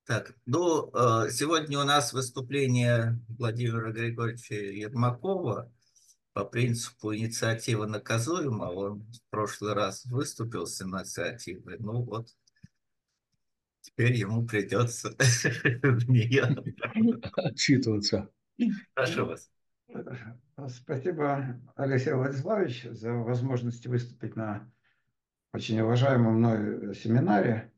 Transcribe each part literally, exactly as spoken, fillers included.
Так, ну, э, сегодня у нас выступление Владимира Григорьевича Ермакова по принципу инициатива наказуема. Он в прошлый раз выступил с инициативой, ну вот теперь ему придется в нее. Отчитываться. Прошу вас. Спасибо, Алексей Владиславович, за возможность выступить на очень уважаемом мной семинаре.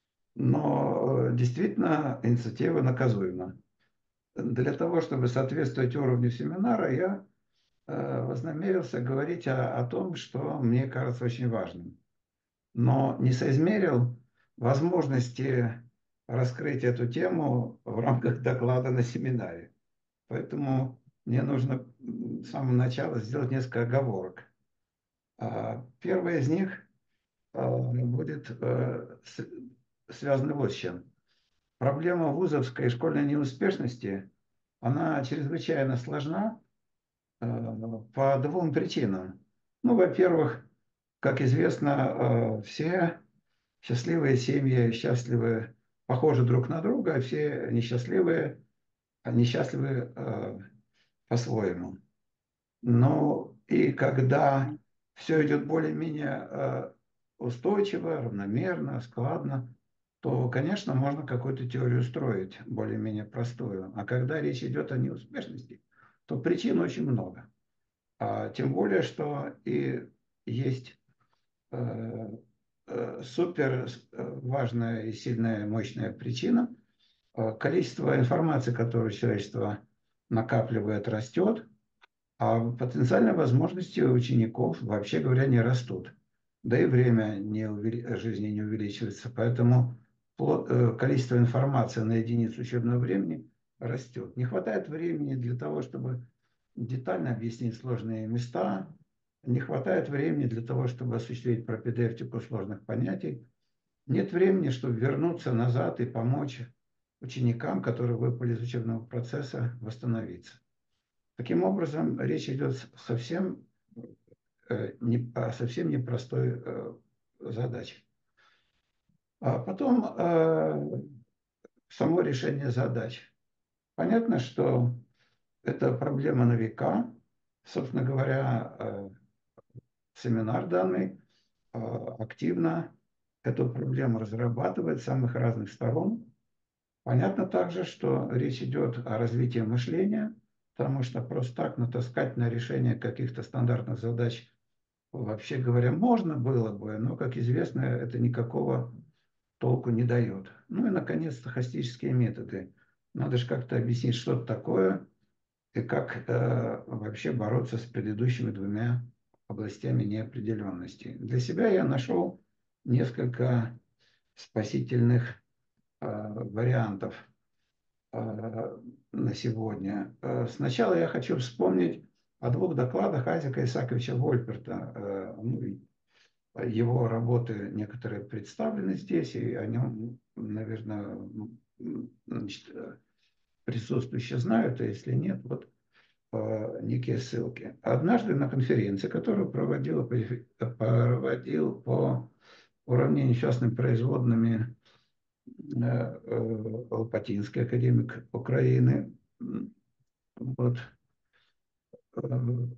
Но э, действительно инициатива наказуема. Для того, чтобы соответствовать уровню семинара, я э, вознамерился говорить о, о том, что мне кажется очень важным. Но не соизмерил возможности раскрыть эту тему в рамках доклада на семинаре. Поэтому мне нужно с самого начала сделать несколько оговорок. А, Первая из них а, будет э, с- связана вот с чем. Проблема вузовской и школьной неуспешности, она чрезвычайно сложна э, по двум причинам. Ну, во-первых, как известно, э, все счастливые семьи счастливы, похожи друг на друга, а все несчастливые, а несчастливы э, по-своему. Ну и когда все идет более-менее э, устойчиво, равномерно, складно, то, конечно, можно какую-то теорию строить, более-менее простую. А когда речь идет о неуспешности, то причин очень много. А тем более, что и есть э, э, супер э, важная и сильная, мощная причина. Э, Количество информации, которую человечество накапливает, растет, а потенциальные возможности у учеников, вообще говоря, не растут. Да и время не увели- жизни не увеличивается. Поэтому пло- э, количество информации на единицу учебного времени растет. Не хватает времени для того, чтобы детально объяснить сложные места. Не хватает времени для того, чтобы осуществить пропедевтику сложных понятий. Нет времени, чтобы вернуться назад и помочь ученикам, которые выпали из учебного процесса, восстановиться. Таким образом, речь идет совсем, э, не, о совсем непростой э, задаче. А потом э, само решение задач. Понятно, что это проблема на века. Собственно говоря, э, семинар данный э, активно эту проблему разрабатывает с самых разных сторон. Понятно также, что речь идет о развитии мышления, потому что просто так натаскать на решение каких-то стандартных задач, вообще говоря, можно было бы, но, как известно, это никакого толку не дает. Ну и, наконец, стохастические методы. Надо же как-то объяснить, что это такое и как э, вообще бороться с предыдущими двумя областями неопределенности. Для себя я нашел несколько спасительных э, вариантов э, на сегодня. Э, Сначала я хочу вспомнить о двух докладах Айзека Исааковича Вольперта. Э, ну, и его работы некоторые представлены здесь, и о нем, наверное, значит, э, присутствующие знают, а если нет, вот э, некие ссылки. Однажды на конференции, которую проводил, проводил по уравнению частными производными э, э, Лопатинский академик Украины, вот, э,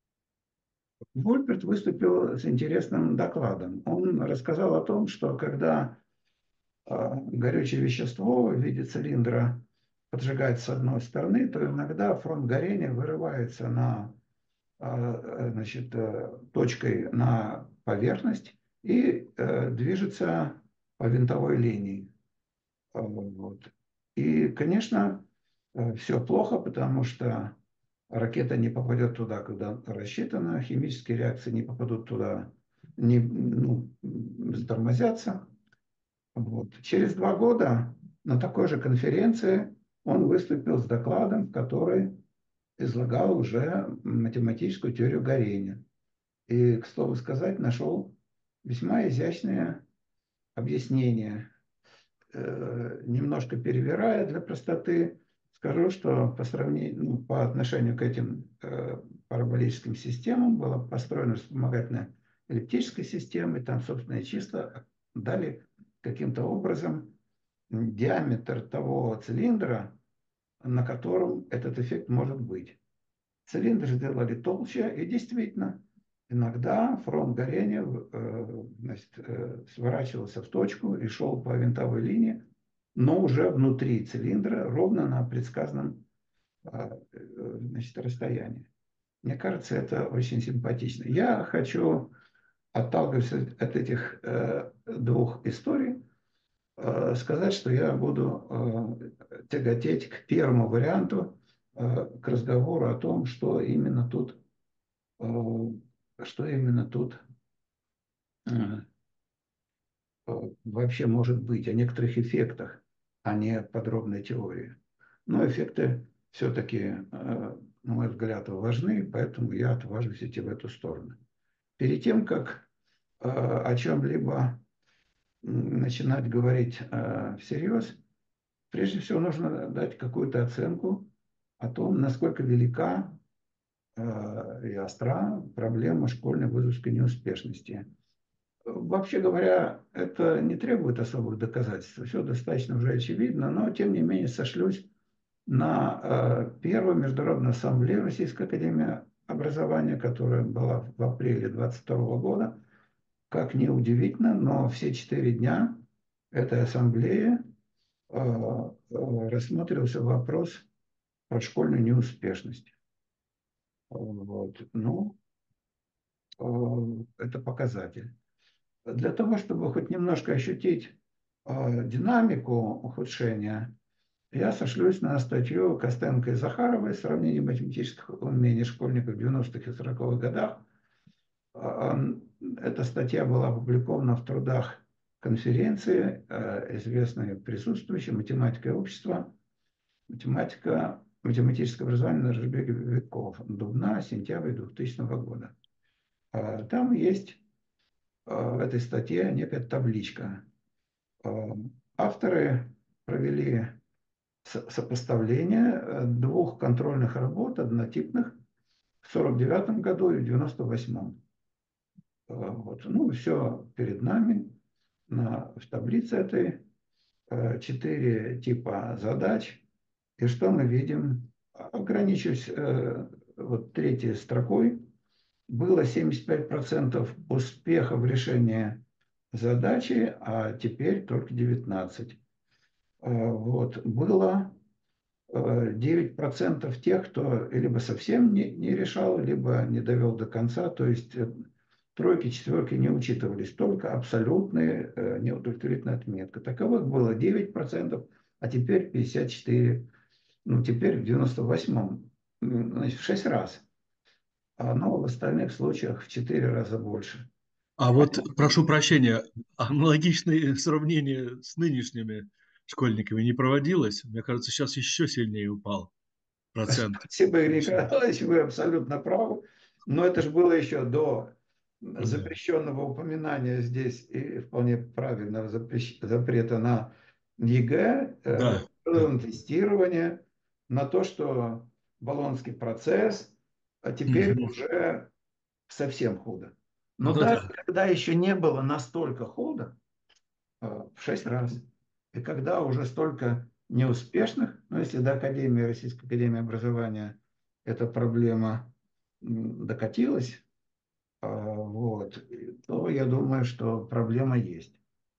Вольперт выступил с интересным докладом. Он рассказал о том, что когда а, горючее вещество в виде цилиндра поджигается с одной стороны, то иногда фронт горения вырывается на, а, значит, э, точкой на поверхность и э, движется по винтовой линии. А, Вот. И, конечно, все плохо, потому что ракета не попадет туда, куда рассчитано, химические реакции не попадут туда, не, ну, затормозятся. Вот. Через два года на такой же конференции он выступил с докладом, в который излагал уже математическую теорию горения. И, к слову сказать, нашел весьма изящное объяснение. Э, немножко перевирая для простоты, скажу, что по сравнению, ну, по отношению к этим э, параболическим системам была построена вспомогательная эллиптическая система, и там собственные числа дали каким-то образом диаметр того цилиндра, на котором этот эффект может быть. Цилиндр сделали толще, и действительно, иногда фронт горения э, значит, э, сворачивался в точку и шел по винтовой линии, но уже внутри цилиндра, ровно на предсказанном э, значит, расстоянии. Мне кажется, это очень симпатично. Я хочу, отталкиваясь от этих э, двух историй, э, сказать, что я буду э, тяготеть к первому варианту, э, к разговору о том, что именно тут, э, что именно тут э, э, вообще может быть, о некоторых эффектах, а не подробной теории. Но эффекты все-таки, э, на мой взгляд, важны, поэтому я отважусь идти в эту сторону. Перед тем, как э, о чем-либо начинать говорить э, всерьез, прежде всего нужно дать какую-то оценку о том, насколько велика э, и остра проблема школьной вузовской неуспешности. Вообще говоря, это не требует особых доказательств. Все достаточно уже очевидно, но тем не менее сошлюсь на э, первую международную ассамблею Российской академии образования, которая была в апреле двадцать второго года. Как ни удивительно, но все четыре дня этой ассамблеи э, э, рассматривался вопрос про школьную неуспешность. Вот. Ну, э, это показатель. Для того, чтобы хоть немножко ощутить э, динамику ухудшения, я сошлюсь на статью Костенко и Захаровой «Сравнение математических умений школьников в девяностых и сороковых годах». Эта статья была опубликована в трудах конференции, известной присутствующей «Математика и общество», математика, математическое образование на рубеже веков, Дубна, сентябрь двухтысячного года. Там есть в этой статье некая табличка. Авторы провели сопоставление двух контрольных работ однотипных в сорок девятом году и в девяносто восьмом. Вот. Ну, все перед нами. На, в таблице этой четыре типа задач. И что мы видим? Ограничусь э, вот третьей строкой. Было семьдесят пять процентов успеха в решении задачи, а теперь только девятнадцать процентов. Вот. Было девять процентов тех, кто либо совсем не, не решал, либо не довел до конца. То есть тройки, четверки не учитывались, только абсолютные э, неудовлетворительная отметка. Таковых было девять процентов, а теперь пятьдесят четыре процента. Ну, теперь в девяносто восьмом, значит, в шесть раз. Но в остальных случаях в четыре раза больше. А вот, прошу прощения, аналогичное сравнение с нынешними школьниками не проводилось? Мне кажется, сейчас еще сильнее упал процент. Спасибо, Игорь Николаевич, вы абсолютно правы. Но это же было еще до запрещенного упоминания здесь и вполне правильного запрета на ЕГЭ, Да. на тестирование, на то, что болонский процесс, а теперь Угу. уже совсем худо. Но Ну, даже да. когда еще не было настолько худо, в шесть раз, и когда уже столько неуспешных, ну, если до Академии, Российской Академии Образования эта проблема докатилась, вот, то я думаю, что проблема есть.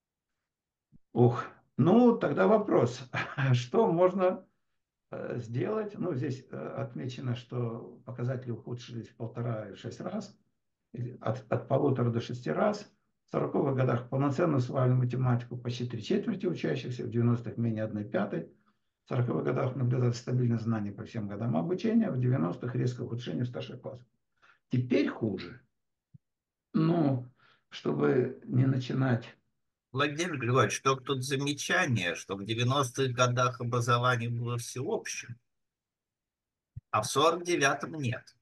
Ух, ну, тогда вопрос, что можно сделать? Ну, здесь отмечено, что показатели ухудшились в полтора и шесть раз, от, от полутора до шести раз. В сороковых годах полноценно усваивали математику почти три четверти учащихся, в девяностых менее одной пятой. В сороковых годах наблюдается стабильное знание по всем годам обучения, в девяностых резкое ухудшение в старших классах. Теперь хуже. Ну, чтобы не начинать... Владимир Григорьевич, только тут замечание, что в девяностых годах образование было всеобщим, а в сорок девятом нет.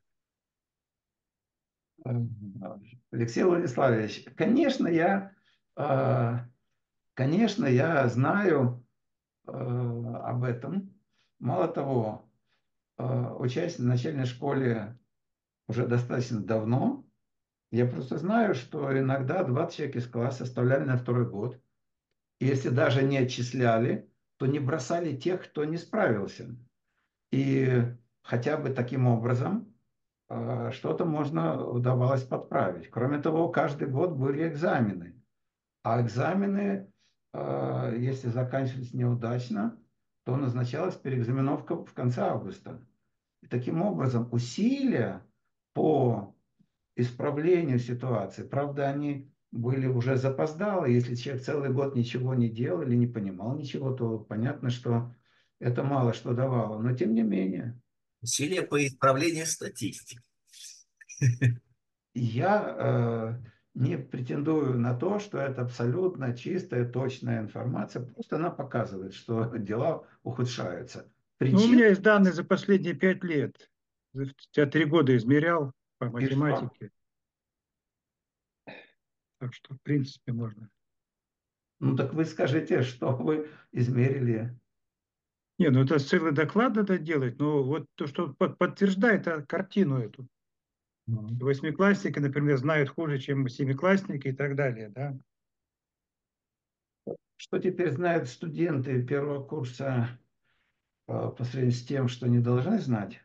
Алексей Владиславович, конечно, я, конечно, я знаю об этом. Мало того, учась в начальной школе уже достаточно давно, я просто знаю, что иногда двадцать человек из класса оставляли на второй год. И если даже не отчисляли, то не бросали тех, кто не справился. И хотя бы таким образом э, что-то можно удавалось подправить. Кроме того, каждый год были экзамены. А экзамены, э, если заканчивались неудачно, то назначалась переэкзаменовка в конце августа. И таким образом усилия по исправлению ситуации, правда, они были уже запоздалы. Если человек целый год ничего не делал или не понимал ничего, то понятно, что это мало что давало. Но тем не менее, Усилия по исправлению статистики. я э, не претендую на то, что это абсолютно чистая, точная информация. Просто она показывает, что дела ухудшаются. Ну, у Причин меня есть данные за последние пять лет. Я три года измерял по и что? математике. Так что, в принципе, можно. Ну так вы скажите, что вы измерили. Не, ну это целый доклад надо делать, но вот то, что под- подтверждает а, картину эту. Восьмиклассники, например, знают хуже, чем семиклассники и так далее, да. Что теперь знают студенты первого курса э, по сравнению с тем, что не должны знать?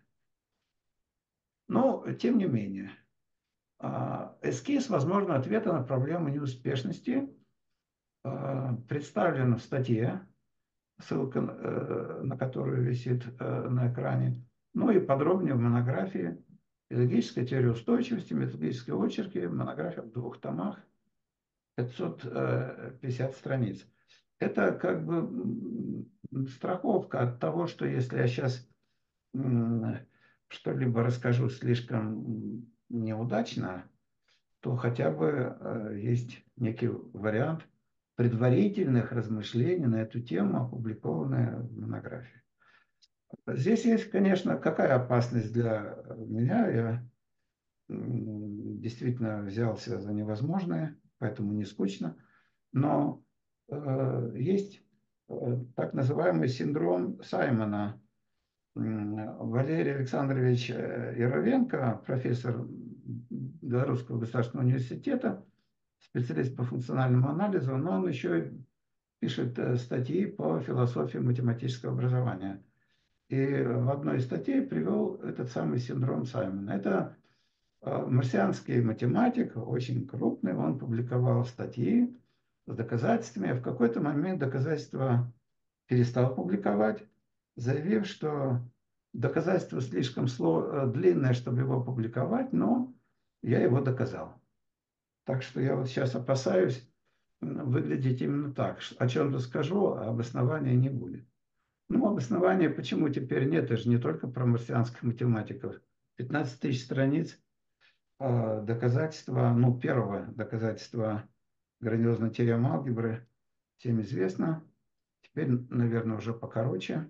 Но, тем не менее, а, эскиз, возможно, ответа на проблему неуспешности а, представлен в статье, ссылка э, на которую висит э, на экране, ну и подробнее в монографии «Педагогическая теория устойчивости. Методические очерки». Монография в двух томах, пятьсот пятьдесят страниц. Это как бы м, страховка от того, что если я сейчас что-либо расскажу слишком неудачно, то хотя бы э, есть некий вариант предварительных размышлений на эту тему, опубликованная в монографии. Здесь есть, конечно, какая опасность для меня. Я действительно взялся за невозможное, поэтому не скучно. Но э, есть э, так называемый синдром Саймона. Валерий Александрович Яровенко, профессор Белорусского государственного университета, специалист по функциональному анализу, но он еще пишет статьи по философии математического образования. И в одной из статей привел этот самый синдром Саймона. Это марсианский математик, очень крупный, он публиковал статьи с доказательствами, а в какой-то момент доказательства перестал публиковать, заявив, что доказательство слишком длинное, чтобы его публиковать, но я его доказал. Так что я вот сейчас опасаюсь выглядеть именно так. О чем-то скажу, а обоснования не будет. Ну, обоснования почему теперь нет, это же не только про марсианских математиков. пятнадцать тысяч страниц доказательства, ну, первого доказательства грандиозной теоремы алгебры всем известно. Теперь, наверное, уже покороче.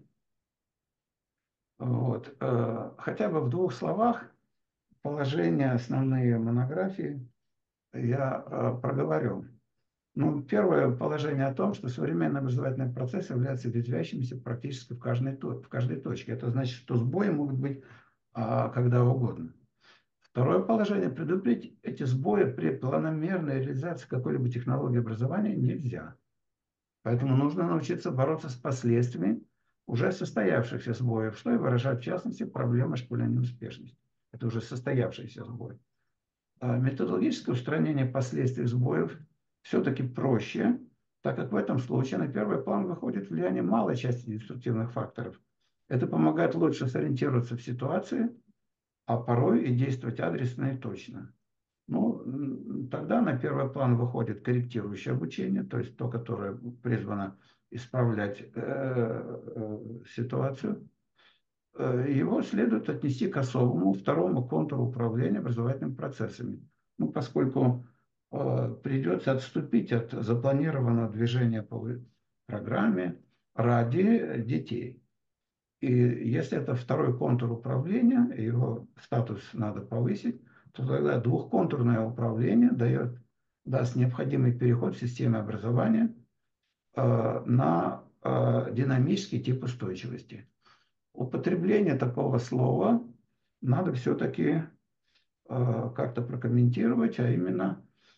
Вот. Хотя бы в двух словах положения основные монографии я проговорю. Ну, первое положение о том, что современный образовательный процесс является ветвящимся практически в каждой, в каждой точке. Это значит, что сбои могут быть а, когда угодно. Второе положение: предупредить эти сбои при планомерной реализации какой-либо технологии образования нельзя. Поэтому нужно научиться бороться с последствиями уже состоявшихся сбоев, что и выражает в частности проблема школьной неуспешности. Это уже состоявшийся сбой. А методологическое устранение последствий сбоев все-таки проще, так как в этом случае на первый план выходит влияние малой части деструктивных факторов. Это помогает лучше сориентироваться в ситуации, а порой и действовать адресно и точно. Ну, тогда на первый план выходит корректирующее обучение, то есть то, которое призвано исправлять э, э, ситуацию. Его следует отнести к особому второму контуру управления образовательными процессами. Ну, поскольку э, придется отступить от запланированного движения по программе ради детей. И если это второй контур управления, его статус надо повысить, то тогда двухконтурное управление дает, даст необходимый переход в системе образования э, на э, динамический тип устойчивости. Употребление такого слова надо все-таки э, как-то прокомментировать, а именно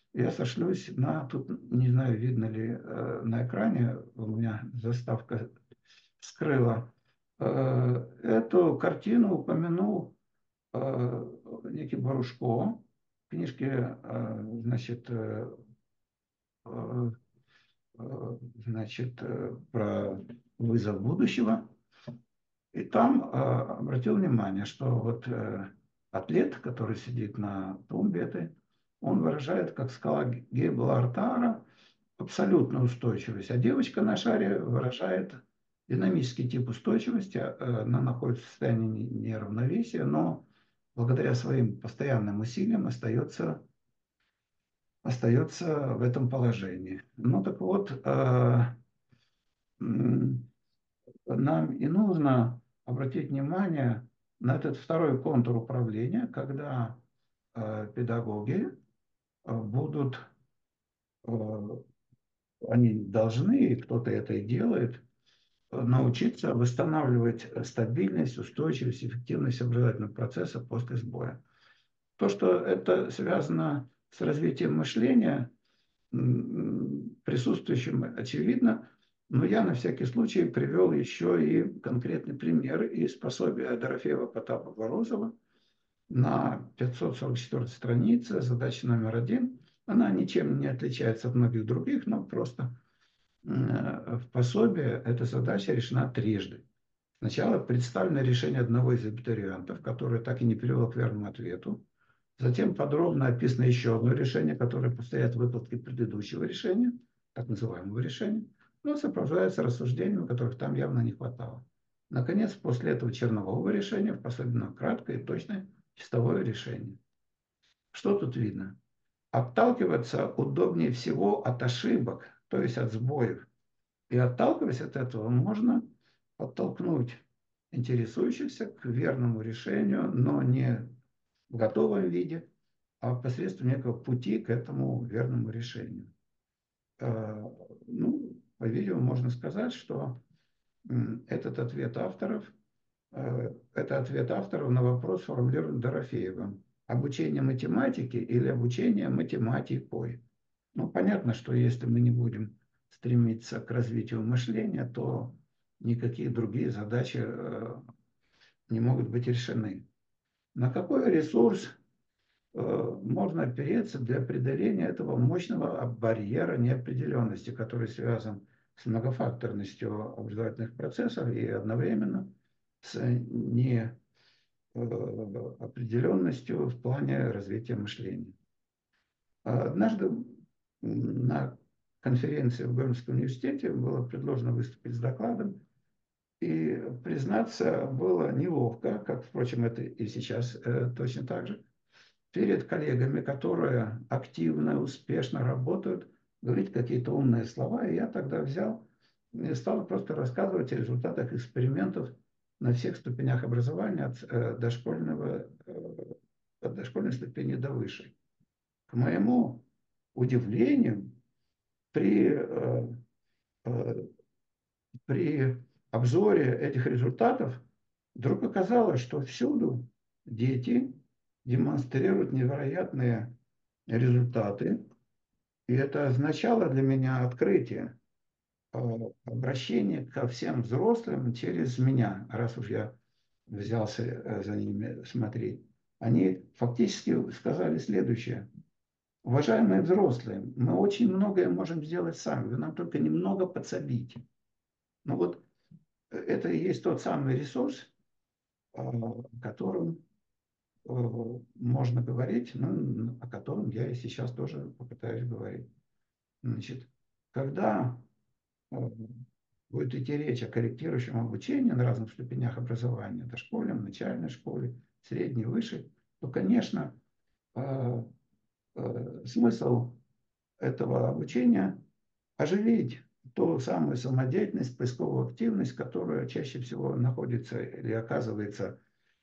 я сошлюсь на, тут не знаю, видно ли э, на экране, у меня заставка скрыла, э, эту картину упомянул э, некий Барушко в книжке, э, значит, э, э, э, значит, э, про вызов будущего. И там э, обратил внимание, что вот э, атлет, который сидит на тумбе этой, он выражает, как скала Гейбла-Артара, абсолютную устойчивость, а девочка на шаре выражает динамический тип устойчивости. Э, Она находится в состоянии неравновесия, но благодаря своим постоянным усилиям остается, остается в этом положении. Ну так вот, э, нам и нужно обратить внимание на этот второй контур управления, когда э, педагоги э, будут, э, они должны, и кто-то это и делает, э, научиться восстанавливать стабильность, устойчивость, эффективность образовательного процесса после сбоя. То, что это связано с развитием мышления, присутствующим очевидно, но я на всякий случай привел еще и конкретный пример из пособия Дорофеева Потапова-Розова на пятьсот сорок четвёртой странице, задача номер один. Она ничем не отличается от многих других, но просто в пособии эта задача решена трижды. Сначала представлено решение одного из абитуриентов, которое так и не привело к верному ответу. Затем подробно описано еще одно решение, которое предстоит выплатке предыдущего решения, так называемого решения, но сопровождается рассуждениями, которых там явно не хватало. Наконец, после этого чернового решения в последовательно краткое и точное чистовое решение. Что тут видно? Отталкиваться удобнее всего от ошибок, то есть от сбоев. И отталкиваясь от этого, можно подтолкнуть интересующихся к верному решению, но не в готовом виде, а посредством некого пути к этому верному решению. Ну, по-видимому, можно сказать, что этот ответ авторов, это ответ авторов на вопрос, сформулирован Дорофеевым. Обучение математике или обучение математикой? Ну, понятно, что если мы не будем стремиться к развитию мышления, то никакие другие задачи не могут быть решены. На какой ресурс можно опереться для преодоления этого мощного барьера неопределенности, который связан с многофакторностью образовательных процессов и одновременно с неопределенностью в плане развития мышления? Однажды на конференции в Гомельском университете было предложено выступить с докладом, и, признаться, было неловко, как, впрочем, это и сейчас э, точно так же, перед коллегами, которые активно, успешно работают, говорить какие-то умные слова. И я тогда взял и стал просто рассказывать о результатах экспериментов на всех ступенях образования, от э, дошкольного, э, от дошкольной ступени до высшей. К моему удивлению, при, э, э, при обзоре этих результатов вдруг оказалось, что всюду дети демонстрируют невероятные результаты. И это означало для меня открытие, обращение ко всем взрослым через меня, раз уж я взялся за ними смотреть. Они фактически сказали следующее. Уважаемые взрослые, мы очень многое можем сделать сами, вы нам только немного подсобите. Ну вот это и есть тот самый ресурс, о котором можно говорить, ну, о котором я и сейчас тоже попытаюсь говорить. Значит, когда будет идти речь о корректирующем обучении на разных ступенях образования, дошкольном, начальной школе, средней, высшей, то, конечно, смысл этого обучения оживить ту самую самодеятельность, поисковую активность, которая чаще всего находится или оказывается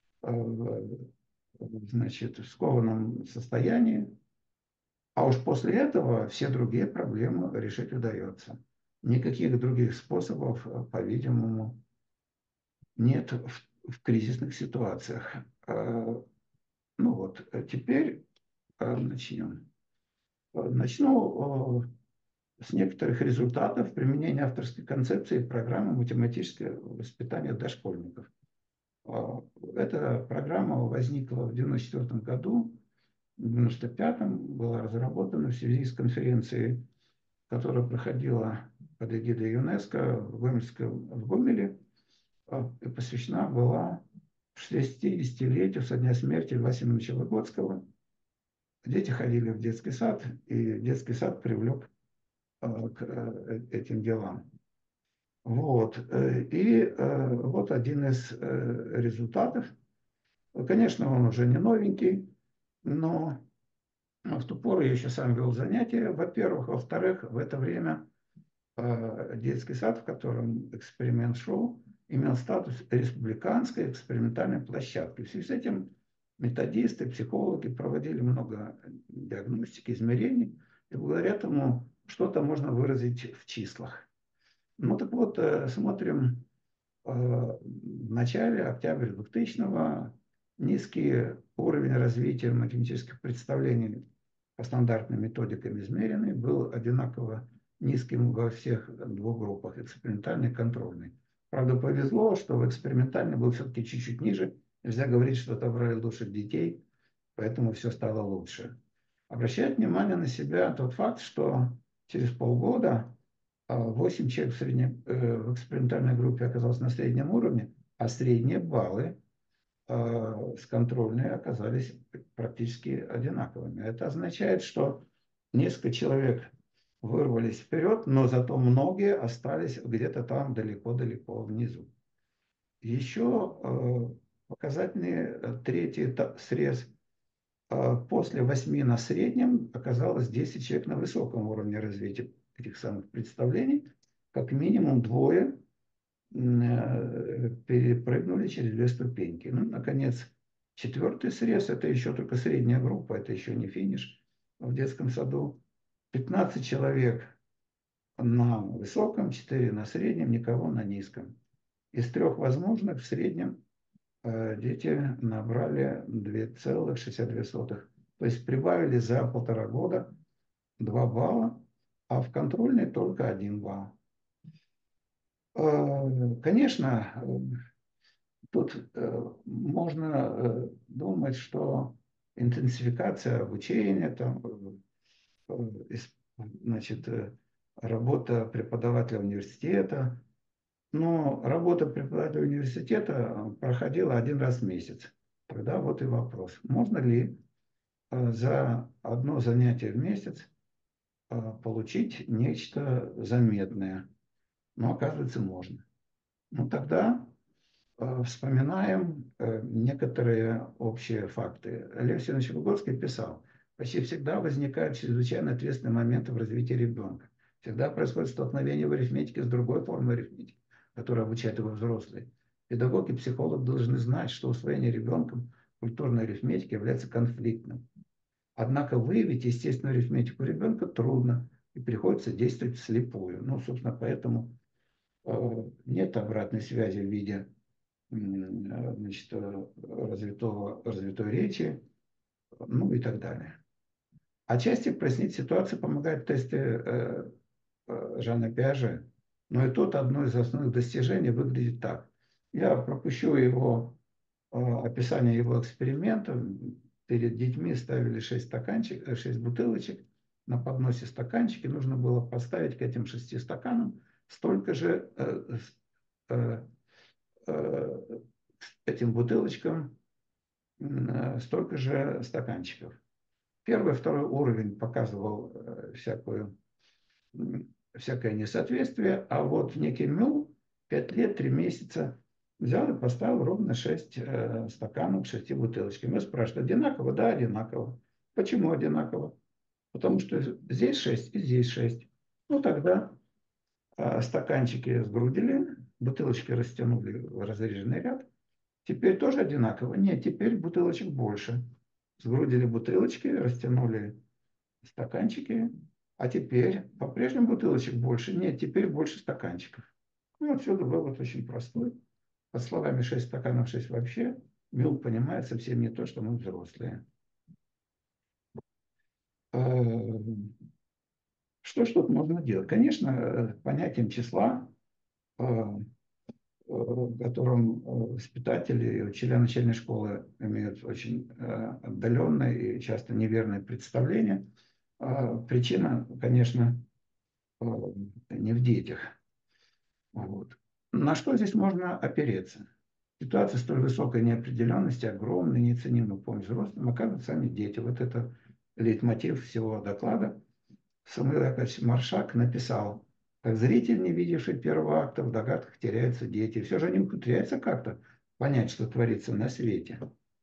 значит, в скованном состоянии, а уж после этого все другие проблемы решить удается. Никаких других способов, по-видимому, нет в, в кризисных ситуациях. Ну вот, теперь начнем. Начну с некоторых результатов применения авторской концепции программы математического воспитания дошкольников. Эта программа возникла в девяносто четвёртом году, в девяносто пятом была разработана в связи с конференцией, которая проходила под эгидой ЮНЕСКО в Гомельском, в Гомеле, и посвящена была шестидесятилетию со дня смерти Льва Семеновича Выгодского. Дети ходили в детский сад, и детский сад привлек к этим делам. Вот. И вот один из результатов. Конечно, он уже не новенький, но в ту пору я еще сам вел занятия, во-первых. Во-вторых, в это время детский сад, в котором эксперимент шел, имел статус республиканской экспериментальной площадки. В связи с этим методисты, психологи проводили много диагностики, измерений, и благодаря этому что-то можно выразить в числах. Ну так вот, смотрим, в начале, октября двухтысячного, низкий уровень развития математических представлений по стандартным методикам измеренный был одинаково низким во всех двух группах, экспериментальной и контрольной. Правда, повезло, что в экспериментальной был все-таки чуть-чуть ниже. Нельзя говорить, что отобрали лучших детей, поэтому все стало лучше. Обращает внимание на себя тот факт, что через полгода восемь человек в, среднем, в экспериментальной группе оказалось на среднем уровне, а средние баллы с контрольной оказались практически одинаковыми. Это означает, что несколько человек вырвались вперед, но зато многие остались где-то там далеко-далеко внизу. Еще показательный третий срез. После восьми на среднем оказалось десять человек на высоком уровне развития этих самых представлений. Как минимум двое перепрыгнули через две ступеньки. Ну, наконец, четвертый срез, это еще только средняя группа, это еще не финиш в детском саду. пятнадцать человек на высоком, четыре на среднем, никого на низком. Из трех возможных в среднем дети набрали две целых шестьдесят две сотых. То есть прибавили за полтора года два балла, а в контрольной только один балл. Конечно, тут можно думать, что интенсификация обучения, там, значит, работа преподавателя университета, но работа преподавателя университета проходила один раз в месяц. Тогда вот и вопрос, можно ли за одно занятие в месяц получить нечто заметное? Но оказывается, можно. Ну тогда вспоминаем некоторые общие факты. Лев Семенович Выгодский писал: почти всегда возникают чрезвычайно ответственные моменты в развитии ребенка. Всегда происходит столкновение в арифметике с другой формой арифметики, которая обучает его взрослые. Педагог и психолог должны знать, что усвоение ребенком культурной арифметики является конфликтным. Однако выявить естественную арифметику ребенка трудно, и приходится действовать вслепую. Ну, собственно, поэтому нет обратной связи в виде, значит, развитого, развитой речи, ну и так далее. Отчасти прояснить ситуацию помогает тесты Жана Пиаже, но и тут одно из основных достижений выглядит так. Я пропущу его описание его эксперимента. Перед детьми ставили шесть стаканчиков, шесть бутылочек, на подносе стаканчики, нужно было поставить к этим шести стаканам столько же э, э, э, этим бутылочкам э, столько же стаканчиков. Первый, второй уровень показывал э, всякую, э, всякое несоответствие, а вот некий Мю пять лет, три месяца взял и поставил ровно шесть э, стаканов, шести бутылочками. Я спрашиваю, одинаково? Да, одинаково. Почему одинаково? Потому что здесь шесть и здесь шесть. Ну тогда стаканчики сгрудили, бутылочки растянули в разреженный ряд. Теперь тоже одинаково? Нет, теперь бутылочек больше. Сгрудили бутылочки, растянули стаканчики. А теперь по-прежнему бутылочек больше? Нет, теперь больше стаканчиков. Ну, отсюда вывод очень простой. Под словами шесть стаканов, шесть вообще, Мюл понимает совсем не то, что мы взрослые. Что ж тут можно делать? Конечно, понятием числа, которым воспитатели и учителя начальной школы имеют очень отдаленное и часто неверное представление. Причина, конечно, не в детях. Вот. На что здесь можно опереться? Ситуация столь высокой неопределенности, огромной, неоценимой помощь взрослым оказывают сами дети. Вот это лейтмотив всего доклада. Самуил Яковлевич Маршак написал: как зритель, не видевший первого акта, в догадках теряются дети. Все же они ухитряются как-то понять, что творится на свете.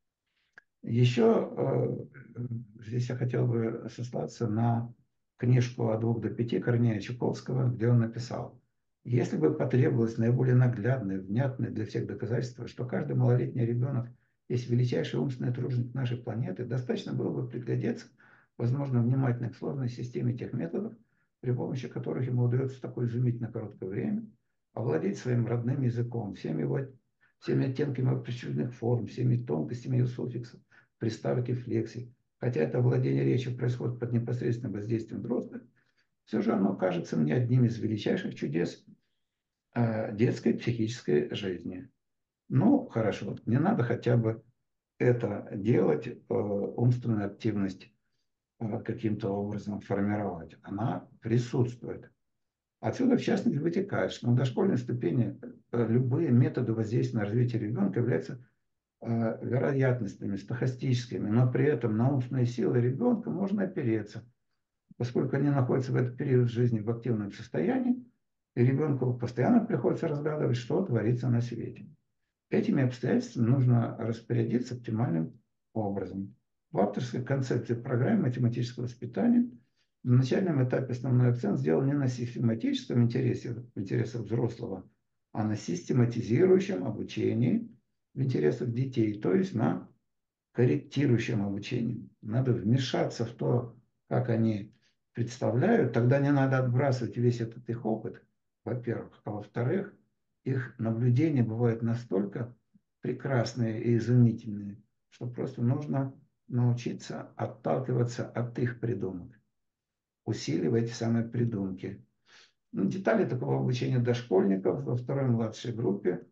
Еще э, здесь я хотел бы сослаться на книжку «От двух до пяти» Корнея Чуковского, где он написал: если бы потребовалось наиболее наглядное, внятное для всех доказательство, что каждый малолетний ребенок есть величайший умственный труженик нашей планеты, достаточно было бы приглядеться, возможно, внимательно к сложной системе тех методов, при помощи которых ему удается в такое изумительно короткое время овладеть своим родным языком, всеми его, всеми оттенками его причудных форм, всеми тонкостями его суффиксов, приставок и флексий. Хотя это владение речью происходит под непосредственным воздействием взрослых, все же оно кажется мне одним из величайших чудес э, детской психической жизни. Ну, хорошо, не надо хотя бы это делать, э, умственную активность э, каким-то образом формировать. Она присутствует. Отсюда, в частности, вытекает, что на дошкольной ступени э, любые методы воздействия на развитие ребенка являются э, вероятностями, стохастическими, но при этом на умственные силы ребенка можно опереться, поскольку они находятся в этот период жизни в активном состоянии, и ребенку постоянно приходится разгадывать, что творится на свете. Этими обстоятельствами нужно распорядиться оптимальным образом. В авторской концепции программы математического воспитания на начальном этапе основной акцент сделан не на систематическом интересе, интересах взрослого, а на систематизирующем обучении в интересах детей, то есть на корректирующем обучении. Надо вмешаться в то, как они представляют, тогда не надо отбрасывать весь этот их опыт, во-первых. А во-вторых, их наблюдения бывают настолько прекрасные и изумительные, что просто нужно научиться отталкиваться от их придумок, усиливать эти самые придумки. Ну, детали такого обучения дошкольников во второй младшей группе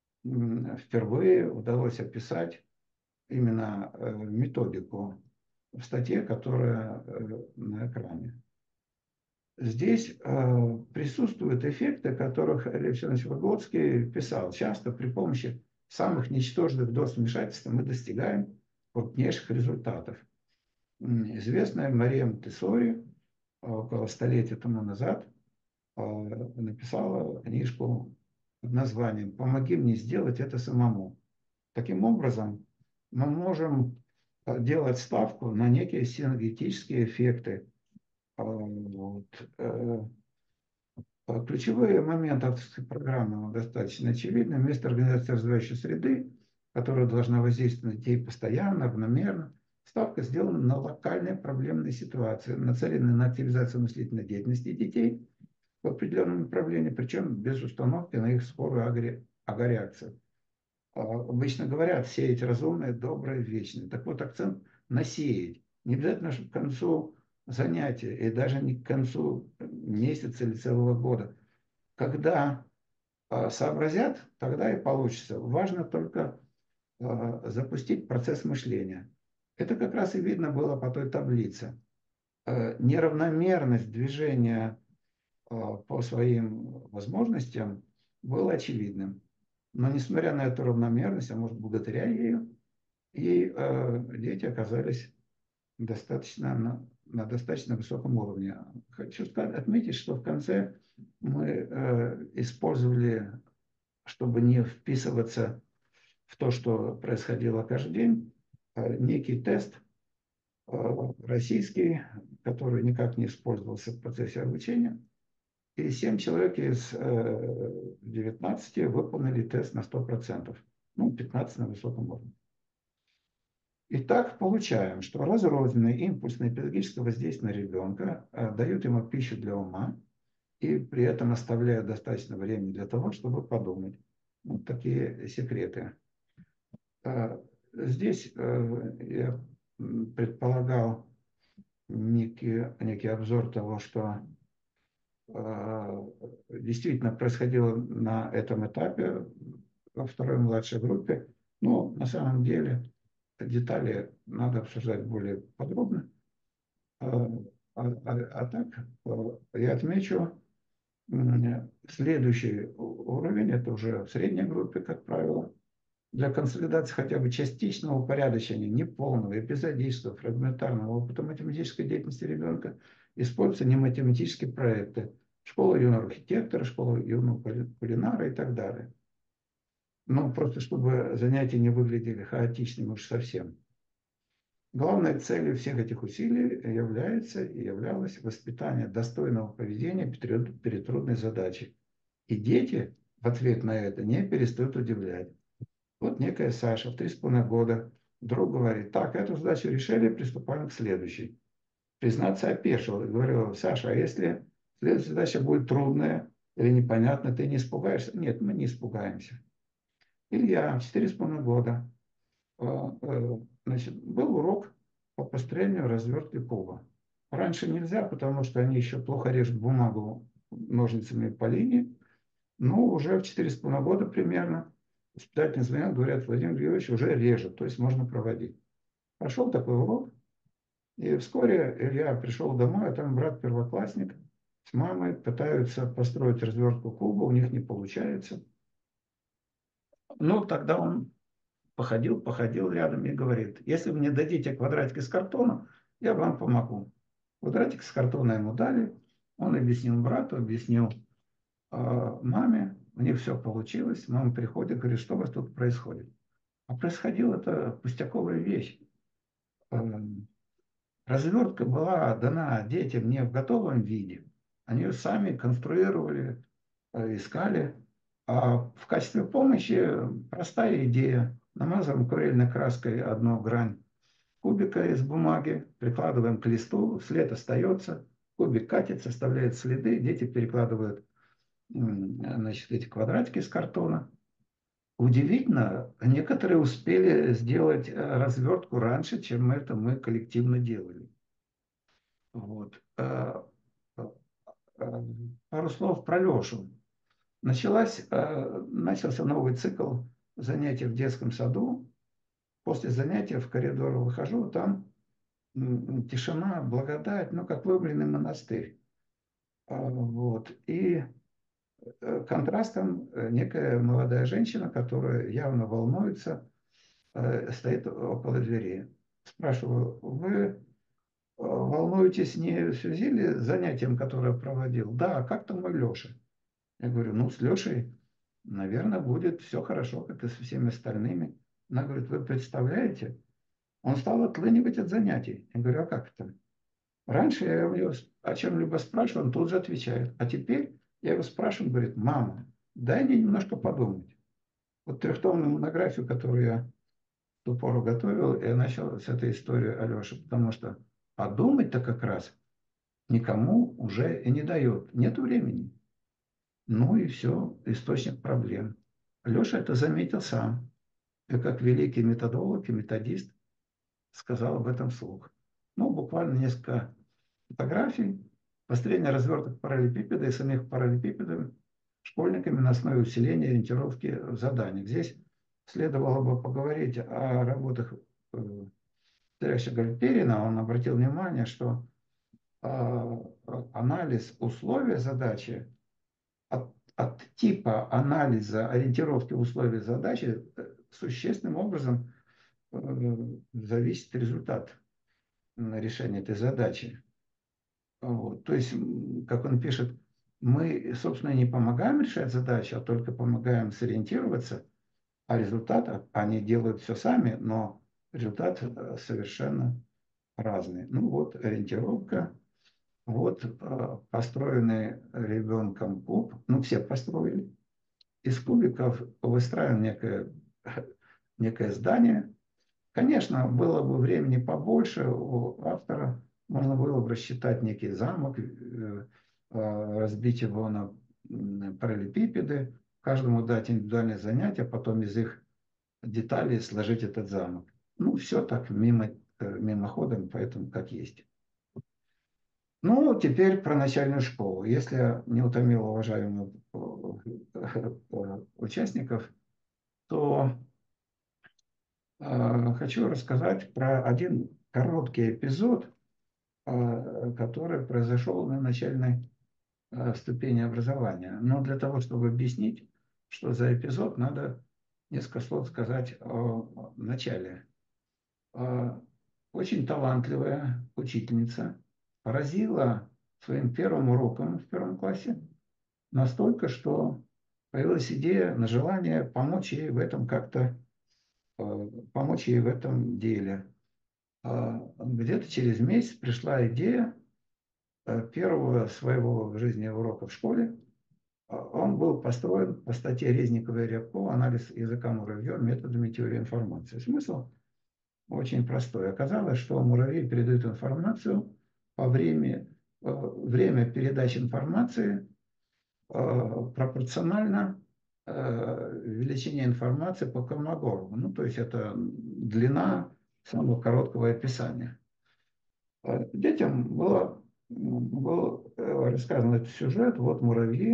впервые удалось описать именно методику в статье, которая на экране. Здесь присутствуют эффекты, о которых Лев Александрович Выгодский писал. Часто при помощи самых ничтожных доз вмешательства мы достигаем крупнейших результатов. Известная Мария Монтессори около столетия тому назад написала книжку под названием «Помоги мне сделать это самому». Таким образом, мы можем делать ставку на некие синергетические эффекты. Вот. Ключевые моменты авторской программы достаточно очевидны. Вместо организации развивающей среды, которая должна воздействовать на детей постоянно, равномерно, ставка сделана на локальные проблемные ситуации, нацеленные на активизацию мыслительной деятельности детей в определенном направлении, причем без установки на их скорую агореакцию. Обычно говорят, сеять разумное, доброе, вечное. Так вот, акцент на сеять. Не обязательно, чтобы к концу занятия, и даже не к концу месяца или целого года. Когда сообразят, тогда и получится. Важно только запустить процесс мышления. Это как раз и видно было по той таблице. Неравномерность движения по своим возможностям была очевидным. Но несмотря на эту равномерность, а может благодаря ею, и э, дети оказались достаточно, на, на достаточно высоком уровне. Хочу сказать, отметить, что в конце мы э, использовали, чтобы не вписываться в то, что происходило каждый день, э, некий тест э, российский, который никак не использовался в процессе обучения. И семь человек из девятнадцати выполнили тест на сто процентов. Ну, пятнадцать на высоком уровне. Итак, получаем, что разрозненное импульсное педагогическое воздействие на ребенка дают ему пищу для ума и при этом оставляют достаточно времени для того, чтобы подумать. Вот такие секреты. Здесь я предполагал некий, некий обзор того, что действительно происходило на этом этапе во второй младшей группе. Но на самом деле детали надо обсуждать более подробно. А, а, а так я отмечу следующий уровень, это уже в средней группе, как правило, для консолидации хотя бы частичного упорядочения, неполного, эпизодического, фрагментарного опыта математической деятельности ребенка используются нематематические проекты. Школа юного архитектора, школа юного кулинара и так далее. Ну, просто чтобы занятия не выглядели хаотичными уж совсем. Главной целью всех этих усилий является и являлось воспитание достойного поведения перед трудной задачей. И дети в ответ на это не перестают удивлять. Вот некая Саша в три с половиной года вдруг говорит: так, эту задачу решили, приступаем к следующей. Признаться, опешил. Говорю: Саша, а если следующая задача будет трудная или непонятная, ты не испугаешься? Нет, мы не испугаемся. Илья, четыре с половиной года. Значит, был урок по построению развертки куба. Раньше нельзя, потому что они еще плохо режут бумагу ножницами по линии. Но уже в четыре с половиной года примерно воспитательные звонят, говорят: Владимир Георгиевич уже режет, то есть можно проводить. Прошел такой урок, и вскоре Илья пришел домой, а там брат-первоклассник с мамой пытаются построить развертку куба, у них не получается. Ну, тогда он походил, походил рядом и говорит: если вы мне дадите квадратик из картона, я вам помогу. Квадратик из картона ему дали, он объяснил брату, объяснил э, маме, у них все получилось. Мама приходит, говорит: что у вас тут происходит? А происходила это пустяковая вещь. Развертка была дана детям не в готовом виде. Они ее сами конструировали, искали. А в качестве помощи простая идея. Намазываем акварельной краской одну грань кубика из бумаги, прикладываем к листу, след остается, кубик катится, оставляет следы, дети перекладывают, значит, эти квадратики из картона. Удивительно, некоторые успели сделать развертку раньше, чем это мы коллективно делали. Вот. Пару слов про Лешу. Началась, начался новый цикл занятий в детском саду. После занятия в коридор выхожу, там тишина, благодать, ну, как выбранный монастырь. Вот. И контрастом некая молодая женщина, которая явно волнуется, стоит около двери. Спрашиваю: вы волнуетесь не в связи ли с занятием, которое проводил? Да, как там мой Леша? Я говорю: ну, с Лешей, наверное, будет все хорошо, как и со всеми остальными. Она говорит: вы представляете, он стал отлынивать от занятий. Я говорю: а как это? Раньше я его о чем-либо спрашивал, он тут же отвечает. А теперь я его спрашиваю, говорит: мама, дай мне немножко подумать. Вот трехтомную монографию, которую я в ту пору готовил, я начал с этой истории Алеши, потому что подумать-то как раз никому уже и не дает. Нет времени. Ну и все, источник проблем. Леша это заметил сам. И как великий методолог и методист сказал об этом вслух. Ну, буквально несколько фотографий. Построение разверток параллелепипеда и самих параллелепипедов школьниками на основе усиления ориентировки в заданиях. Здесь следовало бы поговорить о работах Тереща Гальперина. Он обратил внимание, что анализ условия задачи от, от типа анализа ориентировки условий задачи существенным образом зависит результат решения этой задачи. Вот. То есть, как он пишет, мы, собственно, не помогаем решать задачу, а только помогаем сориентироваться, а результат, они делают все сами, но результат совершенно разный. Ну вот ориентировка, вот построенный ребенком куб, ну все построили. Из кубиков выстраиваем некое, некое здание. Конечно, было бы времени побольше у автора, можно было бы рассчитать некий замок, разбить его на параллелепипеды, каждому дать индивидуальное занятие, потом из их деталей сложить этот замок. Ну, все так мимо, мимоходом, поэтому как есть. Ну, теперь про начальную школу. Если не утомил уважаемых участников, то э, хочу рассказать про один короткий эпизод, э, который произошел на начальной э, ступени образования. Но для того, чтобы объяснить, что за эпизод, надо несколько слов сказать о начале. Э, очень талантливая учительница поразила своим первым уроком в первом классе настолько, что появилась идея, на желание помочь ей в этом как-то, э, помочь ей в этом деле. А где-то через месяц пришла идея э, первого своего в жизни урока в школе. А Он был построен по статье Резникова и Рябко «Анализ языка муравьев методами теории информации». Смысл очень простой. Оказалось, что муравьи передают информацию по времени, э, время передачи информации э, пропорционально э, величине информации по Колмогорову. Ну, то есть это длина самого короткого описания. Э, Детям было, был э, рассказан этот сюжет. Вот муравьи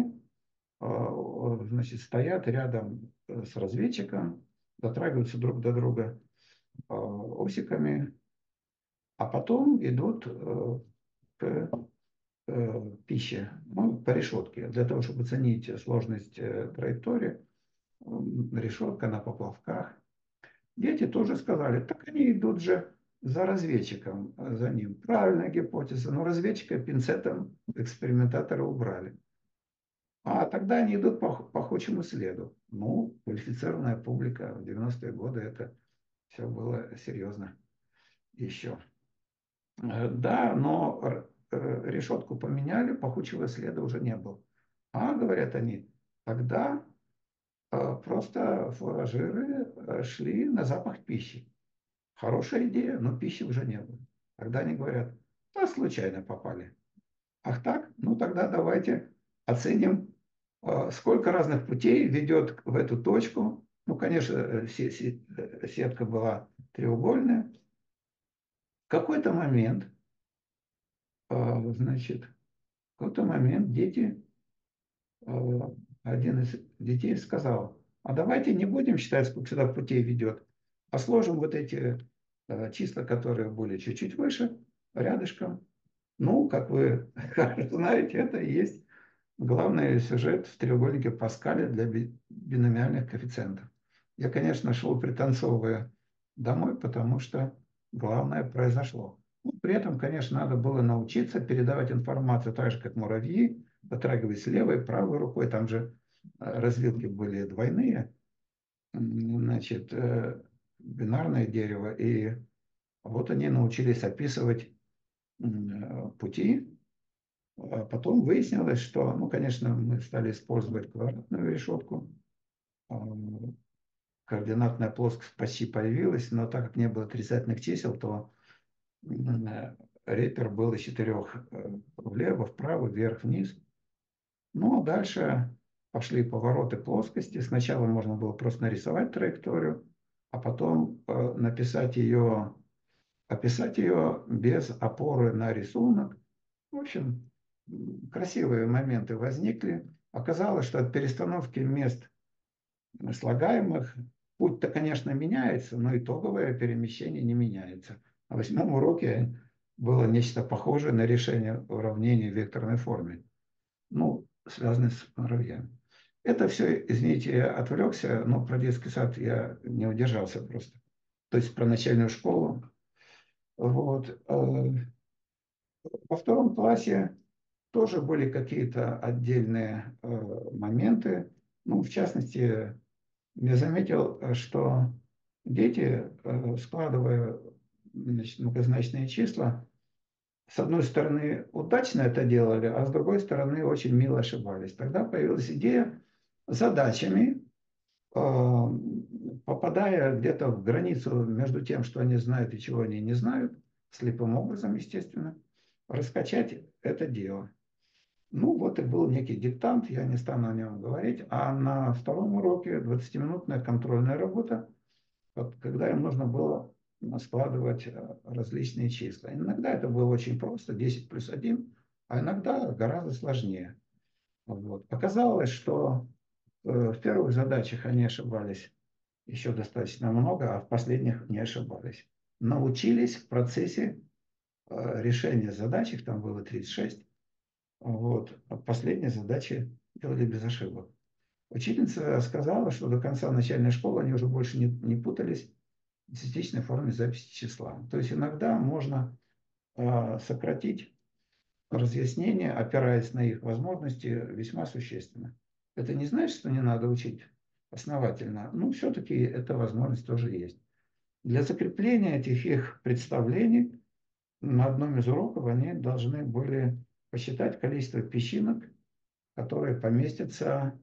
э, значит, стоят рядом с разведчиком, дотрагиваются друг до друга э, усиками, а потом идут э, к э, пище, ну, по решетке. Для того, чтобы оценить сложность э, траектории, решетка на поплавках. Дети тоже сказали, так они идут же за разведчиком, за ним. Правильная гипотеза, но разведчика пинцетом экспериментатора убрали. А тогда они идут по пахучему следу. Ну, квалифицированная публика в девяностые годы, это все было серьезно еще. Да, но решетку поменяли, пахучего следа уже не было. А, говорят они, тогда просто фуражиры шли на запах пищи. Хорошая идея, но пищи уже не было. Тогда они говорят, да, случайно попали. Ах так? Ну тогда давайте оценим, сколько разных путей ведет в эту точку. Ну, конечно, сетка была треугольная. В какой-то момент, значит, в какой-то момент дети, один из детей сказал, а давайте не будем считать, сколько сюда путей ведет, а сложим вот эти числа, которые были чуть-чуть выше, рядышком. Ну, как вы знаете, это и есть главный сюжет в треугольнике Паскаля для биномиальных коэффициентов. Я, конечно, шел пританцовывая домой, потому что главное произошло. Ну, при этом, конечно, надо было научиться передавать информацию так же, как муравьи, дотрагиваясь левой, правой рукой. Там же развилки были двойные, значит, бинарное дерево. И вот они научились описывать пути. А потом выяснилось, что, ну, конечно, мы стали использовать квадратную решетку. Координатная плоскость почти появилась, но так как не было отрицательных чисел, то репер был из четырех влево, вправо, вверх, вниз. Ну, а дальше пошли повороты плоскости. Сначала можно было просто нарисовать траекторию, а потом написать ее, описать ее без опоры на рисунок. В общем, красивые моменты возникли. Оказалось, что от перестановки мест слагаемых путь-то, конечно, меняется, но итоговое перемещение не меняется. На восьмом уроке было нечто похожее на решение уравнений в векторной форме, ну, связанное с муравьями. Это все, извините, я отвлекся, но про детский сад я не удержался просто. То есть про начальную школу. Вот. Во втором классе тоже были какие-то отдельные моменты. Ну, в частности, я заметил, что дети, складывая, значит, многозначные числа, с одной стороны, удачно это делали, а с другой стороны, очень мило ошибались. Тогда появилась идея задачами, попадая где-то в границу между тем, что они знают и чего они не знают, слепым образом, естественно, раскачать это дело. Ну, вот и был некий диктант, я не стану о нем говорить. А на втором уроке двадцатиминутная контрольная работа, когда им нужно было складывать различные числа. Иногда это было очень просто, десять плюс один, а иногда гораздо сложнее. Вот. Оказалось, что э, в первых задачах они ошибались еще достаточно много, а в последних не ошибались. Научились в процессе э, решения задач, их там было тридцать шесть, вот, а последние задачи делали без ошибок. Учительница сказала, что до конца начальной школы они уже больше не, не путались в десятичной форме записи числа. То есть иногда можно э, сократить разъяснения, опираясь на их возможности, весьма существенно. Это не значит, что не надо учить основательно, но все-таки эта возможность тоже есть. Для закрепления этих их представлений на одном из уроков они должны были посчитать количество песчинок, которые поместятся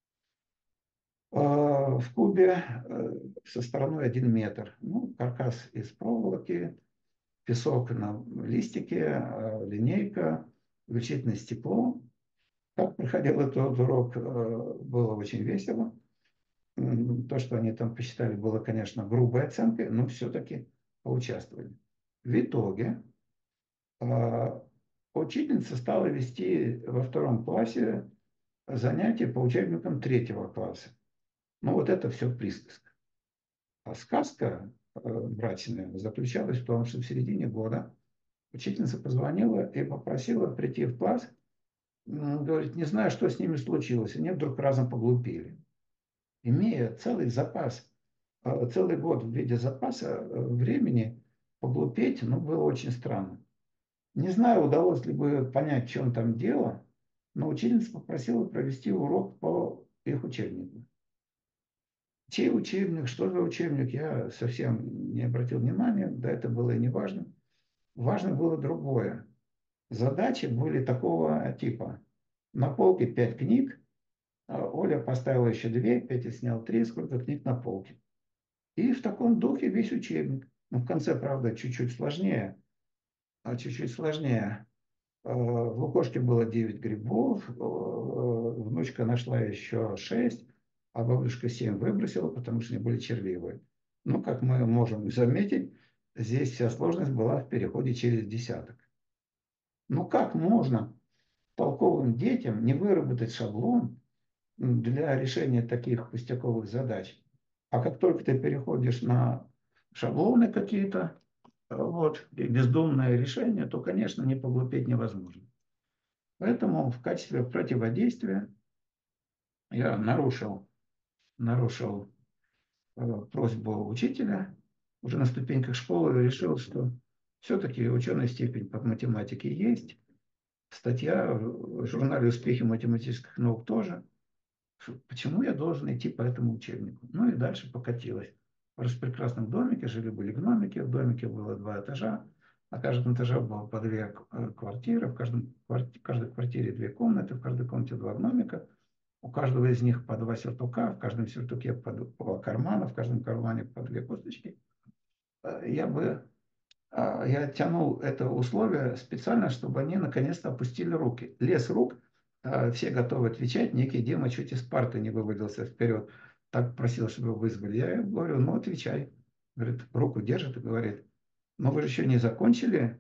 э, в кубе э, со стороной один метр. Ну, каркас из проволоки, песок на листике, э, линейка, увеличительное стекло. Как проходил этот урок, э, было очень весело. То, что они там посчитали, было, конечно, грубой оценкой, но все-таки поучаствовали. В итоге э, учительница стала вести во втором классе занятия по учебникам третьего класса. Ну, вот это все присказка. А сказка э, мрачная заключалась в том, что в середине года учительница позвонила и попросила прийти в класс. Говорит, не знаю, что с ними случилось. Они вдруг разом поглупели. Имея целый запас, э, целый год в виде запаса э, времени, поглупеть, ну, было очень странно. Не знаю, удалось ли бы понять, в чем там дело, но учительница попросила провести урок по их учебнику. Чей учебник, что за учебник, я совсем не обратил внимания, да это было и не важно. Важно было другое. Задачи были такого типа. На полке пять книг, а Оля поставила еще две, Петя снял три, сколько книг на полке. И в таком духе весь учебник. Но в конце, правда, чуть-чуть сложнее. А чуть-чуть сложнее. Э, В лукошке было девять грибов, э, внучка нашла еще шесть, а бабушка семь выбросила, потому что они были червивые. Ну, как мы можем заметить, здесь вся сложность была в переходе через десяток. Ну, как можно толковым детям не выработать шаблон для решения таких пустяковых задач? А как только ты переходишь на шаблоны какие-то, вот, и бездумное решение, то, конечно, не поглупеть невозможно. Поэтому в качестве противодействия я нарушил, нарушил э, просьбу учителя. Уже на ступеньках школы решил, что все-таки ученая степень по математике есть. Статья в журнале «Успехи математических наук» тоже. Почему я должен идти по этому учебнику? Ну и дальше покатилось. В распрекрасном домике жили-были гномики. В домике было два этажа. На каждом этаже было по две квартиры. В каждом, в каждой квартире две комнаты. В каждой комнате два гномика. У каждого из них по два сюртука. В каждом сюртуке по два кармана. В каждом кармане по две косточки. Я бы я тянул это условие специально, чтобы они наконец-то опустили руки. Лес рук, все готовы отвечать, некий Дима чуть из парты не вывалился вперед. Так просил, чтобы его вызвали. Я говорю, ну отвечай. Говорит, руку держит и говорит, но вы же еще не закончили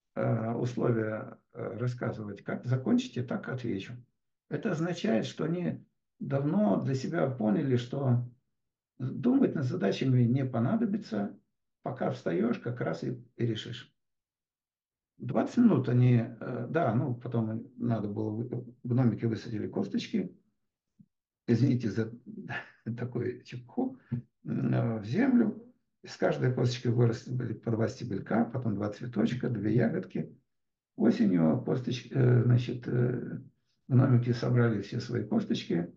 условия рассказывать. Как закончите, так отвечу. Это означает, что они давно для себя поняли, что думать над задачами не понадобится. Пока встаешь, как раз и, и решишь. двадцать минут они, да, ну, потом надо было, гномики высадили косточки, извините за такую чепуху, в землю. С каждой косточкой выросли по два стебелька, потом два цветочка, две ягодки. Осенью косточки, значит, гномики собрали все свои косточки,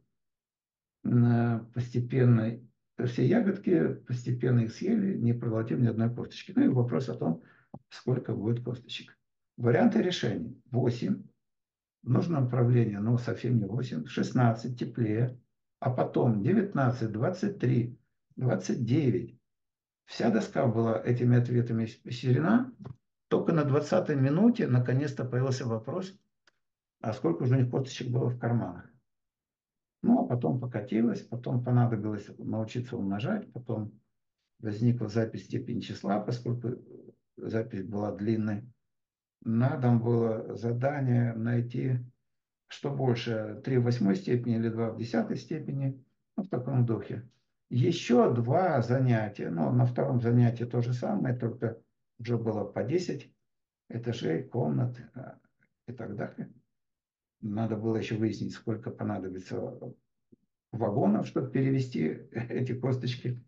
постепенно все ягодки, постепенно их съели, не проглотив ни одной косточки. Ну и вопрос о том, сколько будет косточек. Варианты решений. восемь. В нужном направлении, но совсем не восемь. шестнадцать, теплее. А потом девятнадцать, двадцать три, двадцать девять. Вся доска была этими ответами испещрена. Только на двадцатой минуте наконец-то появился вопрос, а сколько же у них косточек было в карманах. Ну, а потом покатилось, потом понадобилось научиться умножать, потом возникла запись степени числа, поскольку запись была длинной. на дом было задание найти, что больше, три в восьмой степени или два в десятой степени, ну, в таком духе. Еще два занятия, ну, на втором занятии то же самое, только уже было по десять этажей, комнат а, и так далее. Надо было еще выяснить, сколько понадобится вагонов, чтобы перевести эти косточки.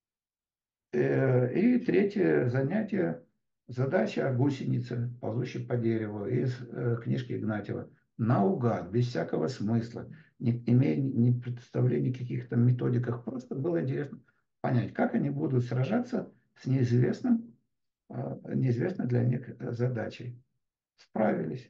Э, И третье занятие, задача гусеницы, ползущей по дереву, из э, книжки Игнатьева. Наугад, без всякого смысла, не имея ни представления о каких-то методиках, просто было интересно понять, как они будут сражаться с неизвестным, э, неизвестной для них задачей. Справились.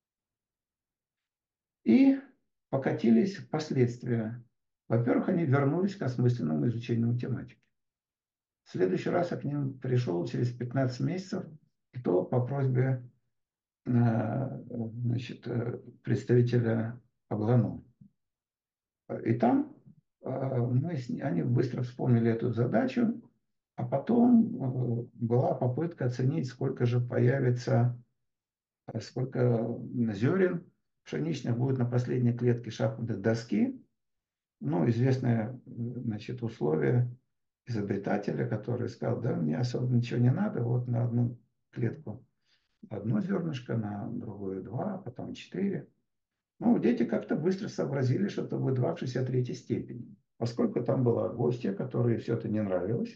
И покатились последствия. Во-первых, они вернулись к осмысленному изучению математики. В следующий раз я к ним пришел через пятнадцать месяцев, и то по просьбе э, значит, э, представителя Облану. И там э, мы с, они быстро вспомнили эту задачу, а потом э, была попытка оценить, сколько же появится, э, сколько зерен пшеничных будет на последней клетке шахматной доски. Ну, известное, значит, условие изобретателя, который сказал, да, мне особо ничего не надо, вот на одну клетку одно зернышко, на другую два, потом четыре. Ну, дети как-то быстро сообразили, что это будет два в шестьдесят третьей степени. Поскольку там была гостья, которой все это не нравилось,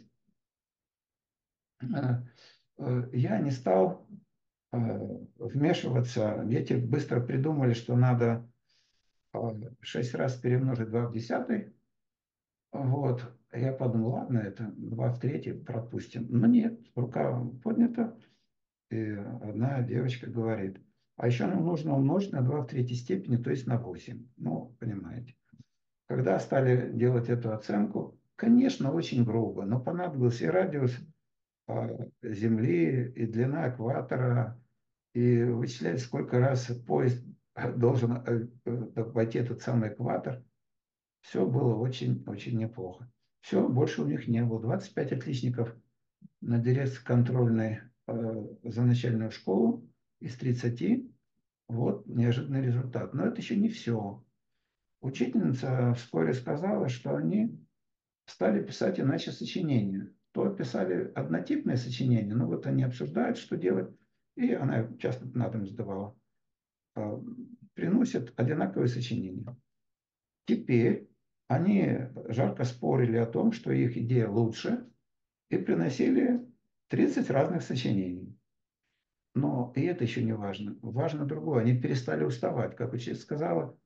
э, э, я не стал э, вмешиваться. Дети быстро придумали, что надо э, шесть раз перемножить два в десятый. Вот. Я подумал, ладно, это два в третьей пропустим. Но нет, рука поднята, и одна девочка говорит, а еще нам нужно умножить на два в третьей степени, то есть на восемь. Ну, понимаете. Когда стали делать эту оценку, конечно, очень грубо, но понадобился и радиус а, Земли, и длина экватора, и вычислять, сколько раз поезд должен э, э, обойти этот самый экватор. Все было очень-очень неплохо. Все, больше у них не было. двадцать пять отличников на дирекции контрольной э, за начальную школу из тридцати. Вот неожиданный результат. Но это еще не все. Учительница вскоре сказала, что они стали писать иначе сочинения. То писали однотипные сочинения, но вот они обсуждают, что делать, и она часто на дом сдавала. Э, приносят одинаковые сочинения. Теперь они жарко спорили о том, что их идея лучше, и приносили тридцать разных сочинений. Но и это еще не важно. Важно другое. Они перестали уставать. Как учитель сказала,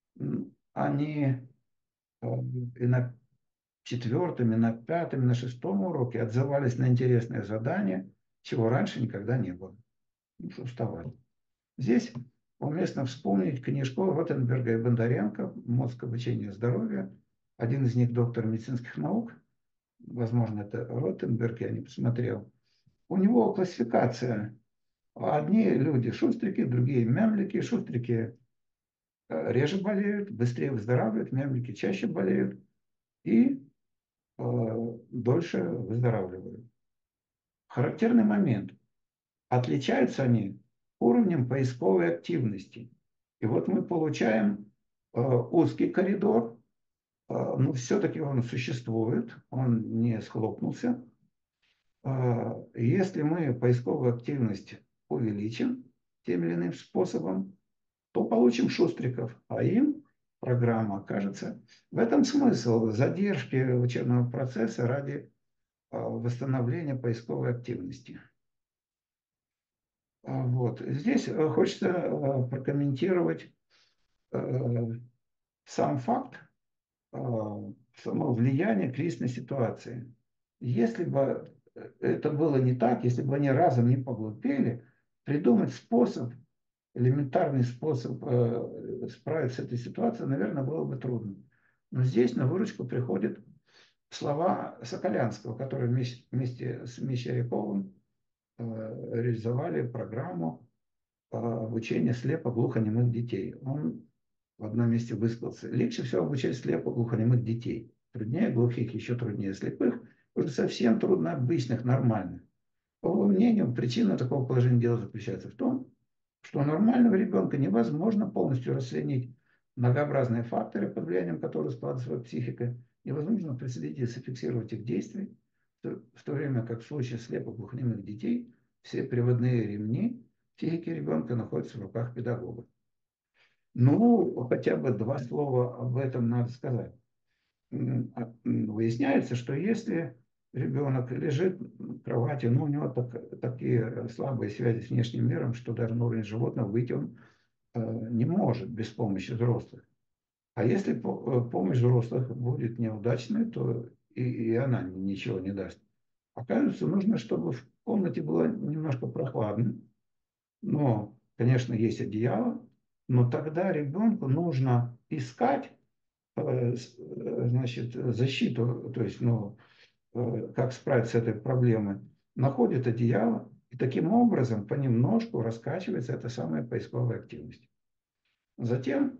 они э, и на четвертом, и на пятом, и на шестом уроке отзывались на интересные задания, чего раньше никогда не было. Ну, что уставали. Здесь уместно вспомнить книжку Ротенберга и Бондаренко «Мозг, обучение, здоровье». Один из них доктор медицинских наук, возможно, это Ротенберг, я не посмотрел. У него классификация. Одни люди шустрики, другие мямлики. Шустрики реже болеют, быстрее выздоравливают, мямлики чаще болеют и э, дольше выздоравливают. Характерный момент. Отличаются они уровнем поисковой активности. И вот мы получаем э, узкий коридор, э, но все-таки он существует, он не схлопнулся. Э, если мы поисковую активность увеличим тем или иным способом, то получим шустриков, а им программа окажется. В этом смысл задержки учебного процесса ради э, восстановления поисковой активности. Вот. Здесь хочется прокомментировать сам факт, само влияние кризисной ситуации. Если бы это было не так, если бы они разом не поглупели, придумать способ, элементарный способ справиться с этой ситуацией, наверное, было бы трудно. Но здесь на выручку приходят слова Соколянского, который вместе, вместе с Мещеряковым реализовали программу обучения слепо-глухонемых детей. Он в одном месте высказался. Легче всего обучать слепо-глухонемых детей. Труднее глухих, еще труднее слепых. Уже совсем трудно обычных, нормальных. по его мнению, причина такого положения дела заключается в том, что у нормального ребенка невозможно полностью расценить многообразные факторы, под влиянием которых складывается психика, невозможно проследить и зафиксировать их действия, в то время как в случае слепоглухонемых детей все приводные ремни психики ребенка находятся в руках педагога. Ну, хотя бы два слова об этом надо сказать. Выясняется, что если ребенок лежит в кровати, ну, у него так, такие слабые связи с внешним миром, что даже на уровень животного выйти он э, не может без помощи взрослых. А если помощь взрослых будет неудачной, то и, и она ничего не даст. Оказывается, нужно, чтобы в комнате было немножко прохладно. Но, конечно, есть одеяло, но тогда ребенку нужно искать э, значит, защиту, то есть, ну, э, как справиться с этой проблемой. Находит одеяло, и таким образом понемножку раскачивается эта самая поисковая активность. Затем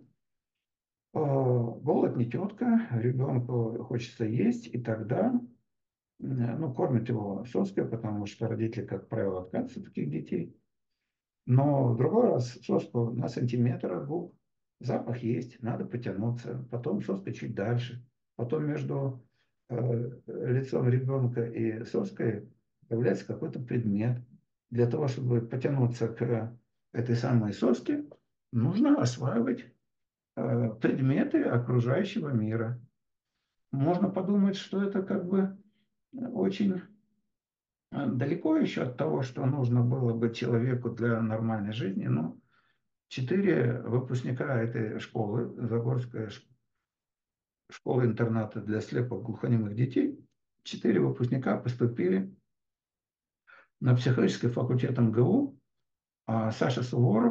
голод не тетка, ребенку хочется есть, и тогда, ну, кормят его соской, потому что родители, как правило, отказываются от таких детей. Но в другой раз соску на сантиметр от губ, запах есть, надо потянуться, потом соска чуть дальше, потом между э, лицом ребенка и соской появляется какой-то предмет. Для того, чтобы потянуться к этой самой соске, нужно осваивать предметы окружающего мира. Можно подумать, что это как бы очень далеко еще от того, что нужно было бы человеку для нормальной жизни, но четыре выпускника этой школы, Загорская школа-интерната для слепо-глухонемых детей, четыре выпускника поступили на психологический факультет эм гэ у, а Саша Суворов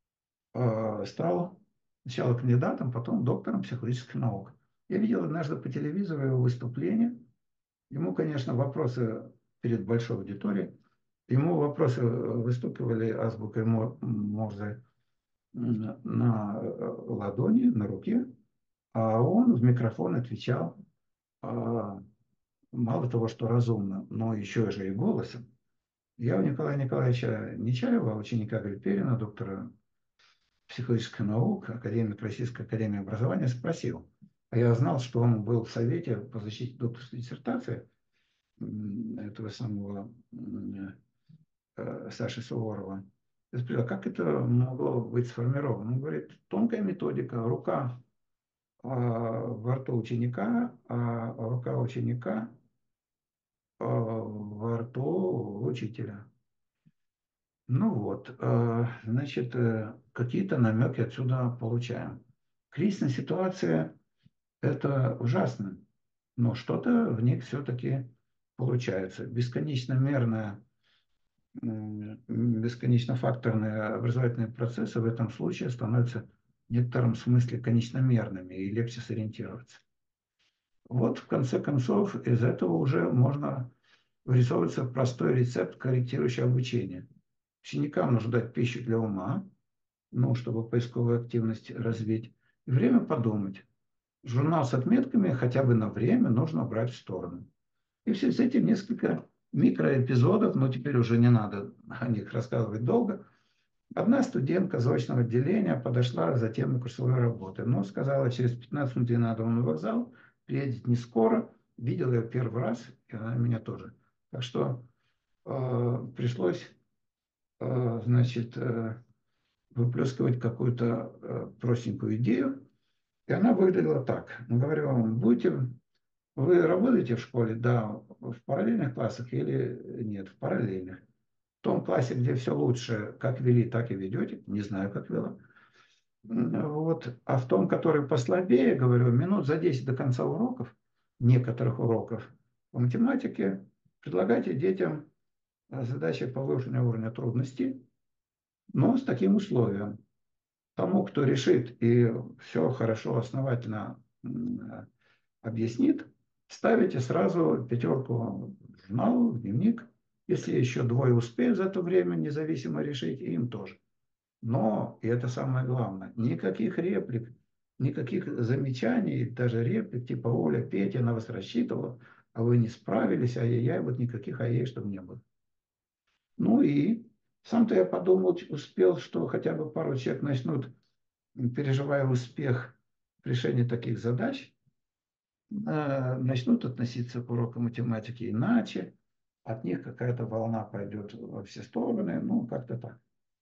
стал сначала кандидатом, потом доктором психологических наук. Я видел однажды по телевизору его выступление. Ему, конечно, вопросы перед большой аудиторией. Ему вопросы выстукивали азбукой Морзе на ладони, на руке, а он в микрофон отвечал мало того, что разумно, но еще же и голосом. Я у Николая Николаевича Нечаева, ученика Гальперина, доктора психологических наук, академик Российской академии образования, спросил. А я знал, что он был в совете по защите докторской диссертации этого самого Саши Суворова. Я спросил, а как это могло быть сформировано? Он говорит, тонкая методика, рука во рту ученика, а рука ученика во рту учителя. Ну вот, значит, какие-то намеки отсюда получаем. Кризисная ситуация – это ужасно, но что-то в них все-таки получается. Бесконечно мерная, бесконечно факторные образовательные процессы в этом случае становятся в некотором смысле конечномерными и легче сориентироваться. Вот, в конце концов, из этого уже можно вырисовывается простой рецепт корректирующего обучения. Ученикам нужно дать пищу для ума, ну, чтобы поисковую активность развить, и время подумать. Журнал с отметками хотя бы на время нужно брать в сторону. И все с этим несколько микроэпизодов, но теперь уже не надо о них рассказывать долго. Одна студентка заочного отделения подошла за темой курсовой работы, но сказала, через пятнадцать минут ей надо на вокзал, приедет не скоро, видел ее первый раз, и она меня тоже. Так что э, пришлось, э, значит, э, выплескивать какую-то э, простенькую идею, и она выглядела так. Ну, говорю вам, будете, вы работаете в школе? Да. В параллельных классах или нет? В параллельных. В том классе, где все лучше, как вели, так и ведете. Не знаю, как вела. Вот. А в том, который послабее, говорю, минут за десять до конца уроков, некоторых уроков по математике, предлагайте детям задачи повышенного уровня трудности, но с таким условием. Тому, кто решит и все хорошо, основательно объяснит, ставите сразу пятерку в журнал, в дневник. Если еще двое успеют за это время независимо решить, им тоже. Но, и это самое главное, никаких реплик, никаких замечаний, даже реплик типа «Оля, Петя на вас рассчитывала, а вы не справились, ай-яй-яй», вот никаких ай-яй, чтобы не было. Ну и сам-то я подумал, успел, что хотя бы пару человек начнут, переживая успех в решении таких задач, э, начнут относиться к урокам математики иначе, от них какая-то волна пойдет во все стороны, ну, как-то так.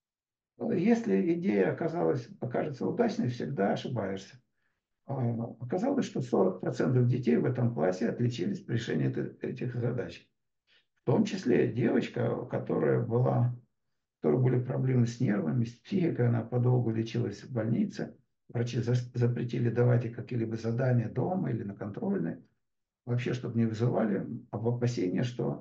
Если идея оказалась, окажется удачной, всегда ошибаешься. А, Оказалось, что сорок процентов детей в этом классе отличились при решении этих задач. В том числе девочка, которая была, у которой были проблемы с нервами, с психикой, она подолгу лечилась в больнице. Врачи запретили давать ей какие-либо задания дома или на контрольной. Вообще, чтобы не вызывали, об опасении, что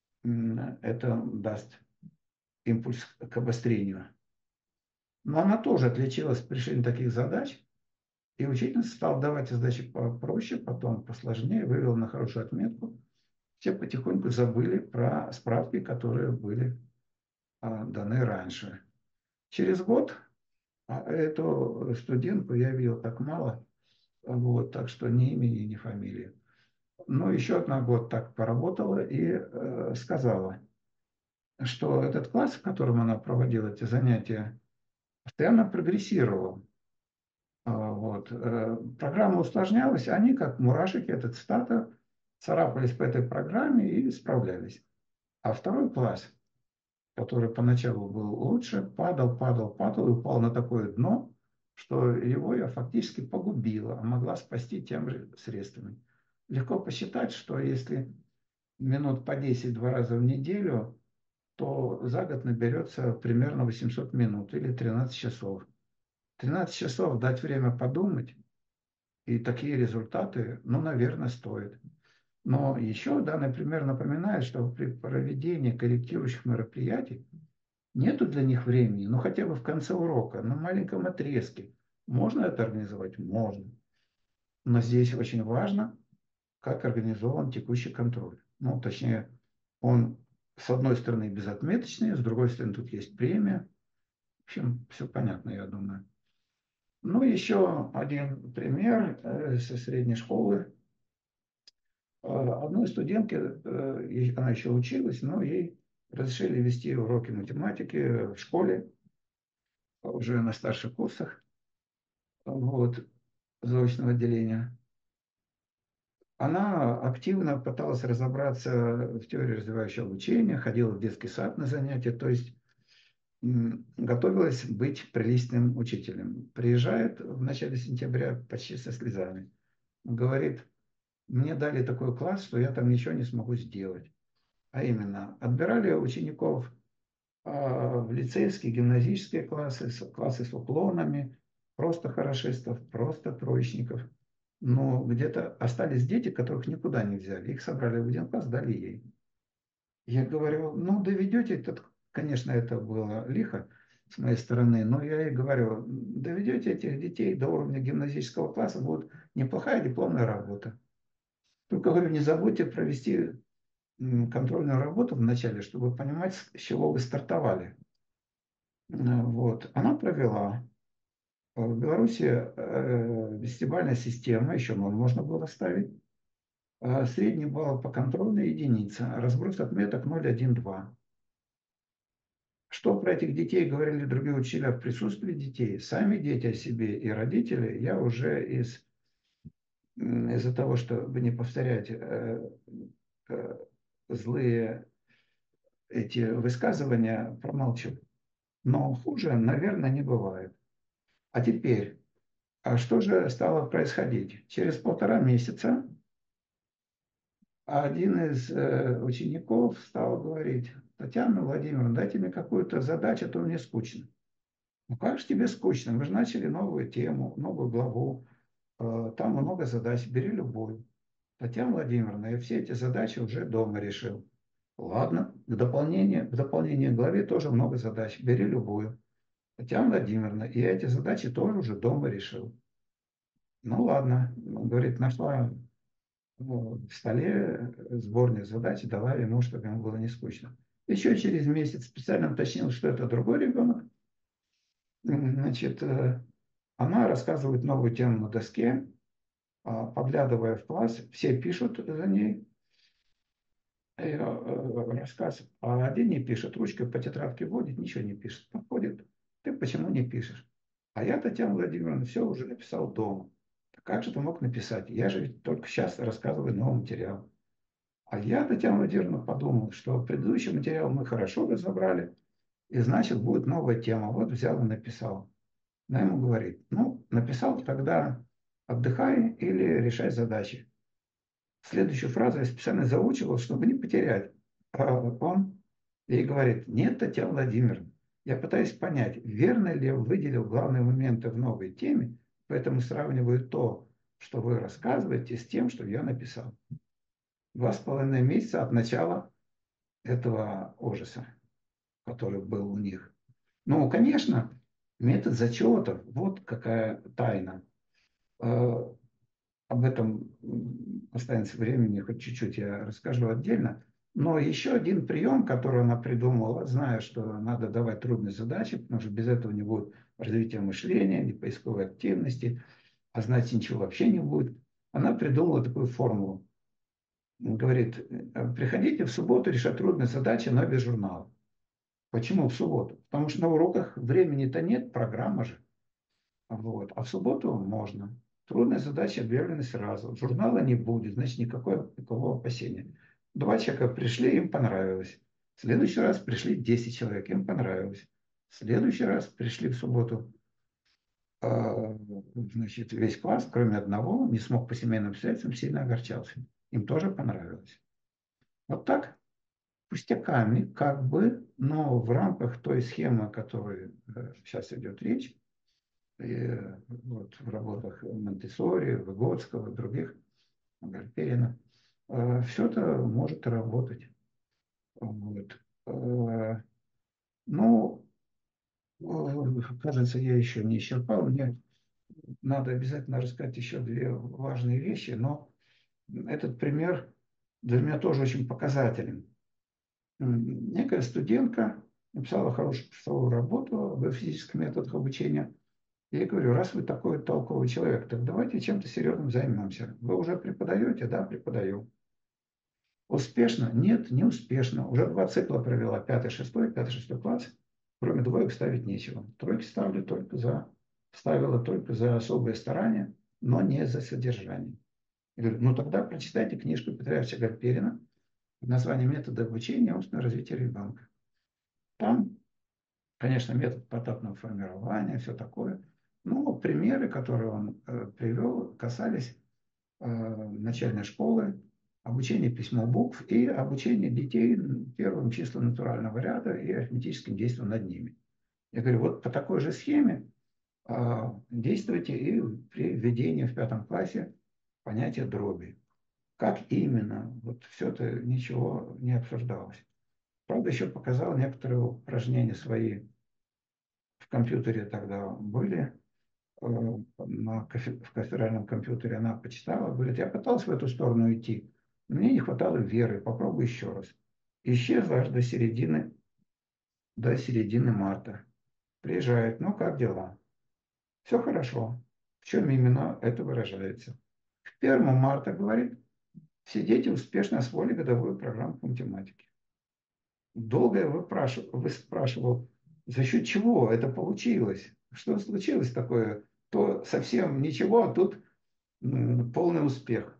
это даст импульс к обострению. Но она тоже отличилась при решении таких задач. И учительница стала давать задачи попроще, потом посложнее, вывела на хорошую отметку. Все потихоньку забыли про справки, которые были а, даны раньше. Через год а, эту студентку я видел так мало, вот, так что ни имени, ни фамилии. Но еще одна год так поработала и э, сказала, что этот класс, в котором она проводила эти занятия, постоянно прогрессировал. Вот. Программа усложнялась, они, как мурашики, это цитата, царапались по этой программе и справлялись. А второй класс, который поначалу был лучше, падал, падал, падал и упал на такое дно, что его я фактически погубила, а могла спасти тем же средствами. Легко посчитать, что если минут по десять два раза в неделю, то за год наберется примерно восемьсот минут или тринадцать часов. тринадцать часов дать время подумать, и такие результаты, ну, наверное, стоит. Но еще данный пример напоминает, что при проведении корректирующих мероприятий нету для них времени, ну хотя бы в конце урока, на маленьком отрезке. Можно это организовать? Можно. Но здесь очень важно, как организован текущий контроль. Ну, точнее, он с одной стороны безотметочный, с другой стороны тут есть премия. В общем, все понятно, я думаю. Ну, еще один пример э, со средней школы. Одной студентке, э, она еще училась, но ей разрешили вести уроки математики в школе, уже на старших курсах, вот, заочного отделения. Она активно пыталась разобраться в теории развивающего обучения, ходила в детский сад на занятия, то есть готовилась быть приличным учителем. Приезжает в начале сентября почти со слезами. Говорит, мне дали такой класс, что я там ничего не смогу сделать. А именно, отбирали учеников в лицейские, гимназические классы, классы с уклонами, просто хорошистов, просто троечников. Но где-то остались дети, которых никуда не взяли. Их собрали в один класс, дали ей. Я говорю, ну доведете, это, конечно, это было лихо с моей стороны, но я ей говорю, доведете этих детей до уровня гимназического класса, будет неплохая дипломная работа. Только, говорю, не забудьте провести контрольную работу в начале, чтобы понимать, с чего вы стартовали. Вот. Она провела. В Беларуси э, десятибалльная система, еще можно было ставить. А средний балл по контрольной единица, разброс отметок ноль, один, два. Что про этих детей говорили другие учителя в присутствии детей? Сами дети о себе и родители, я уже из, из-за того, чтобы не повторять э, э, злые эти высказывания, промолчу. Но хуже, наверное, не бывает. А теперь, а что же стало происходить? Через полтора месяца один из э, учеников стал говорить, Татьяна Владимировна, дайте мне какую-то задачу, а то мне скучно. Ну как же тебе скучно? Мы же начали новую тему, новую главу. Э, там много задач, бери любую. Татьяна Владимировна, я все эти задачи уже дома решил. Ладно, к дополнению, к дополнению к главе тоже много задач, бери любую. Татьяна Владимировна, я эти задачи тоже уже дома решил. Ну ладно, говорит, нашла в столе сборник задач, дала ему, чтобы ему было не скучно. Еще через месяц специально уточнил, что это другой ребенок. Значит, она рассказывает новую тему на доске, поглядывая в класс, все пишут за ней. ее э, рассказ, а один не пишет, ручкой по тетрадке вводит, ничего не пишет. Подходит, ты почему не пишешь? А я, Татьяна Владимировна, все уже написал дома. Как же ты мог написать? Я же ведь только сейчас рассказываю новый материал. А я, Татьяна Владимировна, подумал, что предыдущий материал мы хорошо разобрали, и значит будет новая тема. Вот взял и написал. Она ему говорит, ну, написал, тогда отдыхай или решай задачи. Следующую фразу я специально заучивал, чтобы не потерять. А он ей говорит, нет, Татьяна Владимировна, я пытаюсь понять, верно ли я выделил главные моменты в новой теме, поэтому сравниваю то, что вы рассказываете, с тем, что я написал. Два с половиной месяца от начала этого ужаса, который был у них. Ну, конечно, метод зачетов, вот какая тайна. Э, Об этом останется времени, хоть чуть-чуть я расскажу отдельно. Но еще один прием, который она придумала, зная, что надо давать трудные задачи, потому что без этого не будет развития мышления, ни поисковой активности, а значит ничего вообще не будет. Она придумала такую формулу. Говорит, приходите в субботу решать трудные задачи, но без журнала. Почему в субботу? Потому что на уроках времени-то нет, программа же. Вот. А в субботу можно. Трудные задачи объявлены сразу. Журнала не будет, значит, никакого, никакого опасения. Два человека пришли, им понравилось. В следующий раз пришли десять человек, им понравилось. В следующий раз пришли в субботу, э, значит, весь класс, кроме одного, не смог по семейным обстоятельствам, сильно огорчался. Им тоже понравилось. Вот так, пустяками, как бы, но в рамках той схемы, о которой э, сейчас идет речь, и вот в работах Монтессори, Выгодского, других, Гальперина, все это может работать. Вот. Э, Ну, э, кажется, я еще не исчерпал. Мне надо обязательно рассказать еще две важные вещи, но этот пример для меня тоже очень показателен. М, Некая студентка написала хорошую курсовую работу об физических методах обучения. Я ей говорю, раз вы такой толковый человек, так давайте чем-то серьезным займемся. Вы уже преподаете? Да, преподаю. Успешно? Нет, не успешно. Уже два цикла провела, пятый, шестой, пятый, шестой класс. Кроме двоек ставить нечего. Тройки ставлю только за, ставила только за особые старания, но не за содержание. Я говорю, ну тогда прочитайте книжку Петра Ильича Гальперина под названием «Методы обучения и умственного развития ребенка». Там, конечно, метод поэтапного формирования, все такое. Но примеры, которые он э, привел, касались э, начальной школы, обучения письму букв и обучения детей первым числам натурального ряда и арифметическим действием над ними. Я говорю, вот по такой же схеме э, действуйте и при введении в пятом классе понятия дроби. Как именно? Вот все это ничего не обсуждалось. Правда, еще показал некоторые упражнения свои в компьютере тогда были, э, на кофе, в кафедральном компьютере она почитала, говорит, я пытался в эту сторону идти, но мне не хватало веры, попробуй еще раз. Исчезла аж до середины, до середины марта. Приезжает, ну как дела? Все хорошо. В чем именно это выражается? К первому марта, говорит, все дети успешно освоили годовую программу по математике. Долго я выпрашивал, спрашивал, за счет чего это получилось? Что случилось такое? То совсем ничего, а тут м, полный успех.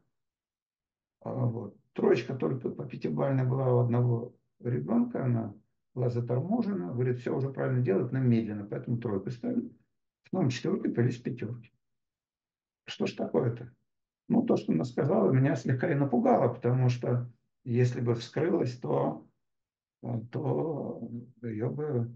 А вот. Троечка только по пятибалльной была у одного ребенка, она была заторможена, говорит, все уже правильно делать, но медленно, поэтому тройку ставим. Потом четверки появились пятерки. Что ж такое-то? Ну, то, что она сказала, меня слегка и напугало, потому что если бы вскрылось, то, то ее бы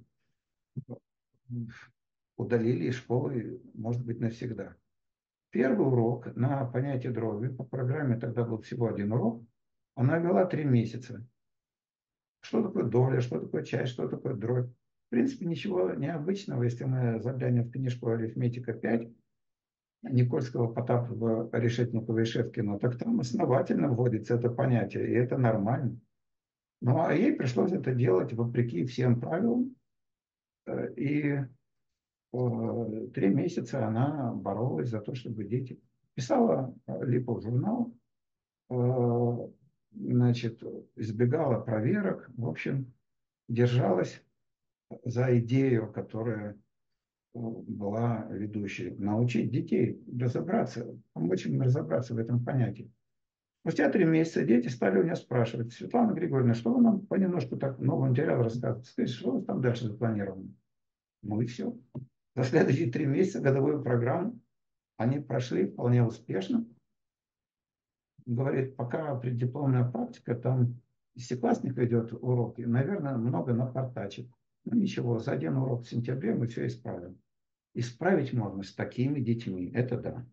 удалили из школы, может быть, навсегда. Первый урок на понятие дроби, по программе тогда был всего один урок, она вела три месяца. Что такое доля, что такое часть, что такое дробь. В принципе, ничего необычного, если мы заглянем в книжку «Арифметика пять» Никольского, Потапова, Решетникова и Шевкина, так там основательно вводится это понятие, и это нормально. Ну, а ей пришлось это делать вопреки всем правилам, и три месяца она боролась за то, чтобы дети... Писала липов журнал, значит, избегала проверок, в общем, держалась за идею, которая была ведущей. Научить детей разобраться, помочь им разобраться в этом понятии. Спустя три месяца дети стали у меня спрашивать: Светлана Григорьевна, что вы нам понемножку так новый материал рассказываете? Скажите, что у вас там дальше запланировано? Ну и все. За следующие три месяца годовую программу они прошли вполне успешно. Говорит, пока преддипломная практика, там десятиклассник ведет уроки, наверное, много напортачит. Ну ничего, за один урок в сентябре мы все исправим. Исправить можно с такими детьми, это да.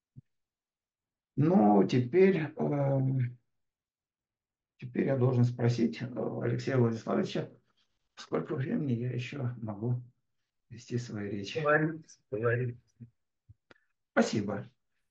Ну, теперь, э, теперь я должен спросить Алексея Владиславовича, сколько времени я еще могу вести свои речи. Говорите, говорите. Спасибо.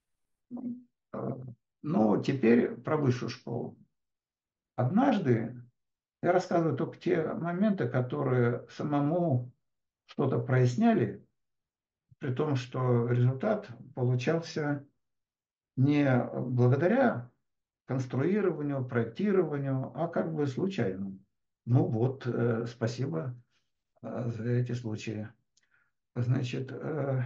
Ну, теперь про высшую школу. Однажды я рассказываю только те моменты, которые самому что-то проясняли, при том, что результат получался не благодаря конструированию, проектированию, а как бы случайно. Ну вот, э, спасибо э, за эти случаи. Значит, э,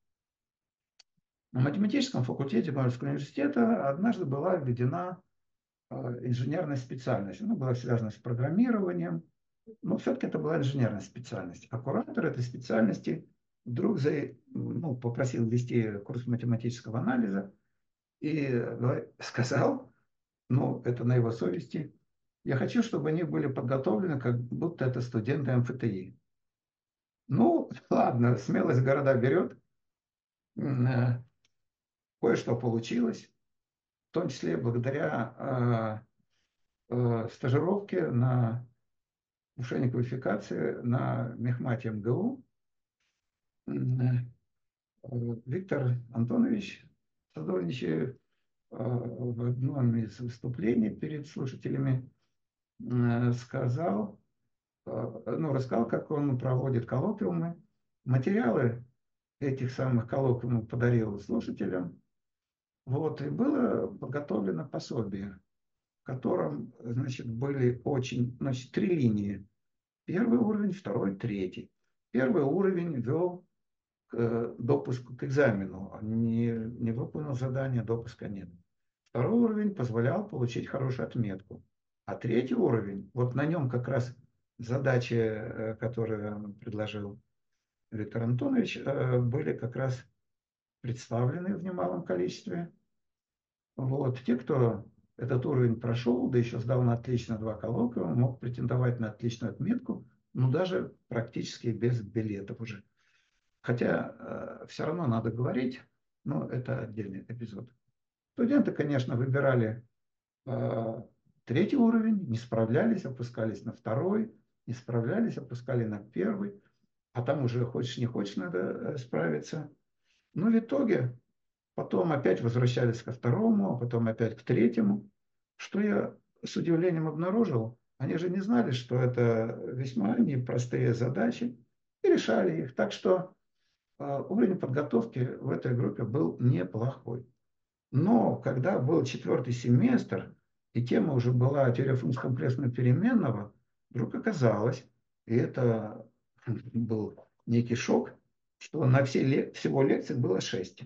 на математическом факультете Московского университета однажды была введена э, инженерная специальность. Она была связана с программированием, но все-таки это была инженерная специальность. А куратор этой специальности вдруг за, ну, попросил ввести курс математического анализа и сказал, ну, это на его совести, я хочу, чтобы они были подготовлены, как будто это студенты эм эф тэ и. Ну, ладно, смелость города берет. Кое-что получилось, в том числе благодаря э, э, стажировке на повышение квалификации на мехмате эм гэ у. Виктор Антонович Садовничий в одном из выступлений перед слушателями сказал, ну, рассказал, как он проводит коллоквиумы. Материалы этих самых коллоквиумов подарил слушателям. Вот, и было подготовлено пособие, в котором, значит, были очень, значит, три линии. Первый уровень, второй, третий. Первый уровень вел к допуску к экзамену. Не, не выполнил задание, допуска нет. Второй уровень позволял получить хорошую отметку. А третий уровень, вот на нем как раз задачи, которые предложил Виктор Антонович, были как раз представлены в немалом количестве. Вот. Те, кто этот уровень прошел, да еще сдал на отлично два коллоквиума, мог претендовать на отличную отметку, но даже практически без билетов уже. Хотя э, все равно надо говорить, но это отдельный эпизод. Студенты, конечно, выбирали э, третий уровень, не справлялись, опускались на второй, не справлялись, опускали на первый, а там уже хочешь не хочешь, надо справиться. Но в итоге потом опять возвращались ко второму, а потом опять к третьему. Что я с удивлением обнаружил, они же не знали, что это весьма непростые задачи, и решали их. Так что э, уровень подготовки в этой группе был неплохой. Но когда был четвертый семестр, и тема уже была теория функций комплексного переменного, вдруг оказалось, и это был некий шок, что на все, всего лекций было шесть.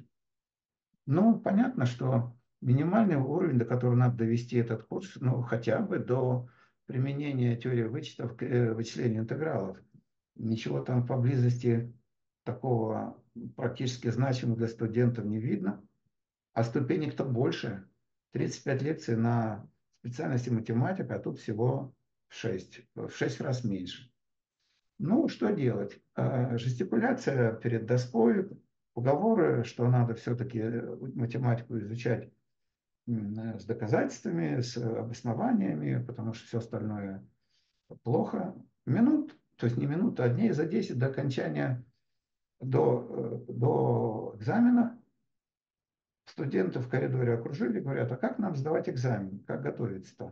Ну, понятно, что минимальный уровень, до которого надо довести этот курс, ну, хотя бы до применения теории вычетов к вычислению интегралов. Ничего там поблизости такого практически значимого для студентов не видно. А ступенек-то больше. тридцать пять лекций на специальности математика, а тут всего шесть. В шесть раз меньше. Ну, что делать? Жестикуляция перед доской, уговоры, что надо все-таки математику изучать с доказательствами, с обоснованиями, потому что все остальное плохо. Минут, то есть не минут, а дней за десять до окончания, до, до экзамена студенты в коридоре окружили, говорят, а как нам сдавать экзамен, как готовиться-то?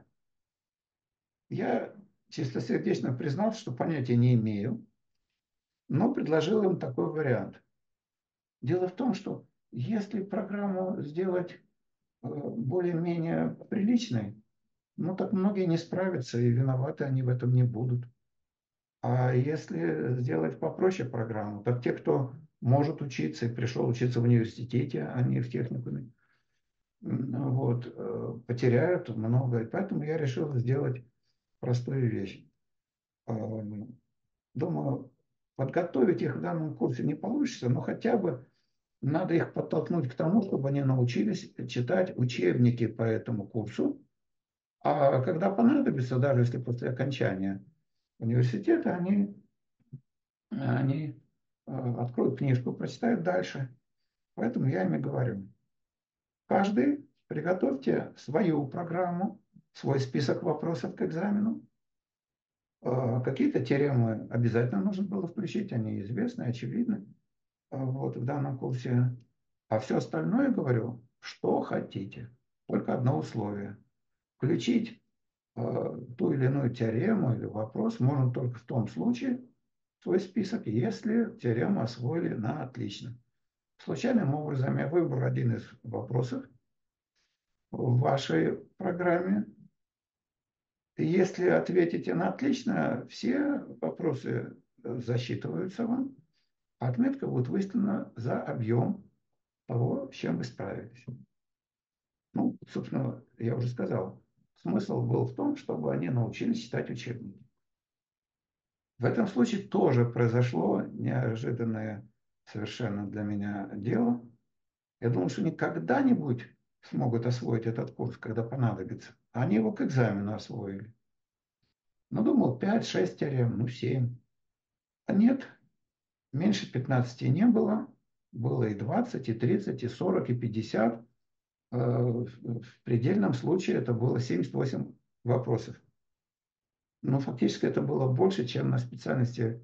Я чистосердечно признался, что понятия не имею, но предложил им такой вариант. Дело в том, что если программу сделать более-менее приличной, ну так многие не справятся, и виноваты они в этом не будут. А если сделать попроще программу, так те, кто может учиться и пришел учиться в университете, а не в техникуме, вот, э, потеряют много. И поэтому я решил сделать простую вещь. Э, Думаю, подготовить их в данном курсе не получится, но хотя бы надо их подтолкнуть к тому, чтобы они научились читать учебники по этому курсу. А когда понадобится, даже если после окончания университета, они, они э, откроют книжку, прочитают дальше. Поэтому я ими говорю. Каждый приготовьте свою программу, свой список вопросов к экзамену. Э, Какие-то теоремы обязательно нужно было включить, они известны, очевидны э, вот, в данном курсе. А все остальное, говорю, что хотите. Только одно условие. Включить э, ту или иную теорему или вопрос можно только в том случае, в свой список, если теорему освоили на отлично. Случайным образом я выбрал один из вопросов в вашей программе. И если ответите на отлично, все вопросы засчитываются вам. Отметка будет выставлена за объем того, с чем вы справились. Ну, собственно, я уже сказал, смысл был в том, чтобы они научились читать учебники. В этом случае тоже произошло неожиданное совершенно для меня дело. Я думал, что они когда-нибудь смогут освоить этот курс, когда понадобится. Они его к экзамену освоили. Ну, думал, пять-шесть теорем, ну, семь. А нет, меньше пятнадцати не было. Было и двадцать, и тридцать, и сорок, и пятьдесят. В предельном случае это было семьдесят восемь вопросов. Но фактически это было больше, чем на специальности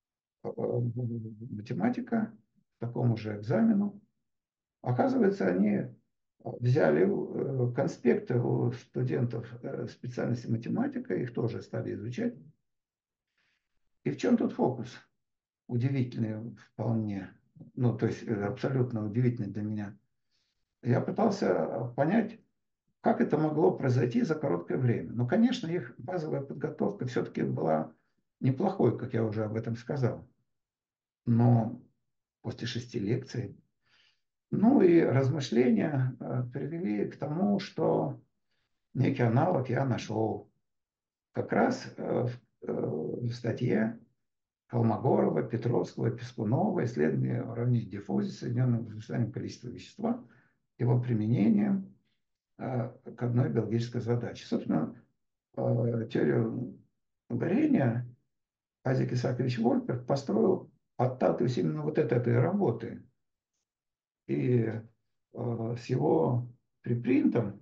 математика, к такому же экзамену. Оказывается, они взяли конспекты у студентов специальности математика, их тоже стали изучать. И в чем тут фокус? Удивительный вполне, ну, то есть абсолютно удивительный для меня. Я пытался понять, как это могло произойти за короткое время. Ну, конечно, их базовая подготовка все-таки была неплохой, как я уже об этом сказал. Но после шести лекций, ну и размышления привели к тому, что некий аналог я нашел как раз в статье Холмогорова, Петровского, Пескунова «Исследование уравнений диффузии с соединенным возрастанием количества вещества, его применением к одной биологической задаче». Собственно, теорию горения Айзек Исаакович Вольпер построил, отталкиваясь именно вот от этой работы. И с его припринтом,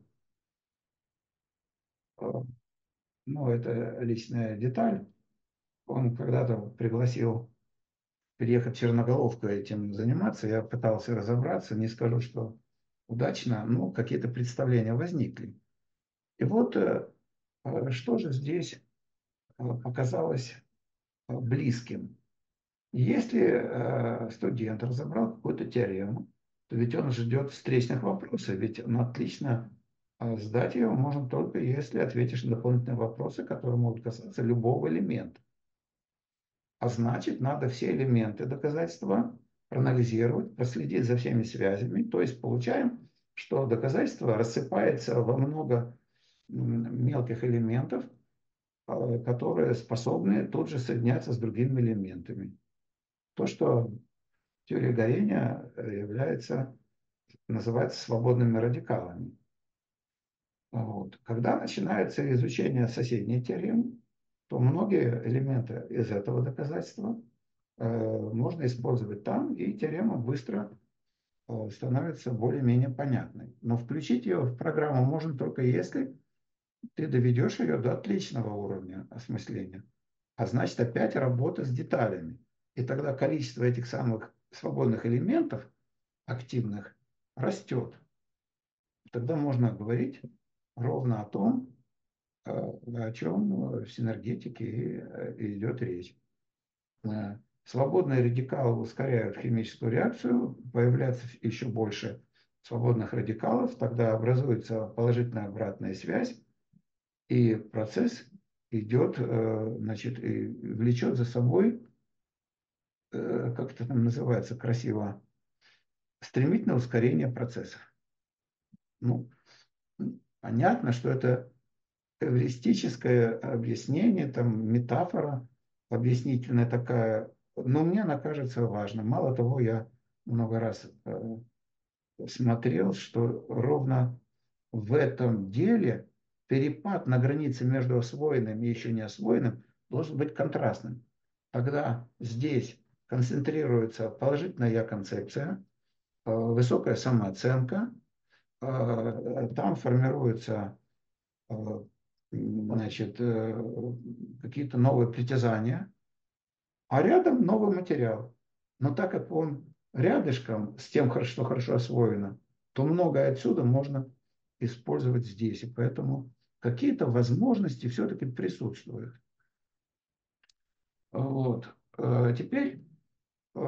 ну, это личная деталь, он когда-то пригласил приехать в Черноголовку этим заниматься, я пытался разобраться, не скажу, что удачно, но какие-то представления возникли. И вот что же здесь показалось близким. Если студент разобрал какую-то теорему, то ведь он ждет встречных вопросов, ведь он отлично сдать его можно только если ответишь на дополнительные вопросы, которые могут касаться любого элемента. А значит, надо все элементы доказательства проанализировать, проследить за всеми связями. То есть получаем, что доказательство рассыпается во много мелких элементов, которые способны тут же соединяться с другими элементами. То, что теория горения является, называется свободными радикалами. Вот. Когда начинается изучение соседней теоремы, то многие элементы из этого доказательства э, можно использовать там, и теорема быстро э, становится более-менее понятной. Но включить ее в программу можно только если ты доведешь ее до отличного уровня осмысления. А значит, опять работа с деталями. И тогда количество этих самых свободных элементов, активных, растет. Тогда можно говорить ровно о том, о чем в синергетике идет речь. Свободные радикалы ускоряют химическую реакцию, появляется еще больше свободных радикалов, тогда образуется положительная обратная связь, И процесс идет, э, значит, и влечет за собой, э, как это там называется красиво, стремительное ускорение процессов. Ну, понятно, что это эвристическое объяснение, там метафора объяснительная такая, но мне она кажется важной. Мало того, я много раз э, смотрел, что ровно в этом деле перепад на границе между освоенным и еще не освоенным должен быть контрастным. Тогда здесь концентрируется положительная я-концепция, э, высокая самооценка, э, там формируются э, значит, э, какие-то новые притязания, а рядом новый материал. Но так как он рядышком с тем, что хорошо освоено, то многое отсюда можно использовать здесь. И поэтому какие-то возможности все-таки присутствуют. Вот. Э, Теперь э,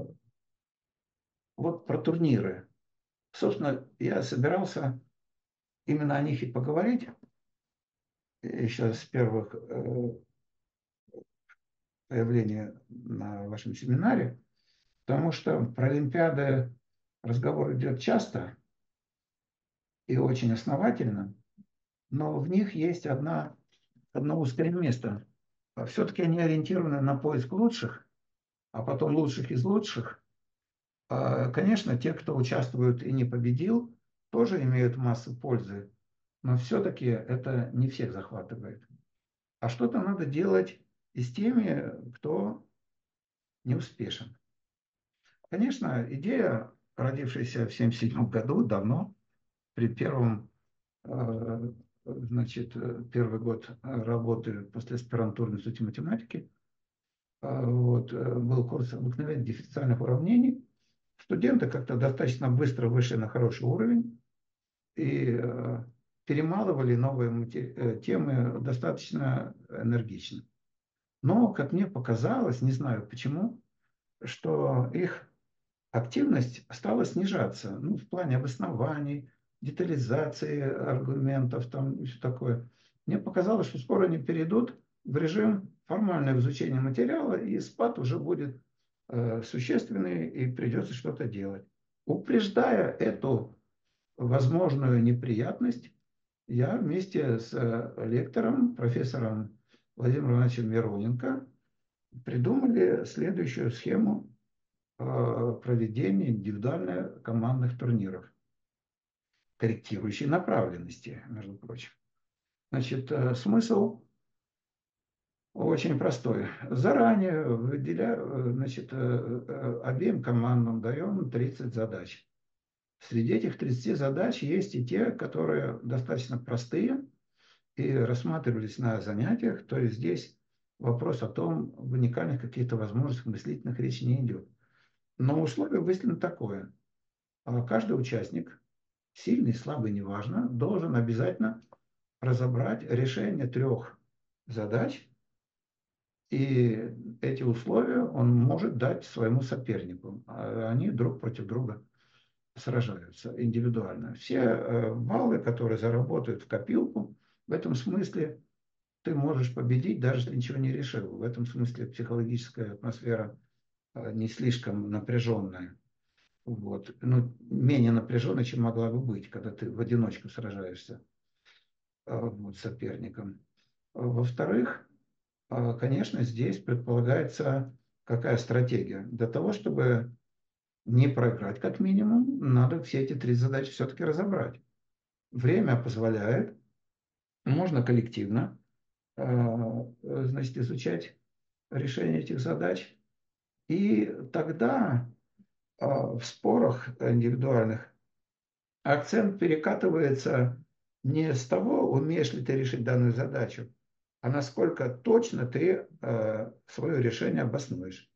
вот про турниры. Собственно, я собирался именно о них и поговорить еще с первых э, появления на вашем семинаре, потому что про Олимпиады разговор идет часто и очень основательно, но в них есть одна, одно узкое место. Все-таки они ориентированы на поиск лучших, а потом лучших из лучших. Конечно, те, кто участвует и не победил, тоже имеют массу пользы, но все-таки это не всех захватывает. А что-то надо делать и с теми, кто не успешен. Конечно, идея, родившаяся в семьдесят седьмом году, давно, при первом, э, значит, первый год работы после аспирантуры в Институте математики, э, вот, э, был курс обыкновенных дифференциальных уравнений. Студенты как-то достаточно быстро вышли на хороший уровень и э, перемалывали новые матери- э, темы достаточно энергично. Но, как мне показалось, не знаю почему, что их активность стала снижаться, ну, в плане обоснований, детализации аргументов там и все такое. Мне показалось, что скоро они перейдут в режим формального изучения материала, и спад уже будет э, существенный, и придется что-то делать. Упреждая эту возможную неприятность, я вместе с э, лектором, профессором Владимиром Ивановичем Мироненко придумали следующую схему проведения индивидуальных командных турниров корректирующей направленности, между прочим. Значит, смысл очень простой. Заранее выделяю, значит, обеим командам даем тридцать задач. Среди этих тридцати задач есть и те, которые достаточно простые и рассматривались на занятиях. То есть здесь вопрос о том, в уникальных каких-то возможностях мыслительных речи не идет. Но условие выставлено такое. Каждый участник, сильный, слабый, неважно, должен обязательно разобрать решение трех задач, и эти условия он может дать своему сопернику. Они друг против друга сражаются индивидуально. Все баллы, которые заработают в копилку, в этом смысле ты можешь победить, даже если ничего не решил. В этом смысле психологическая атмосфера не слишком напряженная. Вот. Ну, менее напряженной, чем могла бы быть, когда ты в одиночку сражаешься вот, с соперником. Во-вторых, конечно, здесь предполагается какая стратегия. Для того, чтобы не проиграть как минимум, надо все эти три задачи все-таки разобрать. Время позволяет, можно коллективно значит, изучать решение этих задач. И тогда в спорах индивидуальных акцент перекатывается не с того, умеешь ли ты решить данную задачу, а насколько точно ты э, свое решение обоснуешь.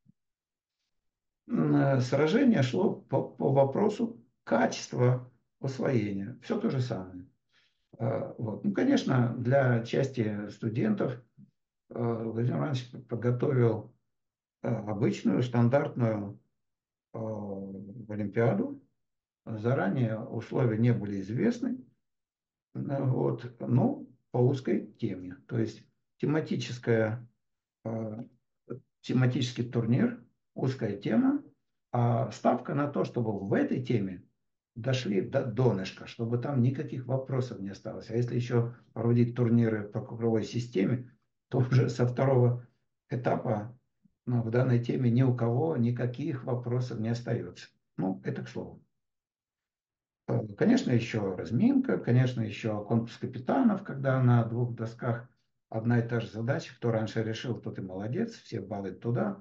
Сражение шло по, по вопросу качества усвоения. Все то же самое. Э, вот. Ну, конечно, для части студентов э, Владимир Иванович подготовил э, обычную, стандартную э, олимпиаду. Заранее условия не были известны. Вот. Ну, по узкой теме. То есть тематическая, э, тематический турнир, узкая тема, а ставка на то, чтобы в этой теме дошли до донышка, чтобы там никаких вопросов не осталось. А если еще проводить турниры по круговой системе, то уже со второго этапа, ну, в данной теме ни у кого никаких вопросов не остается. Ну, это к слову. Конечно, еще разминка, конечно, еще конкурс капитанов, когда на двух досках одна и та же задача. Кто раньше решил, тот и молодец, все баллы туда.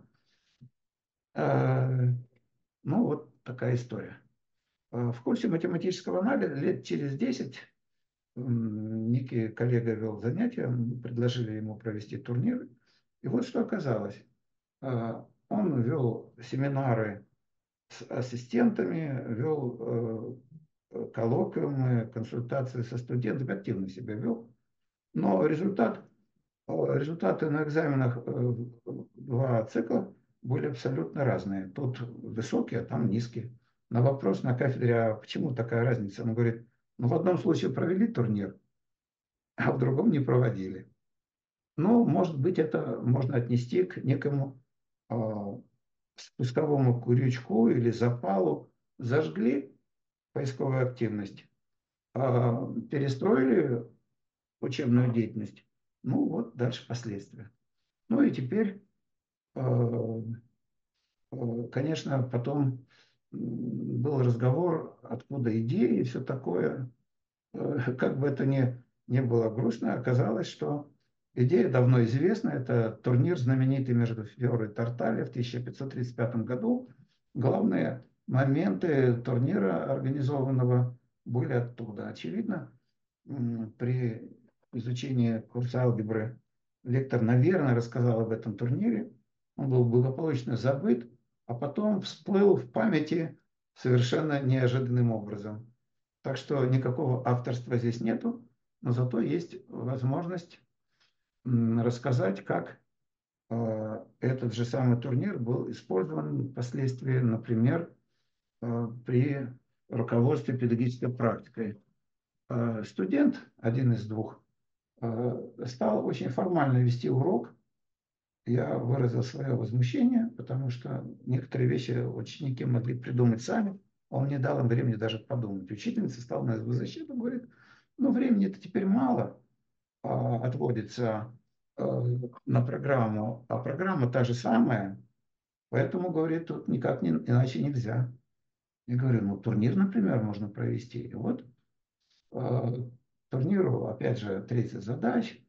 Ну, вот такая история. В курсе математического анализа лет через десять некий коллега вел занятия, мы предложили ему провести турнир. И вот что оказалось. Он вел семинары с ассистентами, вел коллоквиумы, консультации со студентами, активно себя вел. Но результат, результаты на экзаменах два цикла были абсолютно разные. Тут высокие, а там низкие. На вопрос на кафедре, а почему такая разница? Он говорит, ну в одном случае провели турнир, а в другом не проводили. Ну, может быть, это можно отнести к некому э, спусковому крючку или запалу. Зажгли поисковую активность, э, перестроили учебную деятельность. Ну, вот дальше последствия. Ну и теперь, э, э, конечно, потом был разговор, откуда идеи и все такое. Как бы это ни, ни было грустно, оказалось, что идея давно известна. Это турнир знаменитый между Фиорой и Тарталья в тысяча пятьсот тридцать пятом году. Главные моменты турнира, организованного, были оттуда. Очевидно, при изучении курса алгебры лектор, наверное, рассказал об этом турнире. Он был благополучно забыт, а потом всплыл в памяти совершенно неожиданным образом. Так что никакого авторства здесь нету, но зато есть возможность рассказать, как э, этот же самый турнир был использован впоследствии, например, э, при руководстве педагогической практикой. Э, студент, один из двух, э, стал очень формально вести урок. Я выразил свое возмущение, потому что некоторые вещи ученики могли придумать сами. Он не дал им времени даже подумать. Учительница стала на защиту, говорит, ну времени-то теперь мало а, отводится а, на программу, а программа та же самая, поэтому, говорит, тут никак не, иначе нельзя. Я говорю, ну турнир, например, можно провести. И вот а, турниру, опять же, тридцать задач,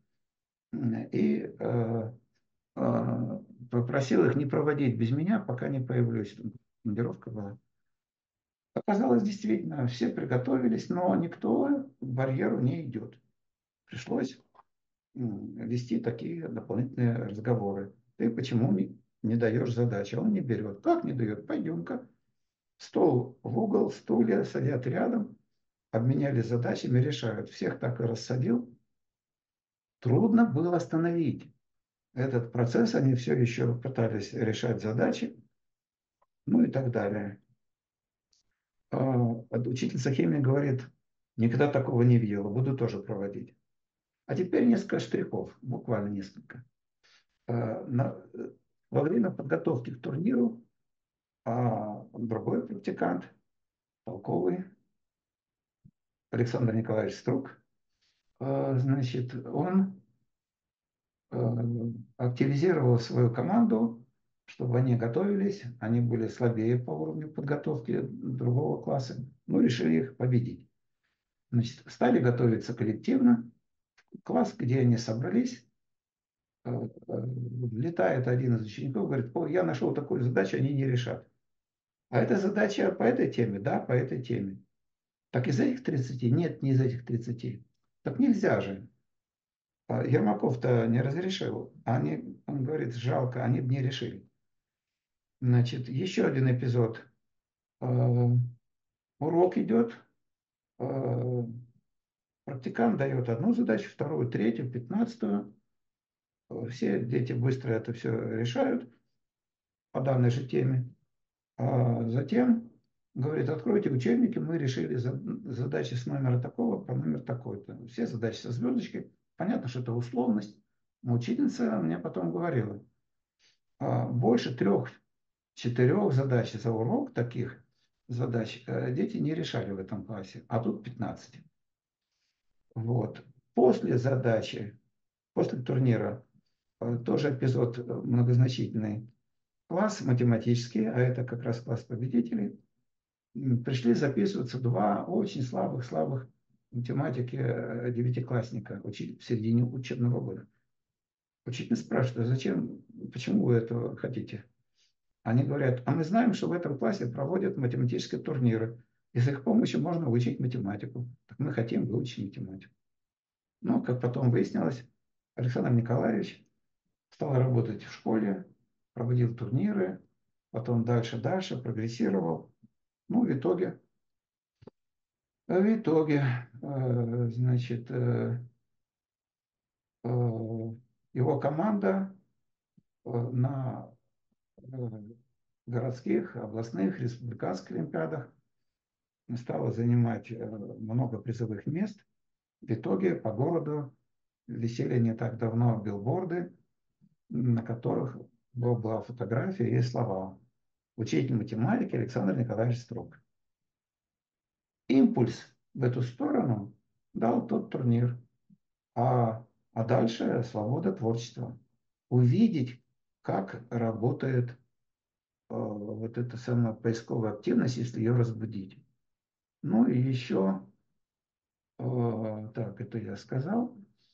и а, а, попросил их не проводить без меня, пока не появлюсь. Командировка была. Оказалось, действительно, все приготовились, но никто к барьеру не идет. Пришлось вести такие дополнительные разговоры. Ты почему не, не даешь задачи? Он не берет. Как не дает? Пойдем-ка. Стол в угол, стулья садят рядом, обменялись задачами, решают. Всех так и рассадил. Трудно было остановить этот процесс. Они все еще пытались решать задачи. Ну и так далее. Учительница химии говорит, никогда такого не видела, буду тоже проводить. А теперь несколько штрихов, буквально несколько. Во время подготовки к турниру другой практикант, толковый, Александр Николаевич Струк, значит, он активизировал свою команду, чтобы они готовились, они были слабее по уровню подготовки другого класса, но решили их победить. Значит, стали готовиться коллективно. Класс, где они собрались, летает один из учеников, говорит, о, я нашел такую задачу, они не решат. А эта задача по этой теме? Да, по этой теме. Так из этих тридцати? Нет, не из этих тридцати. Так нельзя же. Ермаков-то не разрешил. Они, он говорит, жалко, они бы не решили. Значит, еще один эпизод. Урок идет. Практикант дает одну задачу, вторую, третью, пятнадцатую. Все дети быстро это все решают по данной же теме. А затем говорит, откройте учебники, мы решили задачи с номера такого по номер такой-то. Все задачи со звездочкой. Понятно, что это условность, но учительница мне потом говорила, больше трех-четырех задач за урок, таких задач, дети не решали в этом классе, а тут пятнадцать. Вот. После задачи, после турнира, тоже эпизод многозначительный. Класс математический, а это как раз класс победителей, пришли записываться два очень слабых-слабых математики девятиклассника в середине учебного года. Учитель спрашивает, а зачем, почему вы этого хотите? Они говорят, а мы знаем, что в этом классе проводят математические турниры, и с их помощью можно выучить математику. Так мы хотим выучить математику. Но, как потом выяснилось, Александр Николаевич стал работать в школе, проводил турниры, потом дальше-дальше прогрессировал. Ну, в итоге, в итоге, значит, его команда на городских, областных, республиканских олимпиадах стала занимать много призовых мест. В итоге по городу висели не так давно билборды, на которых была фотография и слова: учитель математики Александр Николаевич Строк. Импульс в эту сторону дал тот турнир. А, а дальше свобода творчества. Увидеть, как работает э, вот эта самая поисковая активность, если ее разбудить. Ну и еще, э, так, это я сказал.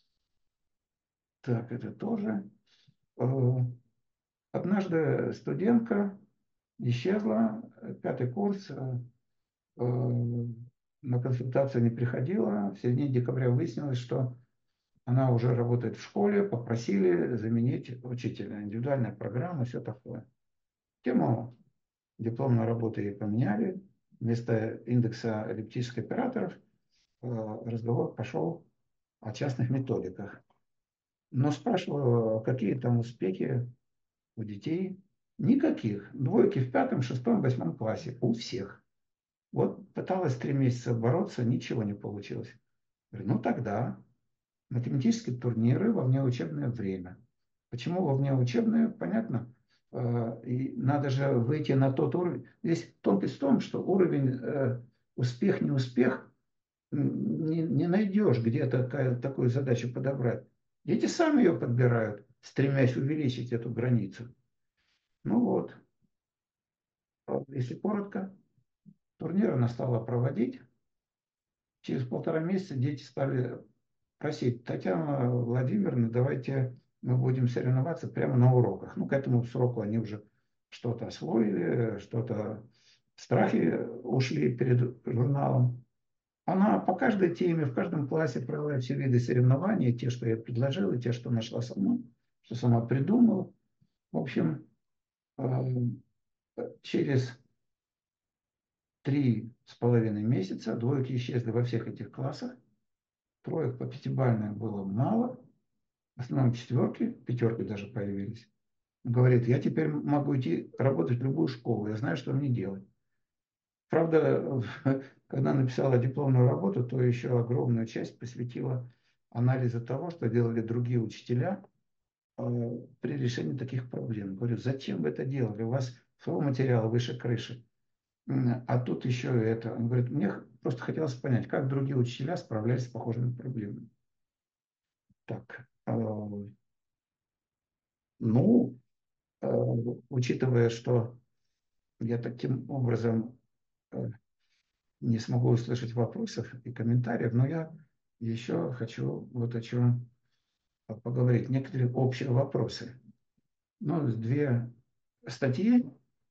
Так, это тоже. Э, однажды студентка исчезла, пятый курс, э, э, на консультацию не приходила. В середине декабря выяснилось, что она уже работает в школе, попросили заменить учителя. Индивидуальная программа, все такое. Тему дипломной работы ей поменяли. Вместо индекса эллиптических операторов разговор пошел о частных методиках. Но спрашивала, какие там успехи у детей. Никаких. Двойки в пятом, шестом, восьмом классе. У всех. Вот пыталась три месяца бороться, ничего не получилось. Говорю, ну тогда математические турниры во внеучебное время. Почему во внеучебное? Понятно. И надо же выйти на тот уровень. Здесь тонкость в том, что уровень успех, не успех не, не найдешь где-то такую задачу подобрать. Дети сами ее подбирают, стремясь увеличить эту границу. Ну вот. Если коротко, турнир она стала проводить. Через полтора месяца дети стали просить: Татьяна Владимировна, давайте мы будем соревноваться прямо на уроках. Ну, к этому сроку они уже что-то освоили, что-то в страхе ушли перед журналом. Она по каждой теме в каждом классе провела все виды соревнований, те, что я предложил, и те, что нашла сама, что сама придумала. В общем, через три с половиной месяца двойки исчезли во всех этих классах. Троек по пятибалльной было мало. В основном четверки, пятерки даже появились. Говорит, я теперь могу идти работать в любую школу, я знаю, что мне делать. Правда, когда написала дипломную работу, то еще огромную часть посвятила анализу того, что делали другие учителя при решении таких проблем. Говорю, зачем вы это делали? У вас своего материала выше крыши. А тут еще это. Он говорит, мне просто хотелось понять, как другие учителя справлялись с похожими проблемами. Так, ну, учитывая, что я таким образом не смогу услышать вопросов и комментариев, но я еще хочу вот о чем поговорить. Некоторые общие вопросы. Ну, две статьи.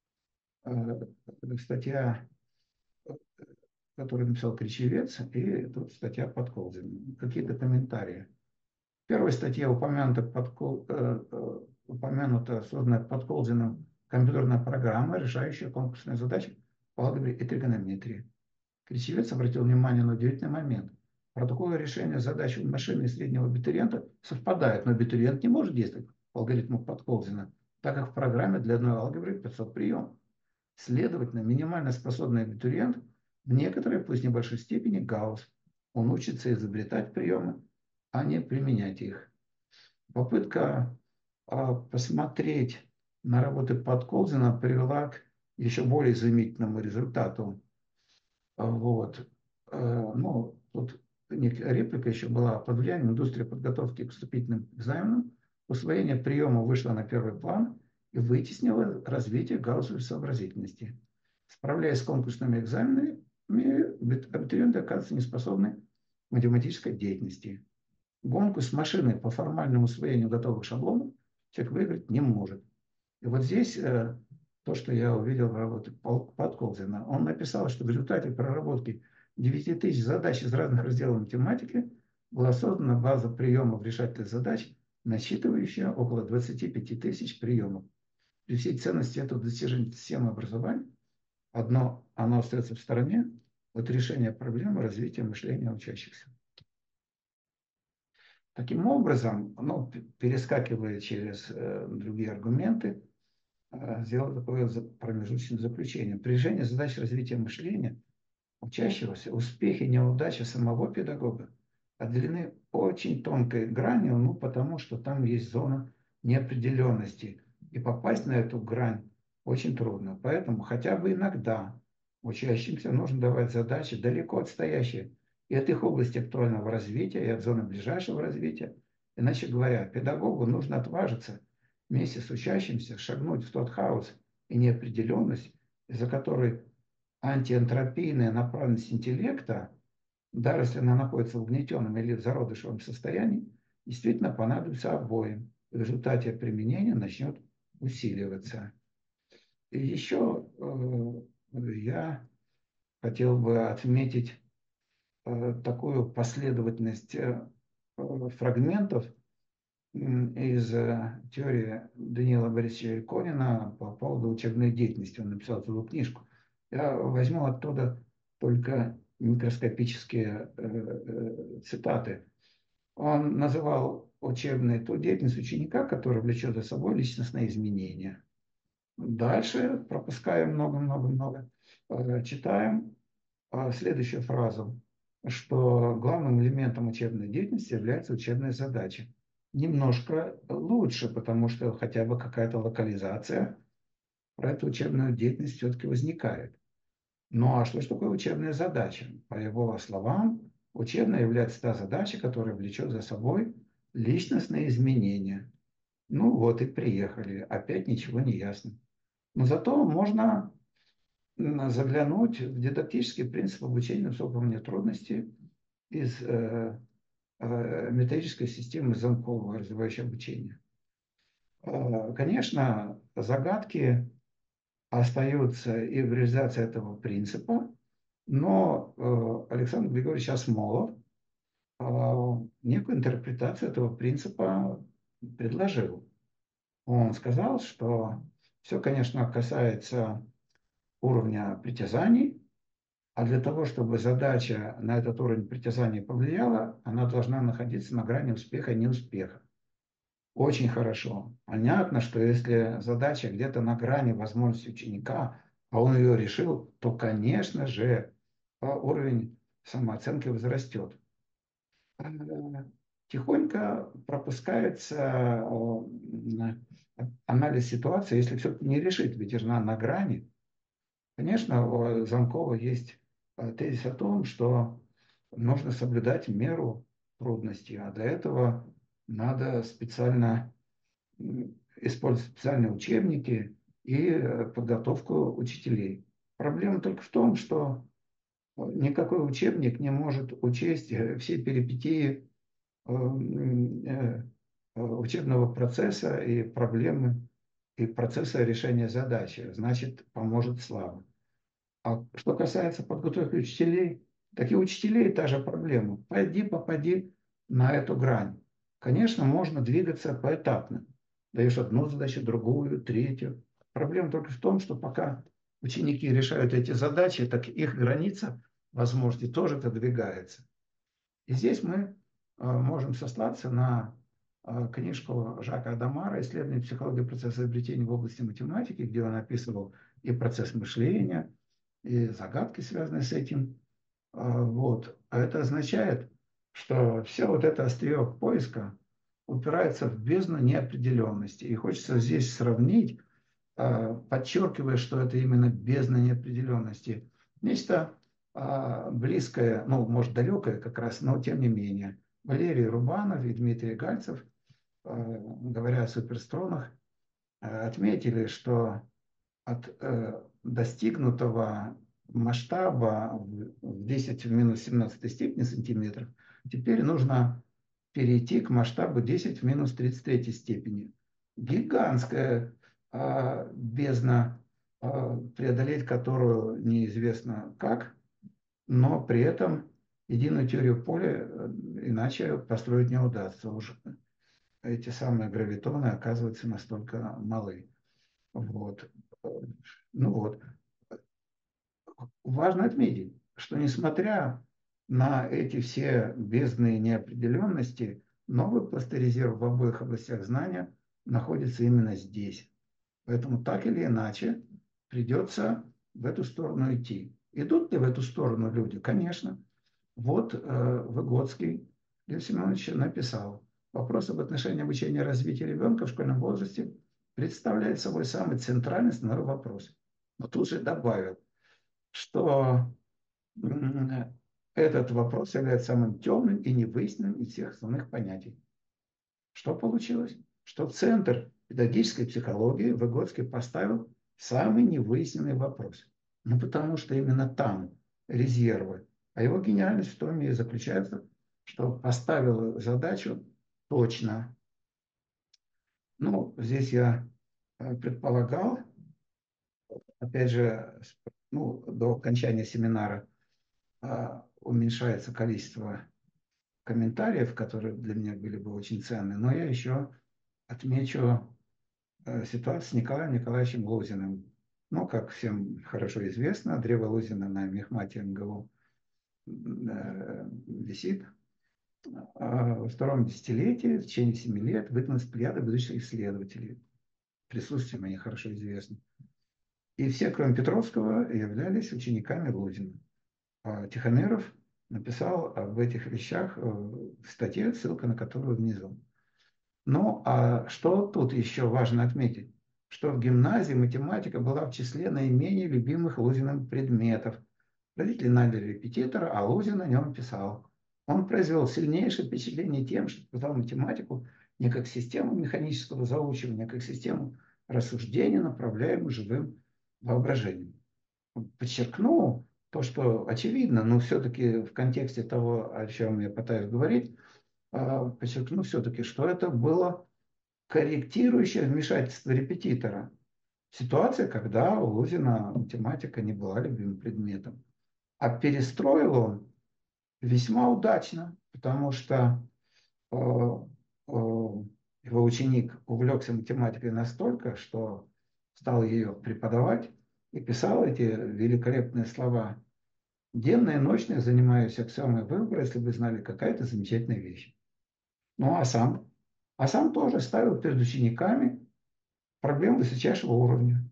Статья, которую написал Кричевец, и тут статья Подколзина. Какие-то комментарии. В первой статье упомянута, подкол, э, упомянута созданная Подколзиным компьютерная программа, решающая конкурсные задачи по алгебре и тригонометрии. Кричевец обратил внимание на удивительный момент. Протоколы решения задач у машины среднего абитуриента совпадают, но абитуриент не может действовать по алгоритму Подколзина, так как в программе для одной алгебры пятьсот приемов. Следовательно, минимально способный абитуриент в некоторой, пусть небольшой степени, гаусс. Он учится изобретать приемы, а не применять их. Попытка а, посмотреть на работы Подколзина привела к еще более изумительному результату. А, Вот. Э, Ну, тут некая реплика еще была. Под влиянием индустрии подготовки к вступительным экзаменам усвоение приема вышло на первый план и вытеснило развитие гауссовой сообразительности. Справляясь с конкурсными экзаменами, абитуриенты оказываются неспособны к математической деятельности. Гонку с машиной по формальному усвоению готовых шаблонов человек выиграть не может. И вот здесь э, то, что я увидел в работе Подколзина, он написал, что в результате проработки девяти тысяч задач из разных разделов математики была создана база приемов решательных задач, насчитывающая около двадцати пяти тысяч приемов. При всей ценности этого достижения системы образования, одно оно остается в стороне от решения проблемы развития мышления учащихся. Таким образом, ну, перескакивая через э, другие аргументы, э, сделал такое промежуточное заключение. При решении задач развития мышления учащегося успехи и неудачи самого педагога отделены очень тонкой гранью, ну, потому что там есть зона неопределенности. И попасть на эту грань очень трудно. Поэтому хотя бы иногда учащимся нужно давать задачи далеко отстоящие и от их области актуального развития, и от зоны ближайшего развития. Иначе говоря, педагогу нужно отважиться вместе с учащимся шагнуть в тот хаос и неопределенность, из-за которой антиэнтропийная направленность интеллекта, даже если она находится в угнетенном или в зародышевом состоянии, действительно понадобится обоим. В результате применения начнет усиливаться. И еще э, я хотел бы отметить э, такую последовательность э, фрагментов из э, теории Даниила Борисовича Иконина по поводу учебной деятельности. Он написал целую книжку. Я возьму оттуда только микроскопические э, э, цитаты. Он называл учебной ту деятельность ученика, которая влечет за собой личностные изменения. Дальше, пропуская много-много-много, э, читаем э, следующую фразу, что главным элементом учебной деятельности является учебная задача. Немножко лучше, потому что хотя бы какая-то локализация про эту учебную деятельность все-таки возникает. Ну а что ж такое учебная задача? По его словам, учебная является та задача, которая влечет за собой личностные изменения. Ну вот и приехали, опять ничего не ясно. Но зато можно заглянуть в дидактический принцип обучения высокого уровня трудности из э, э, методической системы Занкова, развивающего обучения. Э, конечно, загадки остаются и в реализации этого принципа, но э, Александр Григорьевич Осмолов э, некую интерпретацию этого принципа предложил. Он сказал, что все, конечно, касается уровня притязаний, а для того, чтобы задача на этот уровень притязаний повлияла, она должна находиться на грани успеха и неуспеха. Очень хорошо. Понятно, что если задача где-то на грани возможности ученика, а он ее решил, то, конечно же, уровень самооценки возрастет. Тихонько пропускается анализ ситуации, если все-таки не решит, ведь жена на грани. Конечно, у Занкова есть тезис о том, что нужно соблюдать меру трудности, а для этого надо специально использовать специальные учебники и подготовку учителей. Проблема только в том, что никакой учебник не может учесть все перипетии учебного процесса и проблемы и процесса решения задачи. Значит, поможет слабо. А что касается подготовки учителей, так и учителей та же проблема. Пойди, попади на эту грань. Конечно, можно двигаться поэтапно. Даешь одну задачу, другую, третью. Проблема только в том, что пока ученики решают эти задачи, так их граница возможностей тоже отодвигается. И здесь мы можем сослаться на книжку Жака Адамара «Исследование психологии процесса изобретения в области математики», где он описывал и процесс мышления, и загадки, связанные с этим. Вот. А это означает, что все вот это острие поиска упирается в бездну неопределенности. И хочется здесь сравнить, э, подчеркивая, что это именно бездна неопределенности. Нечто э, близкое, ну, может, далекое как раз, но тем не менее. Валерий Рубанов и Дмитрий Гальцев, э, говоря о суперстронах, э, отметили, что от э, достигнутого масштаба в десять в минус семнадцатой степени сантиметров теперь нужно перейти к масштабу десять в минус тридцать третьей степени. Гигантская э, бездна, э, преодолеть которую неизвестно как, но при этом единую теорию поля э, иначе построить не удастся. Уж эти самые гравитоны оказываются настолько малы. Вот. Ну вот. Важно отметить, что несмотря на эти все бездны неопределенности, новый пластеризер в обоих областях знания находится именно здесь. Поэтому так или иначе придется в эту сторону идти. Идут ли в эту сторону люди? Конечно. Вот э, Выгодский Лев Семенович написал: вопрос об отношении обучения и развития ребенка в школьном возрасте представляет собой самый центральный основной вопрос. Но тут же добавил, что этот вопрос является самым темным и невыясненным из всех основных понятий. Что получилось? Что центр педагогической психологии Выгодский поставил самый невыясненный вопрос. Ну, потому что именно там резервы. А его гениальность в том и заключается, что поставил задачу точно. Ну, здесь я предполагал, опять же, ну, до окончания семинара уменьшается количество комментариев, которые для меня были бы очень ценны. Но я еще отмечу ситуацию с Николаем Николаевичем Лузиным. Ну, как всем хорошо известно, древо Лузина на мехмате эм гэ у висит. Во втором десятилетии, в течение семи лет, выдвинулась плеяда будущих исследователей. Присутствием они хорошо известны. И все, кроме Петровского, являлись учениками Лузина. Тихомиров написал об этих вещах в статье, ссылка на которую внизу. Ну, а что тут еще важно отметить? Что в гимназии математика была в числе наименее любимых Лузиным предметов. Родители наняли репетитора, а Лузин о нем писал. Он произвел сильнейшее впечатление тем, что показал математику не как систему механического заучивания, а как систему рассуждения, направляемую живым воображением. Подчеркну то, что очевидно, но все-таки в контексте того, о чем я пытаюсь говорить, подчеркну все-таки, что это было корректирующее вмешательство репетитора. Ситуация, когда у Лузина математика не была любимым предметом. А перестроил он весьма удачно, потому что э, э, его ученик увлекся математикой настолько, что стал ее преподавать и писал эти великолепные слова: «Денно и ночно я занимаюсь аксиомой выбора, если бы знали, какая-то замечательная вещь». Ну, а сам? А сам тоже ставил перед учениками проблемы высочайшего уровня.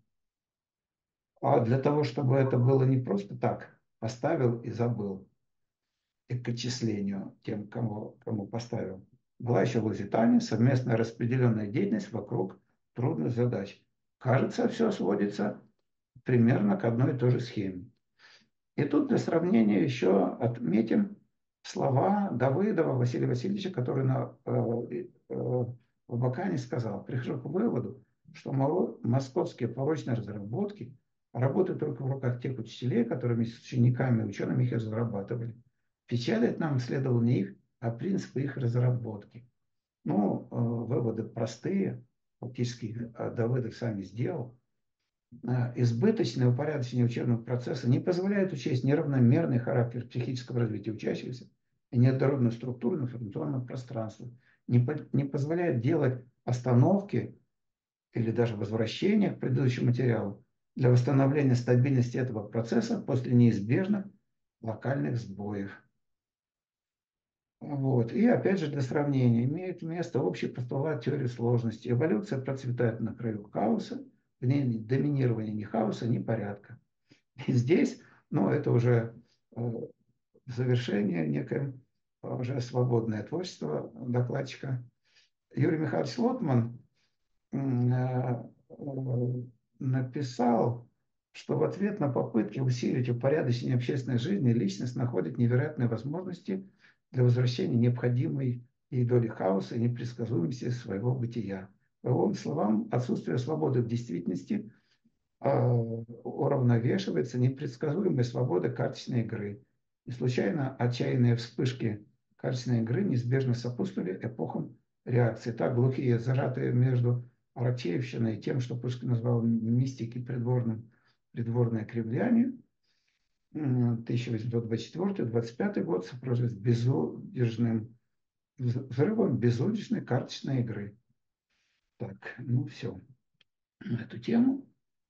А для того, чтобы это было не просто так, поставил и забыл, и к отчислению тем, кому, кому поставил. Была еще в Лузитане совместная распределенная деятельность вокруг трудных задач. Кажется, все сводится примерно к одной и той же схеме. И тут для сравнения еще отметим слова Давыдова Василия Васильевича, который на, э, э, в Абакане сказал: прихожу к выводу, что московские порочные разработки работают только в руках тех учителей, которые вместе с учениками и учеными их разрабатывали. Печалить нам следовало не их, а принципы их разработки. Ну, э, выводы простые, фактически Давыдов сами сделал. Избыточное упорядочение учебного процесса не позволяет учесть неравномерный характер психического развития учащихся и неоднородную структуру информационного пространства, не, по, не позволяет делать остановки или даже возвращения к предыдущему материалу для восстановления стабильности этого процесса после неизбежных локальных сбоев. Вот. И опять же для сравнения имеет место общий постулат теории сложности. Эволюция процветает на краю хаоса, в ней доминирование ни хаоса, ни порядка. И здесь, ну, это уже э, завершение некое, уже свободное творчество докладчика. Юрий Михайлович Лотман написал, что в ответ на попытки усилить упорядочение общественной жизни личность находит невероятные возможности для возвращения необходимой ей доли хаоса и непредсказуемости своего бытия. По его словам, отсутствие свободы в действительности уравновешивается непредсказуемой свободой карточной игры. И случайно отчаянные вспышки карточной игры неизбежно сопутствовали эпохам реакции. Так глухие, зажатые между Аракчеевщиной и тем, что Пушкин назвал мистикой придворным, придворное кривляние, тысяча восемьсот двадцать четвёртый — двадцать пятый год сопровождается безудержным взрывом безудержной карточной игры. Так, ну все на эту тему.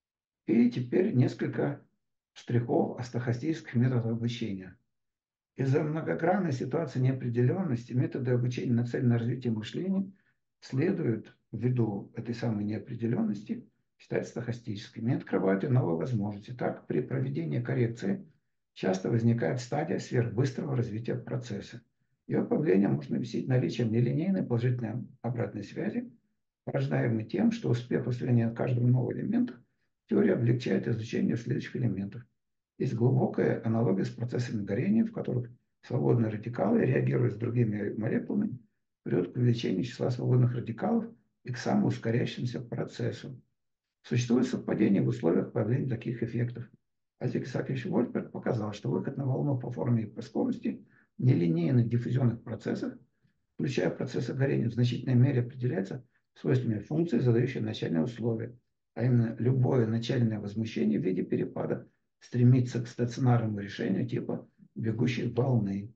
И теперь несколько штрихов о стохастических методах обучения. Из-за многогранной ситуации неопределенности методы обучения, нацеленные на развитие мышления, следует ввиду этой самой неопределенности считать стохастическими и открывают и новые возможности. Так, при проведении коррекции часто возникает стадия сверхбыстрого развития процесса. Ее появление можно объяснить наличием нелинейной положительной обратной связи, порождаемой тем, что успех устранения каждого нового элемента, теория облегчает изучение следующих элементов. Есть глубокая аналогия с процессами горения, в которых свободные радикалы, реагируя с другими молекулами, приводят к увеличению числа свободных радикалов и к самоускоряющемуся процессу. Существует совпадение в условиях появления таких эффектов. Айзек Исаакович Вольфберг показал, что выход на волну по форме и по скорости нелинейных диффузионных процессов, включая процессы горения, в значительной мере определяется свойствами функции, задающей начальные условия, а именно любое начальное возмущение в виде перепада стремится к стационарному решению типа бегущей волны.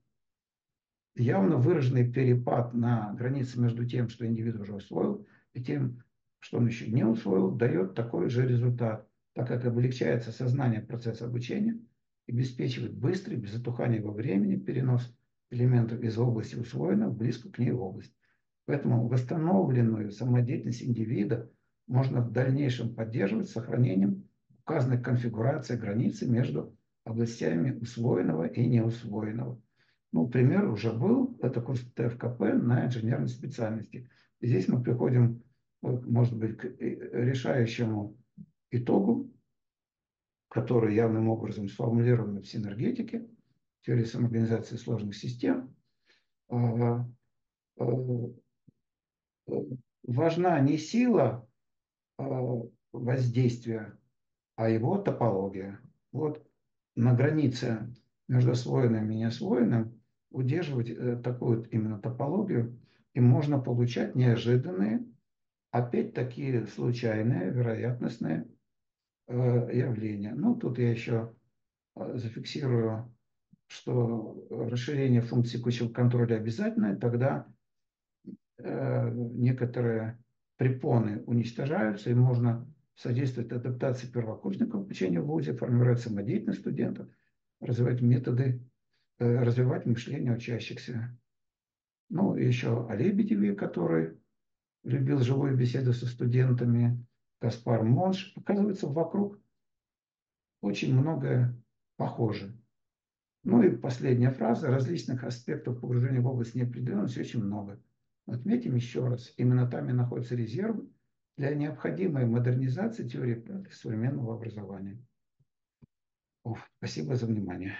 Явно выраженный перепад на границе между тем, что индивид уже усвоил, и тем, что он еще не усвоил, дает такой же результат, так как облегчается сознание процесса обучения и обеспечивает быстрый, без затухания во времени, перенос элементов из области усвоенного в близкую к ней область. Поэтому восстановленную самодеятельность индивида можно в дальнейшем поддерживать с сохранением указанной конфигурации границы между областями усвоенного и неусвоенного. Ну, пример уже был, это курс ТФКП на инженерной специальности. И здесь мы приходим, может быть, к решающему итогу, который явным образом сформулирован в синергетике, теории самоорганизации сложных систем. Важна не сила воздействия, а его топология. Вот на границе между освоенным и неосвоенным удерживать такую вот именно топологию, и можно получать неожиданные, опять-таки случайные, вероятностные явления. Ну, тут я еще зафиксирую, что расширение функции текущего контроля обязательное, тогда некоторые препоны уничтожаются, и можно содействовать адаптации первокурсников к обучению в ВУЗе, формировать самодеятельность студентов, развивать методы, развивать мышление учащихся. Ну, еще о Лебедеве, который любил живую беседу со студентами, Гаспар Монш. Оказывается, вокруг очень многое похоже. Ну и последняя фраза. Различных аспектов погружения в область неопределенности очень много. Отметим еще раз, именно там и находятся резервы для необходимой модернизации теории современного образования. О, спасибо за внимание.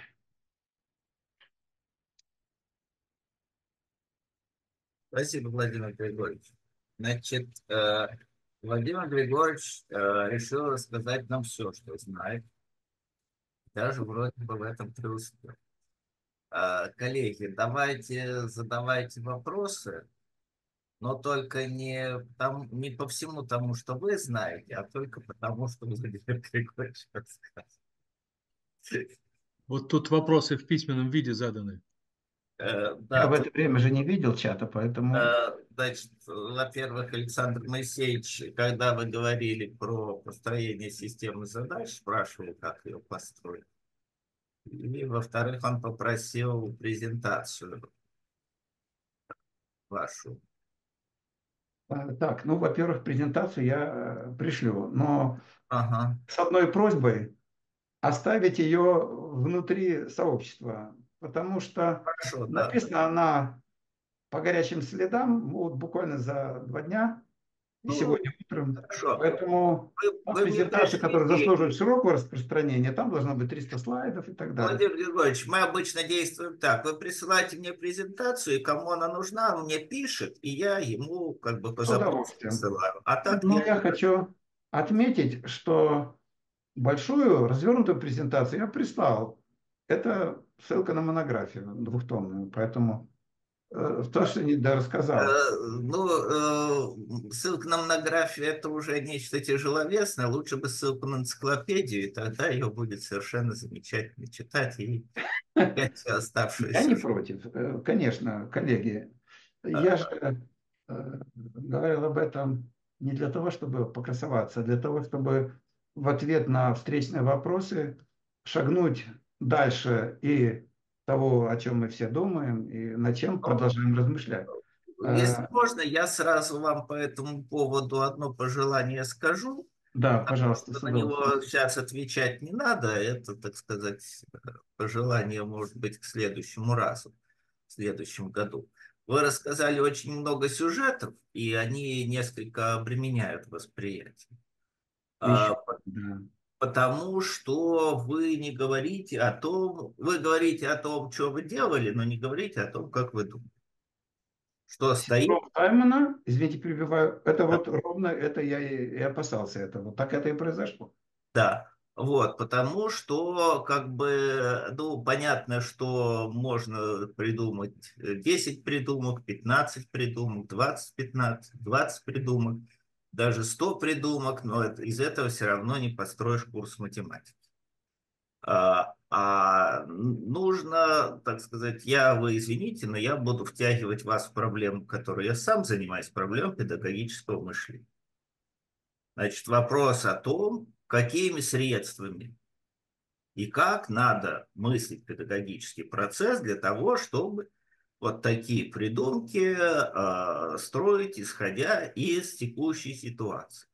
Спасибо, Владимир Григорьевич. Значит, Владимир Григорьевич решил рассказать нам все, что знает. Даже вроде бы в этом преуспел. Коллеги, давайте задавайте вопросы, но только не, там, не по всему тому, что вы знаете, а только потому, что Владимир Григорьевич рассказывает. Вот тут вопросы в письменном виде заданы. Э, Я да, в это время же не видел чата, поэтому... э, значит, во-первых, Александр Моисеевич, когда вы говорили про построение системы задач, спрашивал, как ее построить. И, во-вторых, он попросил презентацию вашу. Так, ну, во-первых, презентацию я пришлю, но Ага. с одной просьбой оставить ее внутри сообщества. потому что Хорошо, да. написана она по горячим следам, вот буквально за два дня, и Ну, сегодня утром. хорошо. Поэтому Вы, та вы мне презентация, которая пришлите, заслуживает широкого распространения, там должно быть триста слайдов и так далее. Владимир Григорьевич, мы обычно действуем так. Вы присылаете мне презентацию, и кому она нужна, он мне пишет, и я ему как бы по С запросу удовольствием. присылаю. А так Но я... я хочу отметить, что большую развернутую презентацию я прислал. Это ссылка на монографию двухтомную, поэтому э, то, что не дорассказал. Э, Ну, э, ссылка на монографию – это уже нечто тяжеловесное. Лучше бы ссылку на энциклопедию, и тогда ее будет совершенно замечательно читать и понять всю Я не оставшуюся. против, э, конечно, коллеги. Я А, же э, говорил об этом не для того, чтобы покрасоваться, а для того, чтобы в ответ на встречные вопросы шагнуть дальше и того, о чем мы все думаем, и над чем ну, продолжаем размышлять. Если Э, можно, я сразу вам по этому поводу одно пожелание скажу. Да, пожалуйста, с На удовольствием. него сейчас отвечать не надо. Это, так сказать, пожелание может быть к следующему разу, в следующем году. Вы рассказали очень много сюжетов, и они несколько обременяют восприятие. Еще, А, по- да. Потому что вы не говорите о том, вы говорите о том, что вы делали, но не говорите о том, как вы думаете. Что стоит. Синдром Таймана, извините, перебиваю, это вот ровно это я и, и опасался этого. Так это и произошло. Да, вот, потому что, как бы, ну, понятно, что можно придумать десять придумок, пятнадцать придумок, двадцать, пятнадцать, двадцать придумок, даже сто придумок, но это, из этого все равно не построишь курс математики. А, а нужно, так сказать, я, вы извините, но я буду втягивать вас в проблему, которой я сам занимаюсь, проблем педагогического мышления. Значит, вопрос о том, какими средствами и как надо мыслить педагогический процесс для того, чтобы вот такие придумки э, строить, исходя из текущей ситуации.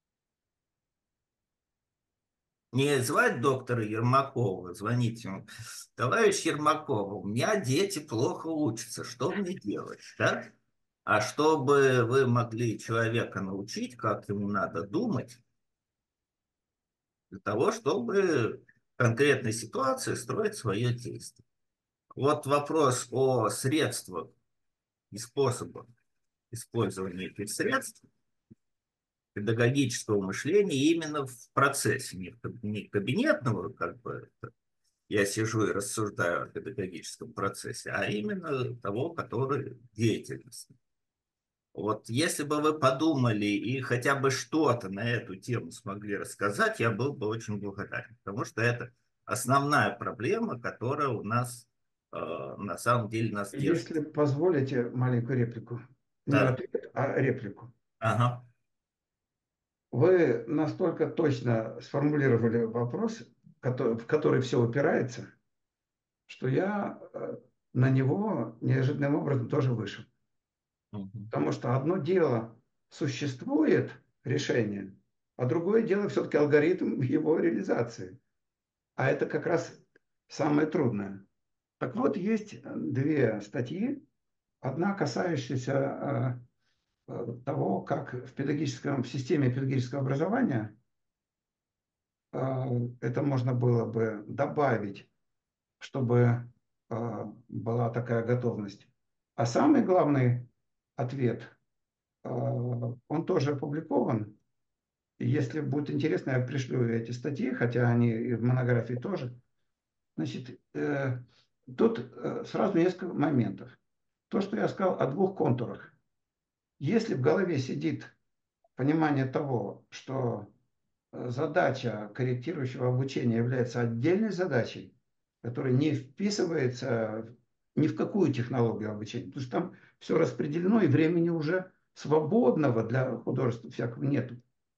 Не звать доктора Ермакова, звоните ему. Товарищ Ермакова, у меня дети плохо учатся, что мне делать? Да? А чтобы вы могли человека научить, как ему надо думать, для того, чтобы в конкретной ситуации строить свое действие. Вот вопрос о средствах и способах использования этих средств педагогического мышления именно в процессе, не, не кабинетного, как бы я сижу и рассуждаю о педагогическом процессе, а именно того, который деятельность. Вот если бы вы подумали и хотя бы что-то на эту тему смогли рассказать, я был бы очень благодарен, потому что это основная проблема, которая у нас э, на самом деле нас держит. Если позволите маленькую реплику. Не Да. ответ, а реплику. Ага. Вы настолько точно сформулировали вопрос, который- в который все упирается, что я э, на него неожиданным образом тоже вышел. Мгм. Потому что одно дело существует решение, а другое дело все-таки алгоритм его реализации. А это как раз самое трудное. Так вот, есть две статьи. Одна касающаяся э, э, того, как в педагогическом, в системе педагогического образования э, это можно было бы добавить, чтобы э, была такая готовность. А самый главный ответ, э, он тоже опубликован. И если будет интересно, я пришлю эти статьи, хотя они и в монографии тоже. Значит, э, тут э, сразу несколько моментов. То, что я сказал о двух контурах. Если в голове сидит понимание того, что э, задача корректирующего обучения является отдельной задачей, которая не вписывается ни в какую технологию обучения, потому что там все распределено, и времени уже свободного для художества всякого нету.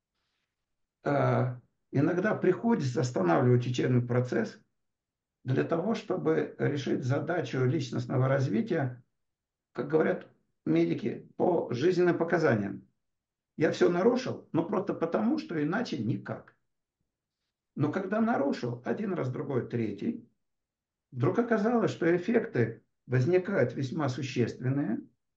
Э, Иногда приходится останавливать учебный процесс для того, чтобы решить задачу личностного развития, как говорят медики, по жизненным показаниям. Я все нарушил, но просто потому, что иначе никак. Но когда нарушил один раз, другой, третий, вдруг оказалось, что эффекты возникают весьма существенные,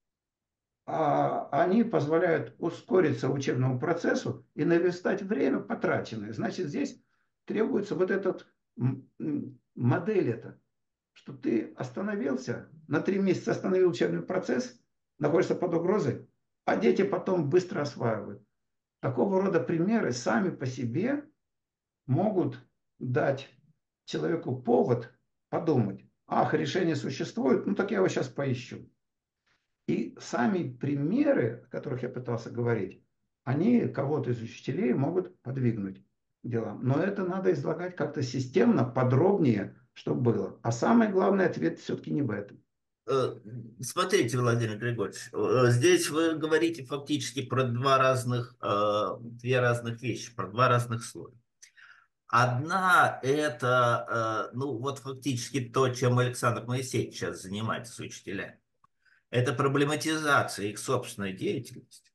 а они позволяют ускориться учебному процессу и наверстать время потраченное. Значит, здесь требуется вот этот модель это, что ты остановился, на три месяца остановил учебный процесс, находишься под угрозой, а дети потом быстро осваивают. Такого рода примеры сами по себе могут дать человеку повод подумать, ах, решение существует, ну так я его сейчас поищу. И сами примеры, о которых я пытался говорить, они кого-то из учителей могут подвигнуть к делам. Но это надо излагать как-то системно, подробнее, чтобы было. А самый главный ответ все-таки не в этом. Смотрите, Владимир Григорьевич, здесь вы говорите фактически про два разных, две разных вещи, про два разных слоя. Одна – это, ну, вот фактически то, чем Александр Моисеевич сейчас занимается с учителями. Это проблематизация их собственной деятельности.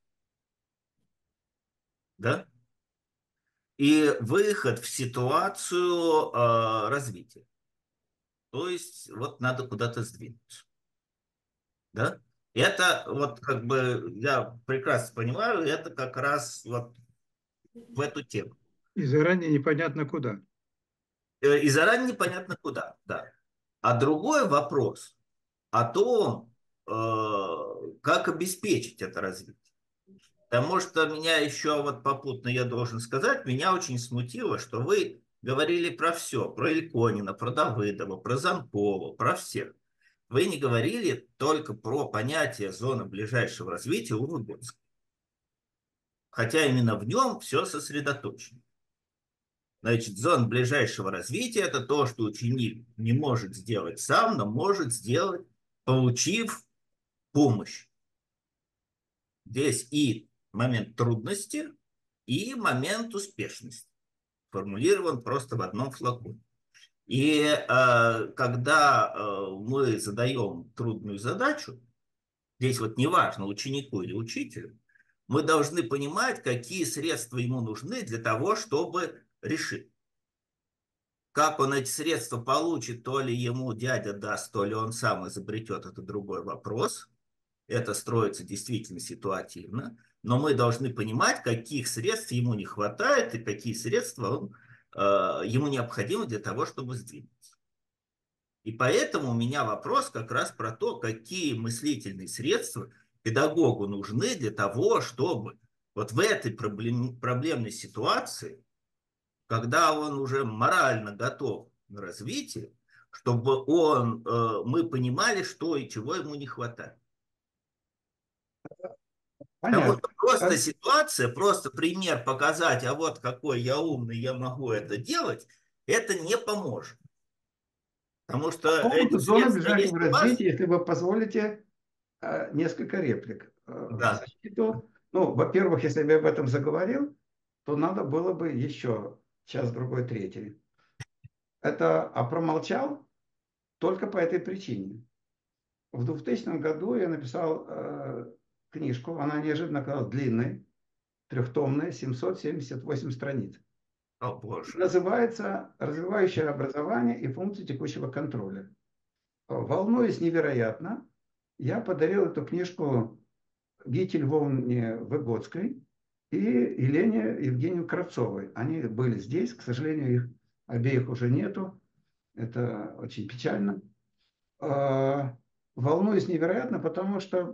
Да? И выход в ситуацию э, развития. То есть вот надо куда-то сдвинуться. Да? Это вот как бы, я прекрасно понимаю, это как раз вот в эту тему. И заранее непонятно куда. И заранее непонятно куда, да. А другой вопрос о том, э, как обеспечить это развитие. Потому что меня еще вот попутно, я должен сказать, меня очень смутило, что вы говорили про все, про Ильконина, про Давыдова, про Занкова, про всех. Вы не говорили только про понятие зоны ближайшего развития у Выгодского. Хотя именно в нем все сосредоточено. Значит, зона ближайшего развития – это то, что ученик не может сделать сам, но может сделать, получив помощь. Здесь и момент трудности, и момент успешности формулирован просто в одном флаконе. И э, когда э, мы задаем трудную задачу, здесь вот неважно, ученику или учителю, мы должны понимать, какие средства ему нужны для того, чтобы решить. Как он эти средства получит, то ли ему дядя даст, то ли он сам изобретет, это другой вопрос. Это строится действительно ситуативно. Но мы должны понимать, каких средств ему не хватает и какие средства он, э, ему необходимы для того, чтобы сдвинуться. И поэтому у меня вопрос как раз про то, какие мыслительные средства педагогу нужны для того, чтобы вот в этой проблем, проблемной ситуации, когда он уже морально готов к развитию, чтобы он, э, мы понимали, что и чего ему не хватает. Потому что просто ситуация, просто пример показать, а вот какой я умный, я могу это делать, это не поможет. Потому что По поводу эти зоны средства есть ближайшего у вас. развития, если вы позволите, несколько реплик в Да. защиту. Ну, во-первых, если бы я об этом заговорил, то надо было бы еще час, другой, третий. Это, а промолчал только по этой причине. В двухтысячном году я написал э, книжку, она неожиданно оказалась длинной, трехтомная, семьсот семьдесят восемь страниц. О, Боже. Называется «Развивающее образование и функции текущего контроля». Волнуюсь невероятно, я подарил эту книжку Гите Львовне Выгодской и Елене Евгению Кравцовой. Они были здесь, к сожалению, их обеих уже нету. Это очень печально. Волнуюсь невероятно, потому что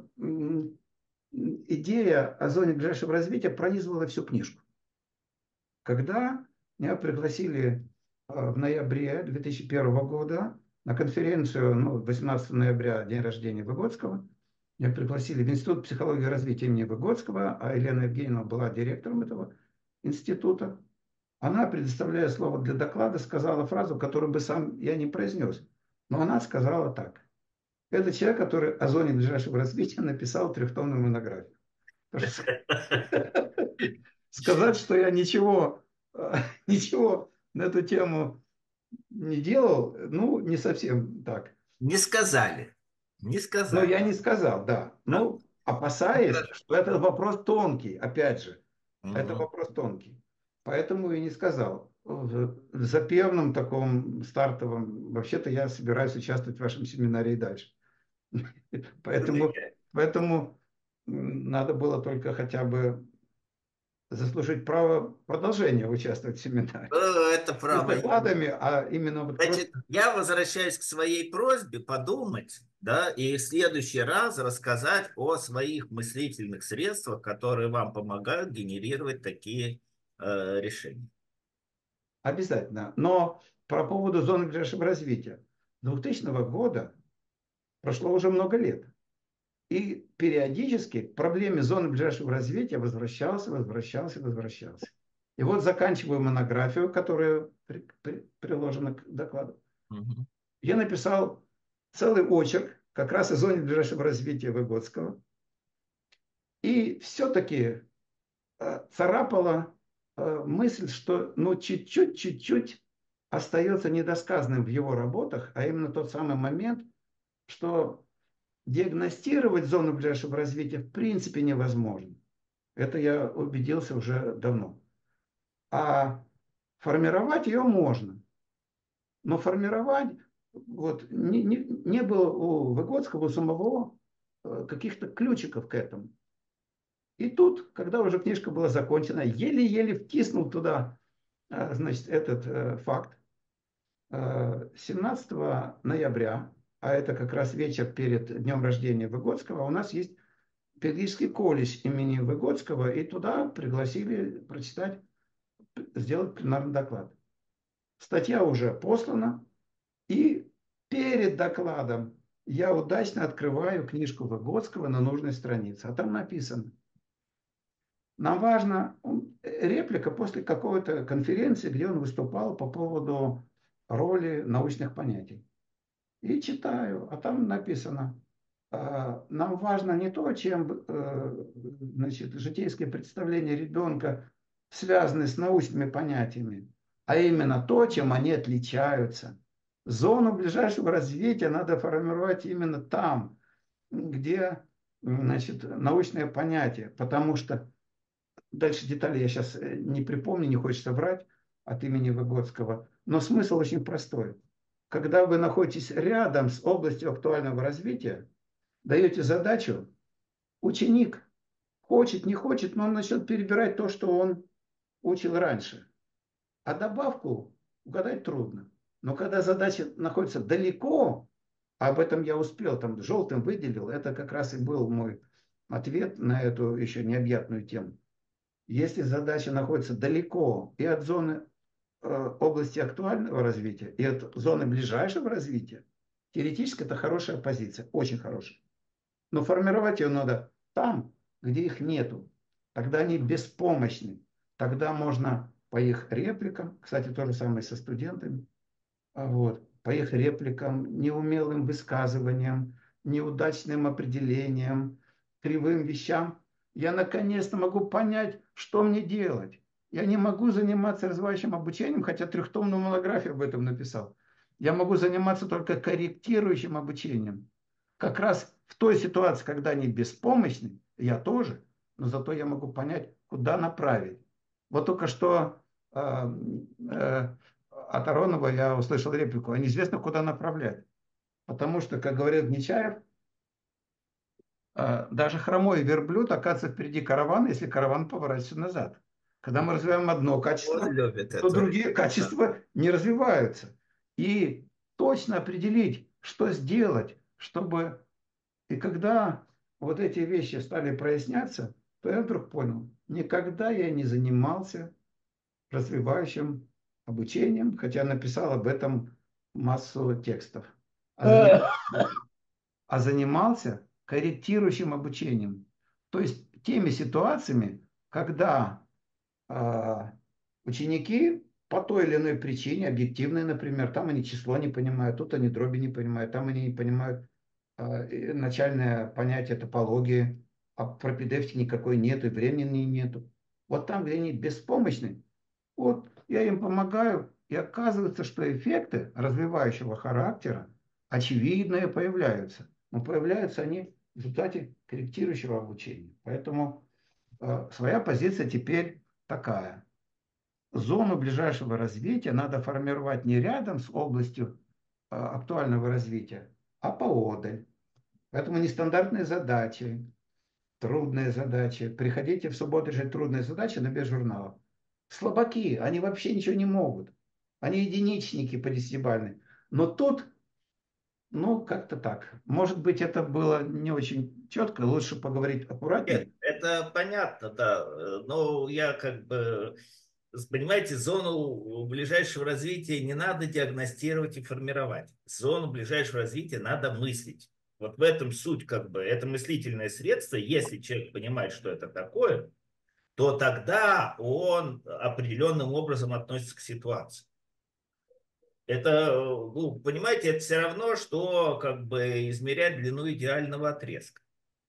идея о зоне ближайшего развития пронизывала всю книжку. Когда меня пригласили в ноябре две тысячи первого года на конференцию, ну, восемнадцатого ноября, день рождения Выгодского, меня пригласили в Институт психологии и развития имени Выгодского, а Елена Евгеньевна была директором этого института. Она, предоставляя слово для доклада, сказала фразу, которую бы сам я не произнес. Но она сказала так. Это человек, который о зоне ближайшего развития написал трехтомную монографию. Сказать, что я ничего, ничего на эту тему не делал, ну, не совсем так. Не сказали. Не Но сказали. я не сказал, да. Ну, опасаясь, что это вопрос тонкий, опять же. Это Угу. вопрос тонкий. Поэтому и не сказал. в запевном таком стартовом. Вообще-то я собираюсь участвовать в вашем семинаре и дальше. Поэтому, поэтому надо было только хотя бы заслужить право продолжения участвовать в семинаре. Это Не с право. докладами, а именно вот Значит, просто... я возвращаюсь к своей просьбе подумать, да, и в следующий раз рассказать о своих мыслительных средствах, которые вам помогают генерировать такие э, решения. Обязательно. Но по поводу зоны ближайшего развития. С двухтысячного года прошло уже много лет. И периодически к проблеме зоны ближайшего развития возвращался, возвращался, возвращался. И вот заканчиваю монографию, которая при, при, приложена к докладу. Угу. Я написал целый очерк как раз о зоне ближайшего развития Выгодского. И все-таки э, царапала э, мысль, что ну чуть-чуть, чуть-чуть остается недосказанным в его работах, а именно тот самый момент, что диагностировать зону ближайшего развития в принципе невозможно. Это я убедился уже давно. А формировать ее можно. Но формировать, вот, не, не, не было у Выгодского, у самого каких-то ключиков к этому. И тут, когда уже книжка была закончена, еле-еле втиснул туда, значит, этот факт. семнадцатого ноября, а это как раз вечер перед днем рождения Выгодского, у нас есть педагогический колледж имени Выгодского, и туда пригласили прочитать, сделать пленарный доклад. Статья уже послана, и перед докладом я удачно открываю книжку Выгодского на нужной странице, а там написано: нам важна реплика после какой-то конференции, где он выступал по поводу роли научных понятий. И читаю, а там написано: нам важно не то, чем, значит, житейские представления ребенка связаны с научными понятиями, а именно то, чем они отличаются. Зону ближайшего развития надо формировать именно там, где, значит, научные понятия, потому что дальше детали я сейчас не припомню, не хочется врать от имени Выгодского, но смысл очень простой. Когда вы находитесь рядом с областью актуального развития, даете задачу, ученик хочет, не хочет, но он начнет перебирать то, что он учил раньше. А добавку угадать трудно. Но когда задача находится далеко, а об этом я успел, там желтым выделил, это как раз и был мой ответ на эту еще необъятную тему. Если задача находится далеко и от зоны э, области актуального развития, и от зоны ближайшего развития, теоретически это хорошая позиция, очень хорошая. Но формировать ее надо там, где их нету. Тогда они беспомощны. Тогда можно по их репликам, кстати, то же самое со студентами, вот, по их репликам, неумелым высказываниям, неудачным определениям, кривым вещам, я наконец-то могу понять, что мне делать. Я не могу заниматься развивающим обучением, хотя трехтомную монографию об этом написал. Я могу заниматься только корректирующим обучением. Как раз в той ситуации, когда они беспомощны, я тоже, но зато я могу понять, куда направить. Вот только что э, э, от Аронова я услышал реплику: а неизвестно, куда направлять. Потому что, как говорит Нечаев, э, даже хромой верблюд оказывается впереди каравана, если караван поворачивается назад. Когда мы развиваем одно качество, Он любит то это. другие качества не развиваются. И точно определить, что сделать, чтобы... И когда вот эти вещи стали проясняться, то я вдруг понял: никогда я не занимался развивающим обучением, хотя написал об этом массу текстов. А занимался, а занимался корректирующим обучением. То есть теми ситуациями, когда э, ученики по той или иной причине, объективной, например, там они число не понимают, тут они дроби не понимают, там они не понимают э, начальное понятие топологии, а пропедевтики никакой нету, и времени нету. Вот там, где они беспомощны, вот я им помогаю, и оказывается, что эффекты развивающего характера очевидные появляются. Но появляются они в результате корректирующего обучения. Поэтому э, своя позиция теперь такая. зону ближайшего развития надо формировать не рядом с областью а, актуального развития, а поодаль. Поэтому нестандартные задачи, трудные задачи. Приходите в субботу решать трудные задачи на без журналов. Слабаки, они вообще ничего не могут. Они единичники по десятибалльной. Но тут, ну, как-то так. Может быть, это было не очень четко, лучше поговорить аккуратнее. Нет, это понятно, да. Но я как бы, понимаете, зону ближайшего развития не надо диагностировать и формировать. Зону ближайшего развития надо мыслить. Вот в этом суть, как бы, это мыслительное средство. Если человек понимает, что это такое, то тогда он определенным образом относится к ситуации. Это, ну, понимаете, это все равно, что как бы измерять длину идеального отрезка.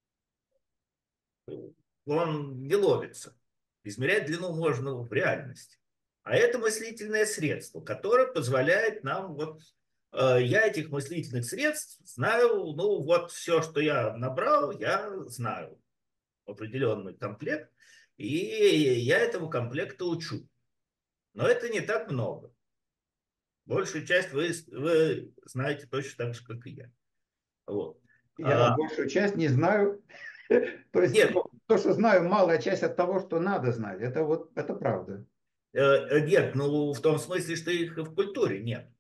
Он не ловится. Измерять длину можно в реальности. А это мыслительное средство, которое позволяет нам, вот э, я этих мыслительных средств знаю, ну вот все, что я набрал, я знаю определенный комплект, и я этому комплекту учу. Но это не так много. Большую часть вы, вы знаете точно так же, как и я. Вот. Я А, большую часть не знаю. То есть нет, ну, то, что знаю, малая часть от того, что надо знать. Это вот это правда. э, нет, ну в том смысле, что их в культуре нет.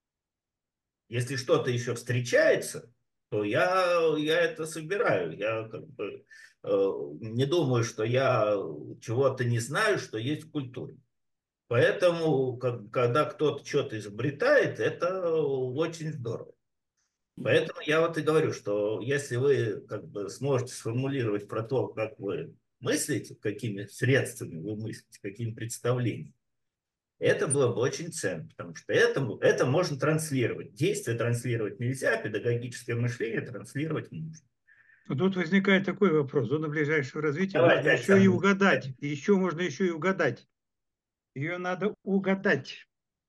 Если что-то еще встречается, то я, я это собираю. Я как бы э, не думаю, что я чего-то не знаю, что есть в культуре. Поэтому, как, когда кто-то что-то изобретает, это очень здорово. Поэтому я вот и говорю, что если вы как бы сможете сформулировать про то, как вы мыслите, какими средствами вы мыслите, какими представлениями, это было бы очень ценно, потому что это, это можно транслировать. Действие транслировать нельзя, педагогическое мышление транслировать можно. Но тут возникает такой вопрос. Зона ближайшего развития Давайте, можно еще и Александр. угадать. И еще можно еще и угадать. Ее надо угадать.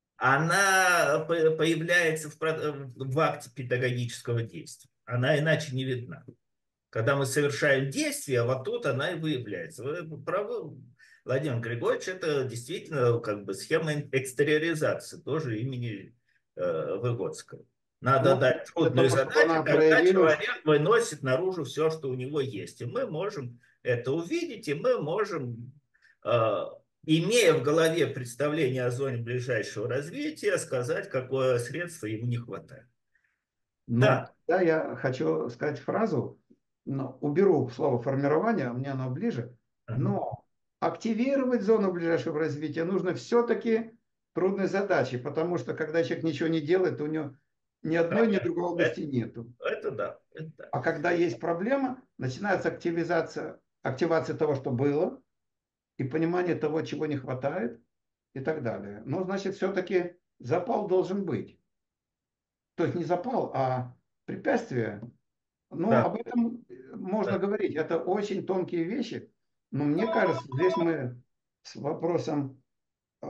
Она появляется в, в акте педагогического действия. Она иначе не видна. Когда мы совершаем действие, вот тут она и выявляется. Вы правы, Владимир Григорьевич, это действительно как бы схема экстериоризации, тоже имени э, Выгодского. Надо Ну, дать для трудную того, чтобы задачу, она когда проявилась, человек выносит наружу все, что у него есть. И мы можем это увидеть, и мы можем, э, имея в голове представление о зоне ближайшего развития, сказать, какое средство ему не хватает. но Да. да, я хочу сказать фразу, но уберу слово формирование, мне оно ближе, но активировать зону ближайшего развития нужно все-таки трудной задачей, потому что когда человек ничего не делает, то у него ни одной, ни другой области Это, нету. это да, это да. А когда есть проблема, начинается активизация, активация того, что было, и понимание того, чего не хватает, и так далее. Но, значит, все-таки запал должен быть. То есть не запал, а препятствие. Ну, Да, об этом можно да. говорить. Это очень тонкие вещи. Но мне кажется, здесь мы с вопросом э,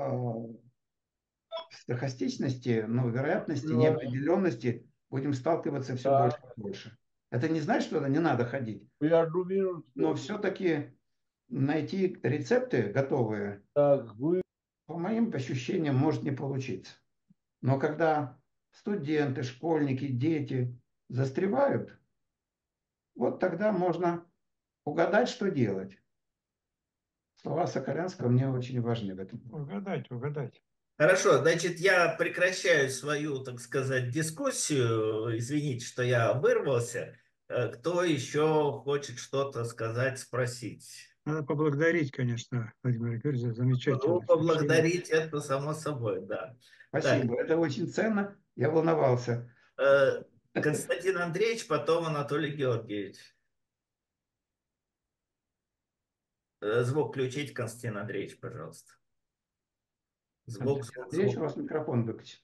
стохастичности, ну, вероятности, неопределенности будем сталкиваться все больше и больше. Это не значит, что не надо ходить. Но все-таки найти рецепты готовые, по моим ощущениям, может не получиться. Но когда студенты, школьники, дети застревают, вот тогда можно угадать, что делать. Слова Соколянского мне очень важны в этом. Угадать, угадать. Хорошо, значит, я прекращаю свою, так сказать, дискуссию. Извините, что я вырвался. Э, Кто еще хочет что-то сказать, спросить? Надо поблагодарить, конечно, Владимир Григорьевич за Ну, замечательное сообщение. поблагодарить это само собой, да. Так, Спасибо, это очень ценно. Я волновался. э, Константин Андреевич, потом Анатолий Георгиевич. Э, Звук включить, Константин Андреевич, пожалуйста. Звук, Андрей звук, Андреевич, у звук. вас микрофон выключен.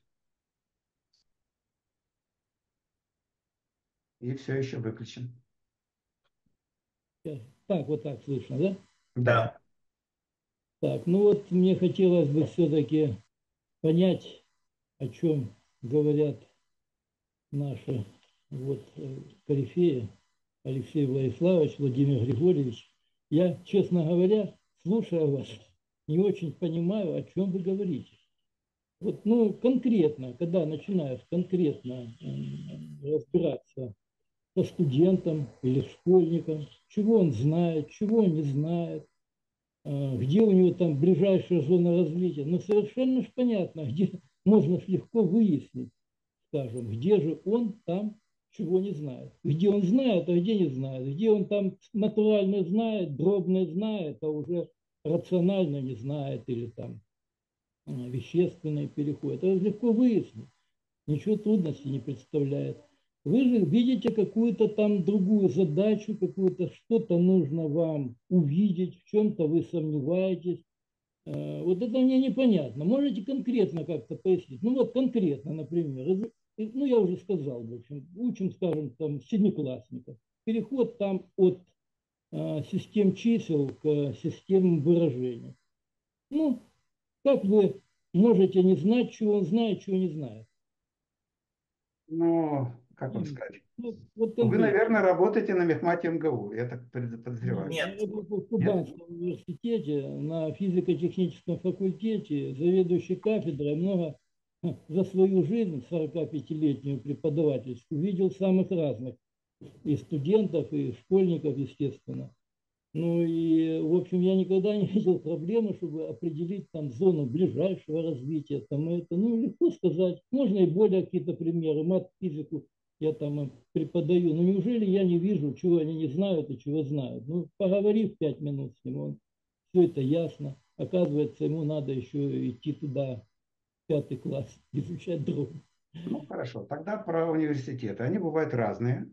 И все еще выключен. Так, вот так слышно, да? Да. Да. Так, ну вот мне хотелось бы все-таки понять, о чем говорят наши вот э, корифеи Алексей Владиславович, Владимир Григорьевич. Я, честно говоря, слушая вас, не очень понимаю, о чем вы говорите. Вот, ну, конкретно, когда начинаешь конкретно разбираться со студентом или школьником, чего он знает, чего он не знает, где у него там ближайшая зона развития. Но совершенно ж понятно, где можно ж легко выяснить, скажем, где же он там чего не знает. Где он знает, а где не знает. Где он там натурально знает, дробно знает, а уже рационально не знает или там вещественный переход. Это легко выяснить. Ничего трудностей не представляет. Вы же видите какую-то там другую задачу, какую-то что-то нужно вам увидеть, в чем-то вы сомневаетесь. Вот это мне непонятно. Можете конкретно как-то пояснить? Ну вот конкретно, например, ну я уже сказал, в общем, учим, скажем, там семиклассников. Переход там от э, систем чисел к системам выражения. Ну, как вы можете не знать, чего он знает, чего не знает? Ну, как вам И, сказать? вот, вот Вы, конкретно. наверное, работаете на мехмате МГУ, я так подозреваю. Я Нет, работал в Нет? Кубанском университете на физико-техническом факультете, заведующий кафедрой, много за свою жизнь, сорокапятилетнюю преподавательскую, видел самых разных, и студентов, и школьников, естественно. Ну и, в общем, я никогда не видел проблемы, чтобы определить там зону ближайшего развития. Там это, ну, легко сказать. Можно и более какие-то примеры. Мат, физику я там им преподаю. Но неужели я не вижу, чего они не знают и чего знают? Ну, поговорив пять минут с ним, он все это ясно. Оказывается, ему надо еще идти туда, в пятый класс, изучать дробь. Ну, хорошо. Тогда про университеты. Они бывают разные.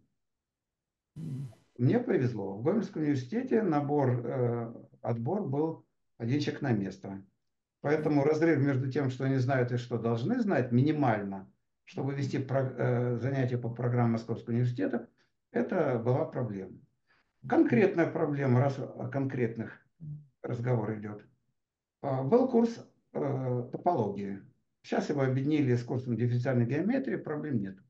Мне повезло. В Гомельском университете набор, э, отбор был один человек на место. Поэтому разрыв между тем, что они знают и что должны знать, минимально, чтобы вести про, э, занятия по программе Московского университета, это была проблема. Конкретная проблема, раз о конкретных разговор идет. А, Был курс э, топологии. Сейчас его объединили с курсом дифференциальной геометрии, проблем нет.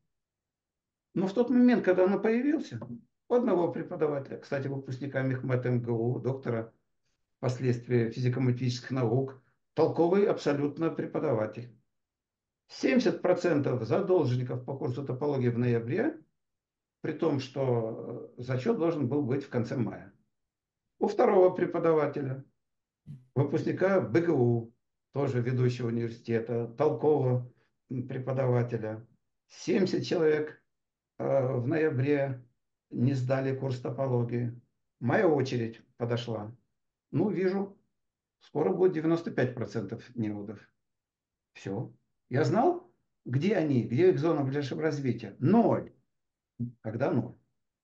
Но в тот момент, когда он появился, у одного преподавателя, кстати, выпускника Мехмата МГУ, доктора впоследствии физико-математических наук, толковый абсолютно преподаватель. семьдесят процентов задолженников по курсу топологии в ноябре, при том, что зачет должен был быть в конце мая. У второго преподавателя, выпускника БГУ, тоже ведущего университета, толкового преподавателя, семьдесят человек э, в ноябре не сдали курс топологии. Моя очередь подошла. Ну, вижу, скоро будет девяносто пять процентов неудов. Все. Я знал, где они, где их зона ближайшего развития. Ноль. Когда ноль.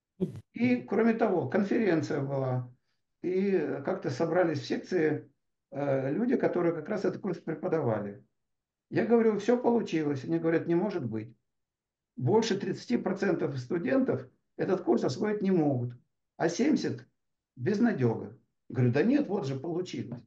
И, кроме того, конференция была. И как-то собрались в секции э, люди, которые как раз этот курс преподавали. Я говорю, все получилось. Они говорят, не может быть. Больше тридцати процентов студентов этот курс освоить не могут. А семьдесят процентов безнадега. Говорю, да нет, вот же получилось.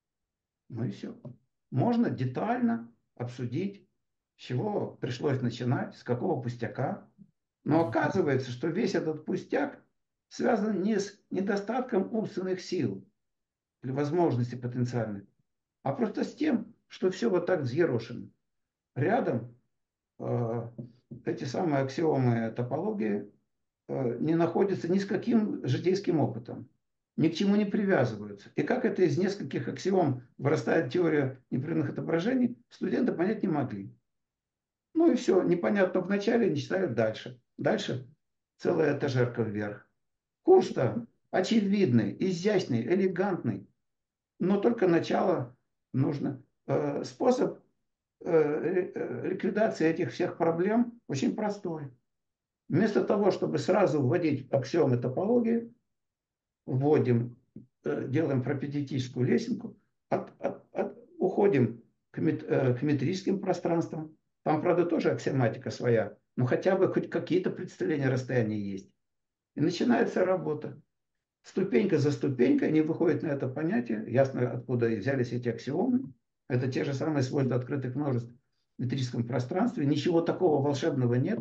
Ну и все. Можно детально обсудить, с чего пришлось начинать, с какого пустяка. Но оказывается, что весь этот пустяк связан не с недостатком умственных сил или возможностей потенциальных, а просто с тем, что все вот так взъерошено. Рядом э, эти самые аксиомы топологии э, не находятся ни с каким житейским опытом, ни к чему не привязываются. И как это из нескольких аксиом вырастает теория непрерывных отображений, студенты понять не могли. Ну и все, непонятно вначале, не читают дальше. Дальше целая этажерка вверх. Курс-то очевидный, изящный, элегантный, но только начало нужно. Э, Способ э, ликвидации этих всех проблем очень простой. Вместо того, чтобы сразу вводить аксиомы топологии, вводим, э, делаем пропедетическую лесенку, от, от, от, уходим к, мет, э, к метрическим пространствам. Там, правда, тоже аксиоматика своя, но хотя бы хоть какие-то представления о расстоянии есть. И начинается работа. Ступенька за ступенькой они выходят на это понятие, ясно, откуда взялись эти аксиомы. Это те же самые свойства открытых множеств в метрическом пространстве. Ничего такого волшебного нет.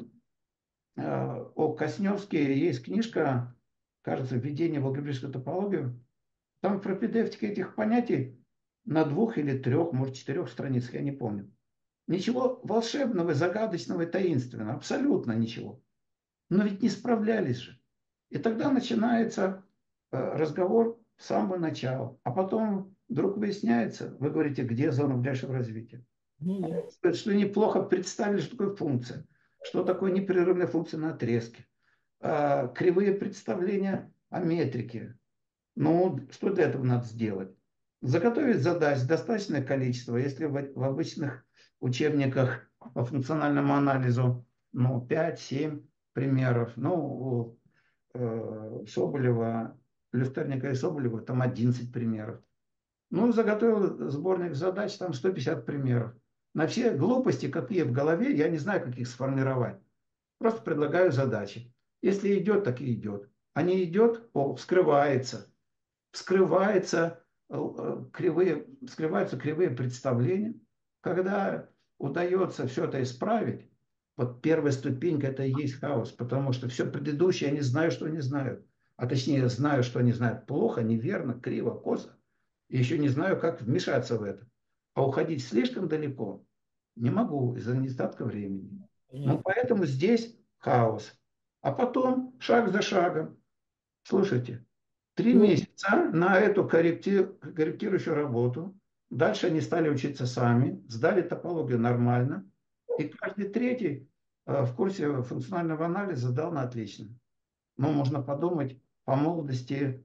О Косневске есть книжка, кажется, «Введение в алгебраическую топологию». Там в пропедевтике этих понятий на двух или трех, может, четырех страницах, я не помню. Ничего волшебного, загадочного и таинственного, абсолютно ничего. Но ведь не справлялись же. И тогда начинается разговор с самого начала. А потом вдруг выясняется, вы говорите, где зона дальнейшего развития. Ну, да. Что неплохо представили, что такое функция, что такое непрерывная функция на отрезке, кривые представления о метрике. Ну, что для этого надо сделать? Заготовить задач достаточное количество, если в обычных учебниках по функциональному анализу, ну, пять-семь примеров, ну, у Соболева, Люстерника и Соболева там одиннадцать примеров. Ну, заготовил сборник задач, там сто пятьдесят примеров. На все глупости, какие в голове, я не знаю, как их сформировать. Просто предлагаю задачи. Если идет, так и идет. А не идет, о, вскрывается. Вскрывается, кривые, вскрываются кривые представления. Когда удается все это исправить, вот первая ступенька – это и есть хаос, потому что все предыдущее они знают, что они знают. А точнее, знаю, что они знают плохо, неверно, криво, косо. И еще не знаю, как вмешаться в это. А уходить слишком далеко не могу из-за недостатка времени. Ну, поэтому здесь хаос. А потом шаг за шагом. Слушайте, три месяца на эту корректир, корректирующую работу. Дальше они стали учиться сами, сдали топологию нормально. И каждый третий в курсе функционального анализа дал на отлично. Но можно подумать, по молодости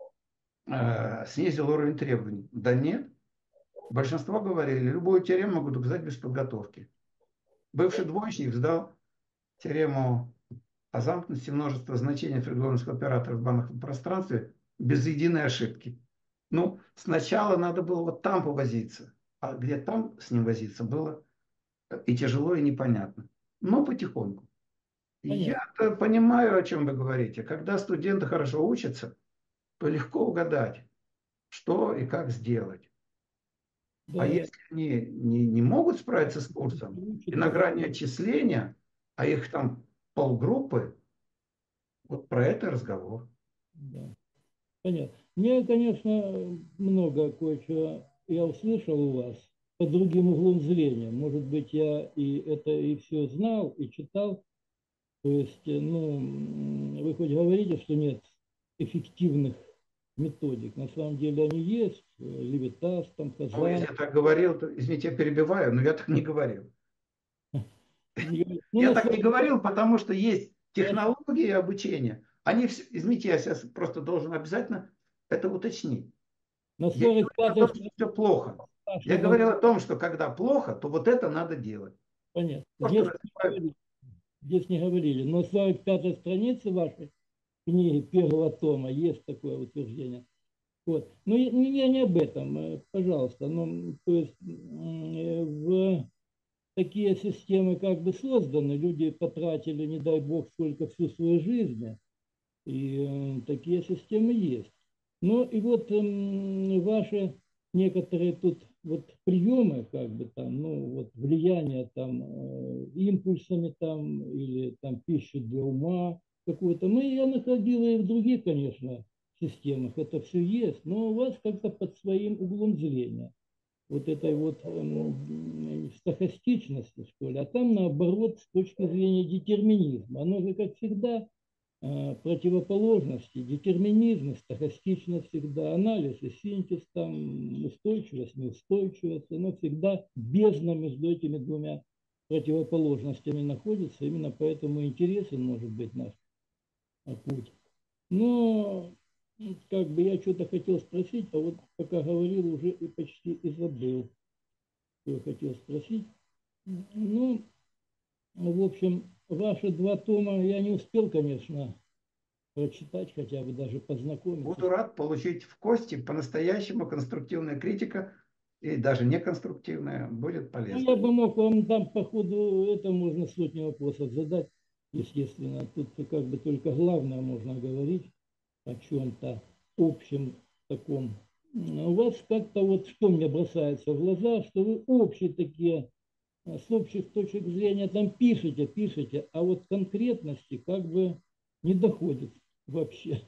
э, снизил уровень требований. Да нет. Большинство говорили, любую теорему могу доказать без подготовки. Бывший двоечник сдал теорему о замкнутости множества значений фридмановского оператора в банковом пространстве без единой ошибки. Ну, сначала надо было вот там повозиться, а где там с ним возиться было и тяжело, и непонятно. Но потихоньку. Я понимаю, о чем вы говорите. Когда студенты хорошо учатся, то легко угадать, что и как сделать. Да. А если они не, не могут справиться с курсом, и на грани отчисления, а их там полгруппы, вот про это разговор. Да. Понятно. Мне, конечно, много кое-чего я услышал у вас под другим углом зрения. Может быть, я и это и все знал, и читал. То есть, ну, вы хоть говорите, что нет эффективных методик. На самом деле они есть. Левитас, там, Казан. Ну, если я так говорил, то, извините, я перебиваю, но я так не говорил. Я так не говорил, потому что есть технологии обучения. Они все, извините, я сейчас просто должен обязательно это уточнить. Я не говорю о том, что все плохо. Я говорил о том, что когда плохо, то вот это надо делать. Понятно. Здесь не, говорили, здесь не говорили. Но в сорок пятой странице вашей книги первого тома есть такое утверждение. Вот. Но я не об этом, пожалуйста. Ну, то есть в такие системы как бы созданы, люди потратили, не дай бог, сколько всю свою жизнь, и такие системы есть. Ну и вот э, ваши некоторые тут вот приемы, как бы там, ну вот влияние там э, импульсами там или там пищу для ума какую-то. Ну я находила и в других, конечно, системах это все есть, но у вас как-то под своим углом зрения. Вот этой вот э, стохастичности, что ли, а там наоборот с точки зрения детерминизма. Оно же, как всегда, э, противоположности, детерминизм, стохастичность всегда, анализ и синтез, там устойчивость, неустойчивость, оно всегда бездна между этими двумя противоположностями находится, именно поэтому интересен может быть наш путь. Но как бы я что-то хотел спросить, а вот пока говорил, уже и почти и забыл, что я хотел спросить. Ну, в общем, ваши два тома я не успел, конечно, прочитать, хотя бы даже познакомиться. Буду рад получить в кости по-настоящему конструктивная критика, и даже неконструктивная, будет полезно. Ну, я бы мог вам там по ходу, это можно сотни вопросов задать, естественно. Тут как бы только главное можно говорить о чем-то общем таком. У вас как-то вот что мне бросается в глаза, что вы общие такие, с общих точек зрения там пишете, пишете, а вот конкретности как бы не доходит вообще.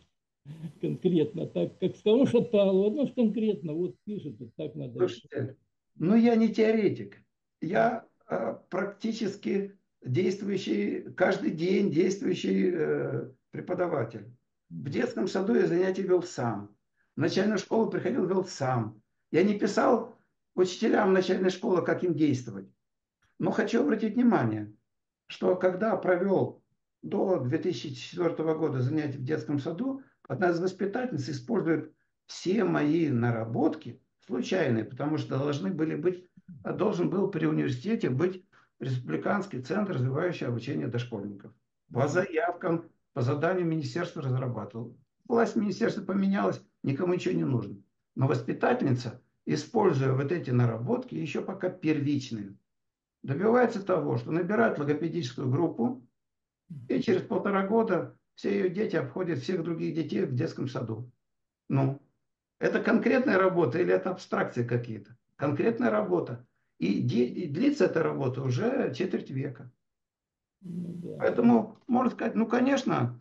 конкретно, так как сказал Шаталу, одно ж конкретно, вот пишет, вот так надо. Слушайте, ну я не теоретик. Я э, практически действующий, каждый день действующий э, преподаватель. В детском саду я занятия вел сам. В начальную школу приходил, вел сам. Я не писал учителям начальной школы, как им действовать. Но хочу обратить внимание, что когда провел до две тысячи четвёртого года занятия в детском саду, одна из воспитательниц использует все мои наработки, случайные, потому что должны были быть, должен был при университете быть республиканский центр, развивающий обучение дошкольников. По заявкам, по заданию министерства разрабатывал. Власть министерства поменялась, никому ничего не нужно. Но воспитательница, используя вот эти наработки, еще пока первичные, добивается того, что набирает логопедическую группу, и через полтора года все ее дети обходят всех других детей в детском саду. Ну, это конкретная работа или это абстракции какие-то? Конкретная работа. И, и длится эта работа уже четверть века. Ну, да. Поэтому, можно сказать, ну, конечно,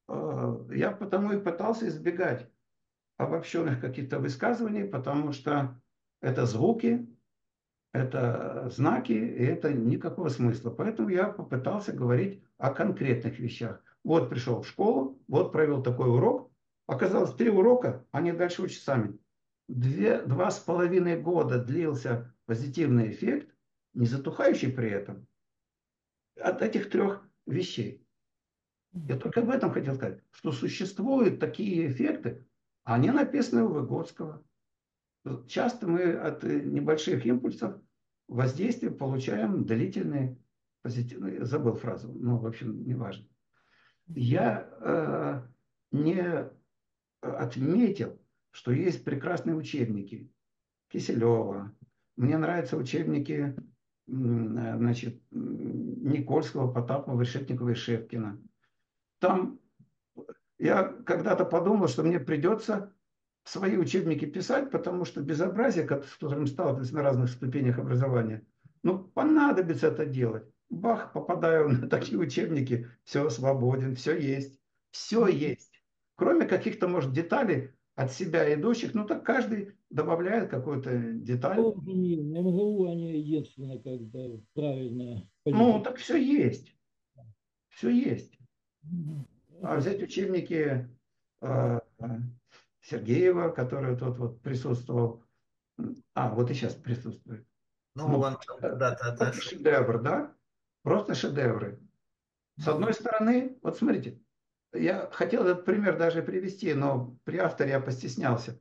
я потому и пытался избегать обобщенных каких-то высказываний, потому что это звуки, это знаки, и это никакого смысла. Поэтому я попытался говорить о конкретных вещах. Вот пришел в школу, вот провел такой урок. Оказалось, три урока, они дальше учат сами. Две, два с половиной года длился позитивный эффект, не затухающий при этом, от этих трех вещей. Я только об этом хотел сказать, что существуют такие эффекты, они написаны у Выгодского. Часто мы от небольших импульсов воздействия получаем длительные позитивные, забыл фразу, но в общем не важно. Я э, не отметил, что есть прекрасные учебники Киселева. Мне нравятся учебники значит, Никольского, Потапова, Решетникова и Шепкина. Там я когда-то подумал, что мне придется свои учебники писать, потому что безобразие, с которым сталкиваюсь на разных ступенях образования, ну, понадобится это делать. Бах, попадаю на такие учебники, все свободен, все есть. Все есть. Кроме каких-то, может, деталей от себя идущих, ну, так каждый добавляет какую-то деталь. эм гэ у, они единственное, как бы, правильно. Ну, так все есть. Все есть. А взять учебники э, Сергеева, который тут вот присутствовал. А, вот и сейчас присутствует. Ну, Ну, он куда-то отошел. шедевр, да? Просто шедевры. С одной стороны, вот смотрите, я хотел этот пример даже привести, но при авторе я постеснялся.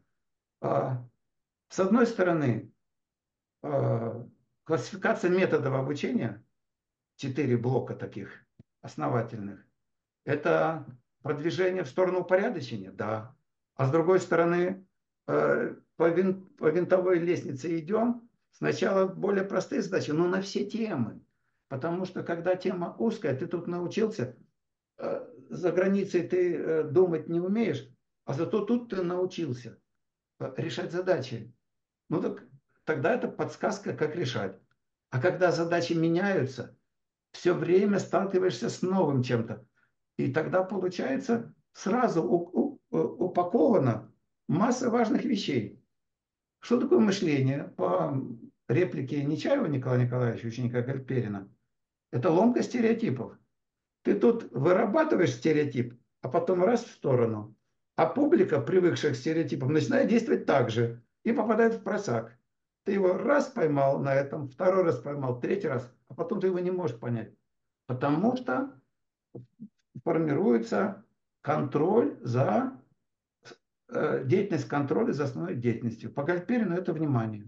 С одной стороны, классификация методов обучения, четыре блока таких основательных, это продвижение в сторону упорядочения, да. А с другой стороны, по, вин, по винтовой лестнице идем, сначала более простые задачи, но на все темы. Потому что когда тема узкая, ты тут научился, за границей ты думать не умеешь, а зато тут ты научился решать задачи. Ну так тогда это подсказка, как решать. А когда задачи меняются, все время сталкиваешься с новым чем-то. И тогда получается сразу упакована масса важных вещей. Что такое мышление? По реплике Нечаева Николая Николаевича, ученика Гальперина, это ломка стереотипов. Ты тут вырабатываешь стереотип, а потом раз в сторону. А публика, привыкшая к стереотипам, начинает действовать так же и попадает в просак. Ты его раз поймал на этом, второй раз поймал, третий раз, а потом ты его не можешь понять. Потому что формируется контроль за э, деятельность контроля за основной деятельностью. По Гальперину это внимание.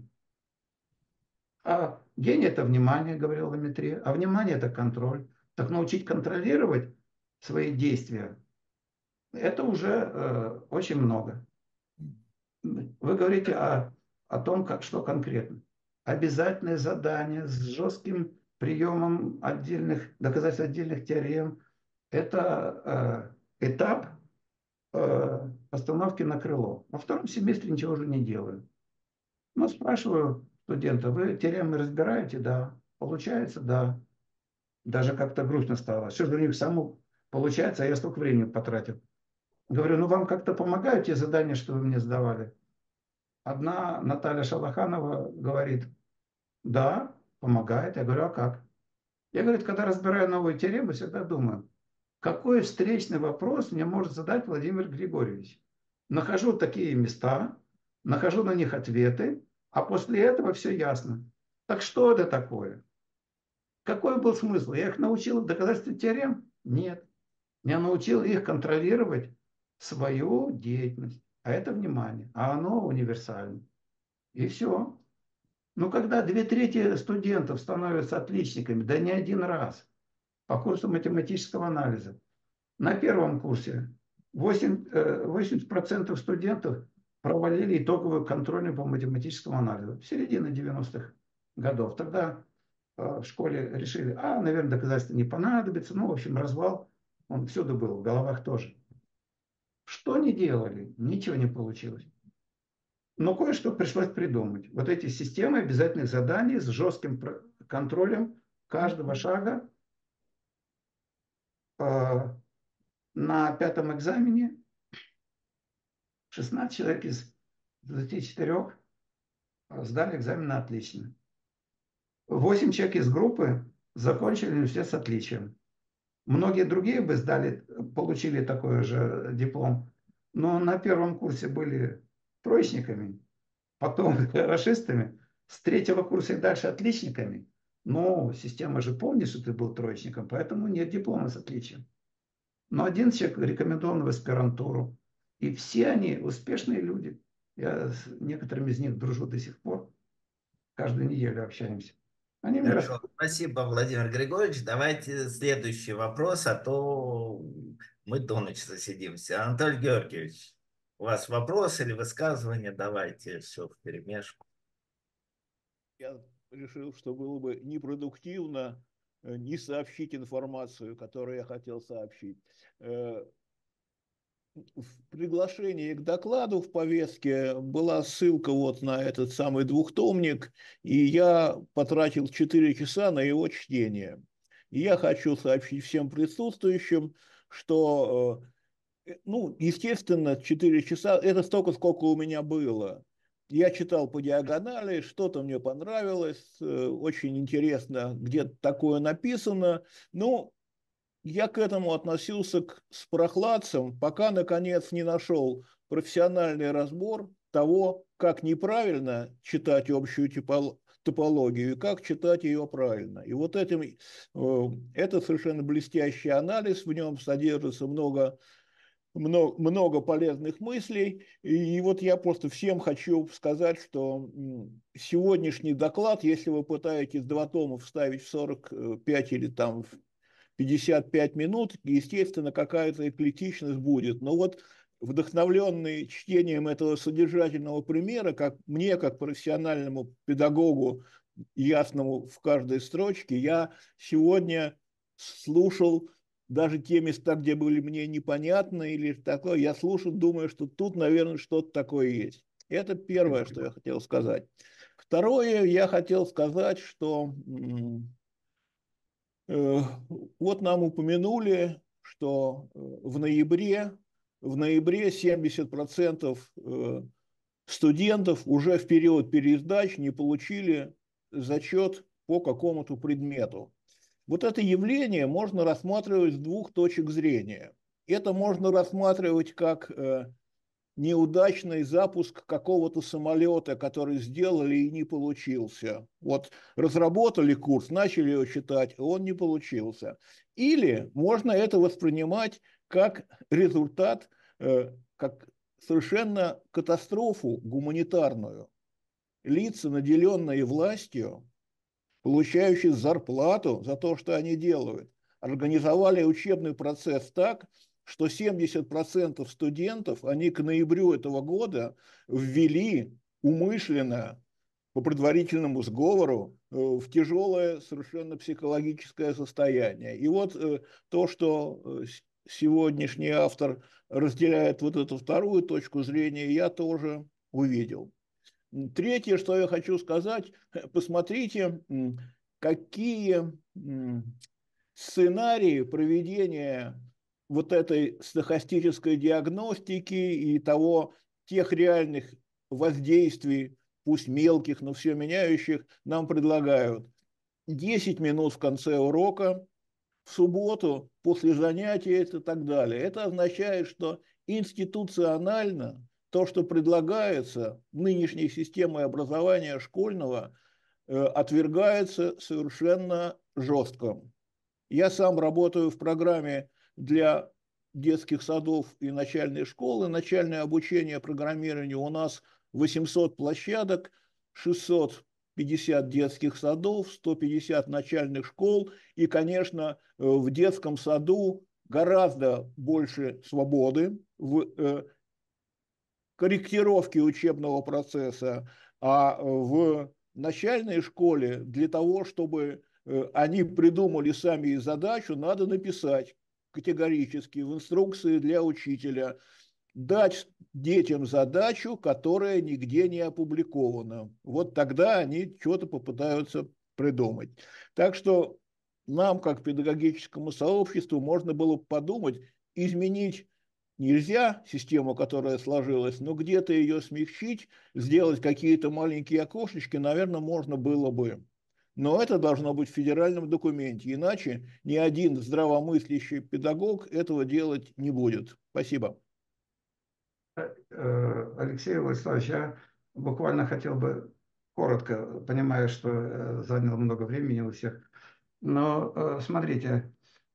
А гений это внимание, говорил Ламетре, а внимание это контроль. Так научить контролировать свои действия, это уже э, очень много. Вы говорите о, о том, как, что конкретно. Обязательное задание с жестким приемом отдельных доказательств отдельных теорем. Это э, этап э, постановки на крыло. Во втором семестре ничего уже не делаю. Но спрашиваю студента, вы теоремы разбираете? Да. Получается? Да. Даже как-то грустно стало. Что же у них само получается, а я столько времени потратил. Говорю, ну вам как-то помогают те задания, что вы мне сдавали? Одна Наталья Шалаханова говорит, да, помогает. Я говорю, а как? Я, говорит, когда разбираю новую теорему, всегда думаю, какой встречный вопрос мне может задать Владимир Григорьевич? Нахожу такие места, нахожу на них ответы, а после этого все ясно. Так что это такое? Какой был смысл? Я их научил в доказательстве теорем? Нет. Я научил их контролировать свою деятельность. А это внимание. А оно универсально. И все. Ну, когда две трети студентов становятся отличниками, да не один раз, по курсу математического анализа. На первом курсе восемьдесят процентов студентов провалили итоговую контрольную по математическому анализу. В середине девяностых годов. Тогда в школе решили, а, наверное, доказательства не понадобится. Ну, в общем, развал, он всюду был, в головах тоже. Что не делали? Ничего не получилось. Но кое-что пришлось придумать. Вот эти системы обязательных заданий с жестким контролем каждого шага. На пятом экзамене шестнадцать человек из двадцати четырёх сдали экзамен на отлично. восемь человек из группы закончили университет с отличием. Многие другие бы сдали, получили такой же диплом, но на первом курсе были троечниками, потом хорошистами, с третьего курса и дальше отличниками. Но система же помнит, что ты был троечником, поэтому нет диплома с отличием. Но один человек рекомендован в аспирантуру. И все они успешные люди. Я с некоторыми из них дружу до сих пор. Каждую неделю общаемся. Они мне Хорошо, рассказывают. спасибо, Владимир Григорьевич. Давайте следующий вопрос, а то мы до ночи засидимся. Анатолий Георгиевич, у вас вопрос или высказывание? Давайте все вперемешку. Я решил, что было бы непродуктивно не сообщить информацию, которую я хотел сообщить. В приглашении к докладу в повестке была ссылка вот на этот самый двухтомник, и я потратил четыре часа на его чтение. И я хочу сообщить всем присутствующим, что, ну, естественно, четыре часа – это столько, сколько у меня было. Я читал по диагонали, что-то мне понравилось, очень интересно, где-то такое написано. Ну, я к этому относился к, с прохладцем, пока, наконец, не нашел профессиональный разбор того, как неправильно читать общую топологию и как читать ее правильно. И вот этим, это совершенно блестящий анализ, в нем содержится много, много, много полезных мыслей. И вот я просто всем хочу сказать, что сегодняшний доклад, если вы пытаетесь два тома вставить в сорок пять или там в пятьдесят пять минут, естественно, какая-то эклектичность будет. Но вот вдохновленный чтением этого содержательного примера, как мне, как профессиональному педагогу, ясному в каждой строчке, я сегодня слушал даже те места, где были мне непонятны или такое, я слушал, думаю, что тут, наверное, что-то такое есть. Это первое, что я хотел сказать. Второе, я хотел сказать, что вот нам упомянули, что в ноябре, в ноябре семьдесят процентов студентов уже в период пересдач не получили зачет по какому-то предмету. Вот это явление можно рассматривать с двух точек зрения. Это можно рассматривать как неудачный запуск какого-то самолета, который сделали и не получился. Вот разработали курс, начали его читать, он не получился. Или можно это воспринимать как результат, как совершенно катастрофу гуманитарную. Лица, наделенные властью, получающие зарплату за то, что они делают, организовали учебный процесс так, что семьдесят процентов студентов, они к ноябрю этого года ввели умышленно, по предварительному сговору, в тяжелое совершенно психологическое состояние. И вот то, что сегодняшний автор разделяет вот эту вторую точку зрения, я тоже увидел. Третье, что я хочу сказать, посмотрите, какие сценарии проведения вот этой стохастической диагностики и того, тех реальных воздействий, пусть мелких, но все меняющих, нам предлагают десять минут в конце урока, в субботу, после занятия и так далее. Это означает, что институционально то, что предлагается нынешней системой образования школьного, отвергается совершенно жестко. Я сам работаю в программе для детских садов и начальной школы. Начальное обучение программированию у нас восемьсот площадок, шестьсот пятьдесят детских садов, сто пятьдесят начальных школ. И, конечно, в детском саду гораздо больше свободы в корректировке учебного процесса, а в начальной школе для того, чтобы они придумали сами задачу, надо написать категорически в инструкции для учителя, дать детям задачу, которая нигде не опубликована. Вот тогда они что-то попытаются придумать. Так что нам, как педагогическому сообществу, можно было подумать, изменить нельзя систему, которая сложилась, но где-то ее смягчить, сделать какие-то маленькие окошечки, наверное, можно было бы. Но это должно быть в федеральном документе, иначе ни один здравомыслящий педагог этого делать не будет. Спасибо. Алексей Владиславович, я буквально хотел бы коротко, понимая, что занял много времени у всех, но смотрите,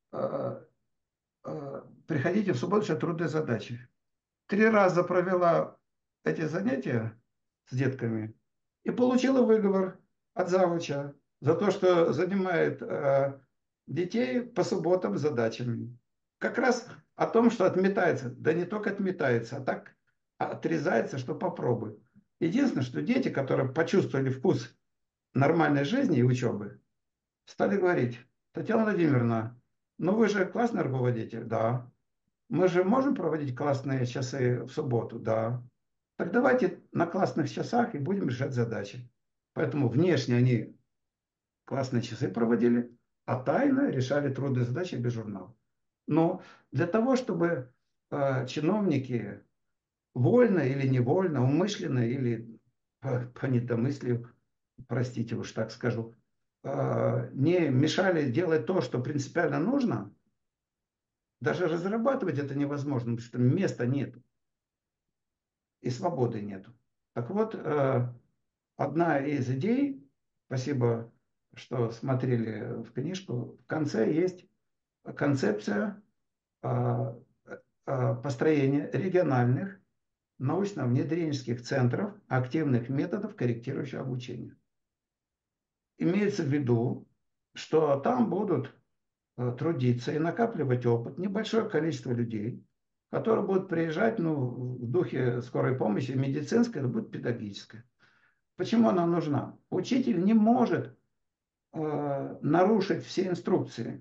приходите в субботу, что трудные задачи. Три раза провела эти занятия с детками и получила выговор от завуча за то, что занимает э, детей по субботам задачами. Как раз о том, что отметается, да не только отметается, а так отрезается, что попробуй. Единственное, что дети, которые почувствовали вкус нормальной жизни и учебы, стали говорить: Татьяна Владимировна, ну вы же классный руководитель, да. Мы же можем проводить классные часы в субботу, да. Так давайте на классных часах и будем решать задачи. Поэтому внешне они классные часы проводили, а тайно решали трудные задачи без журнала. Но для того, чтобы э, чиновники вольно или невольно, умышленно или по, по недомыслию, простите уж так скажу, э, не мешали делать то, что принципиально нужно, даже разрабатывать это невозможно, потому что места нет и свободы нету. Так вот, э, одна из идей, спасибо, что смотрели в книжку, в конце есть концепция э, э, построения региональных научно-внедренческих центров активных методов корректирующего обучения. Имеется в виду, что там будут э, трудиться и накапливать опыт небольшое количество людей, которые будут приезжать, ну, в духе скорой помощи, медицинской, это будет педагогическая. Почему она нужна? Учитель не может э, нарушить все инструкции.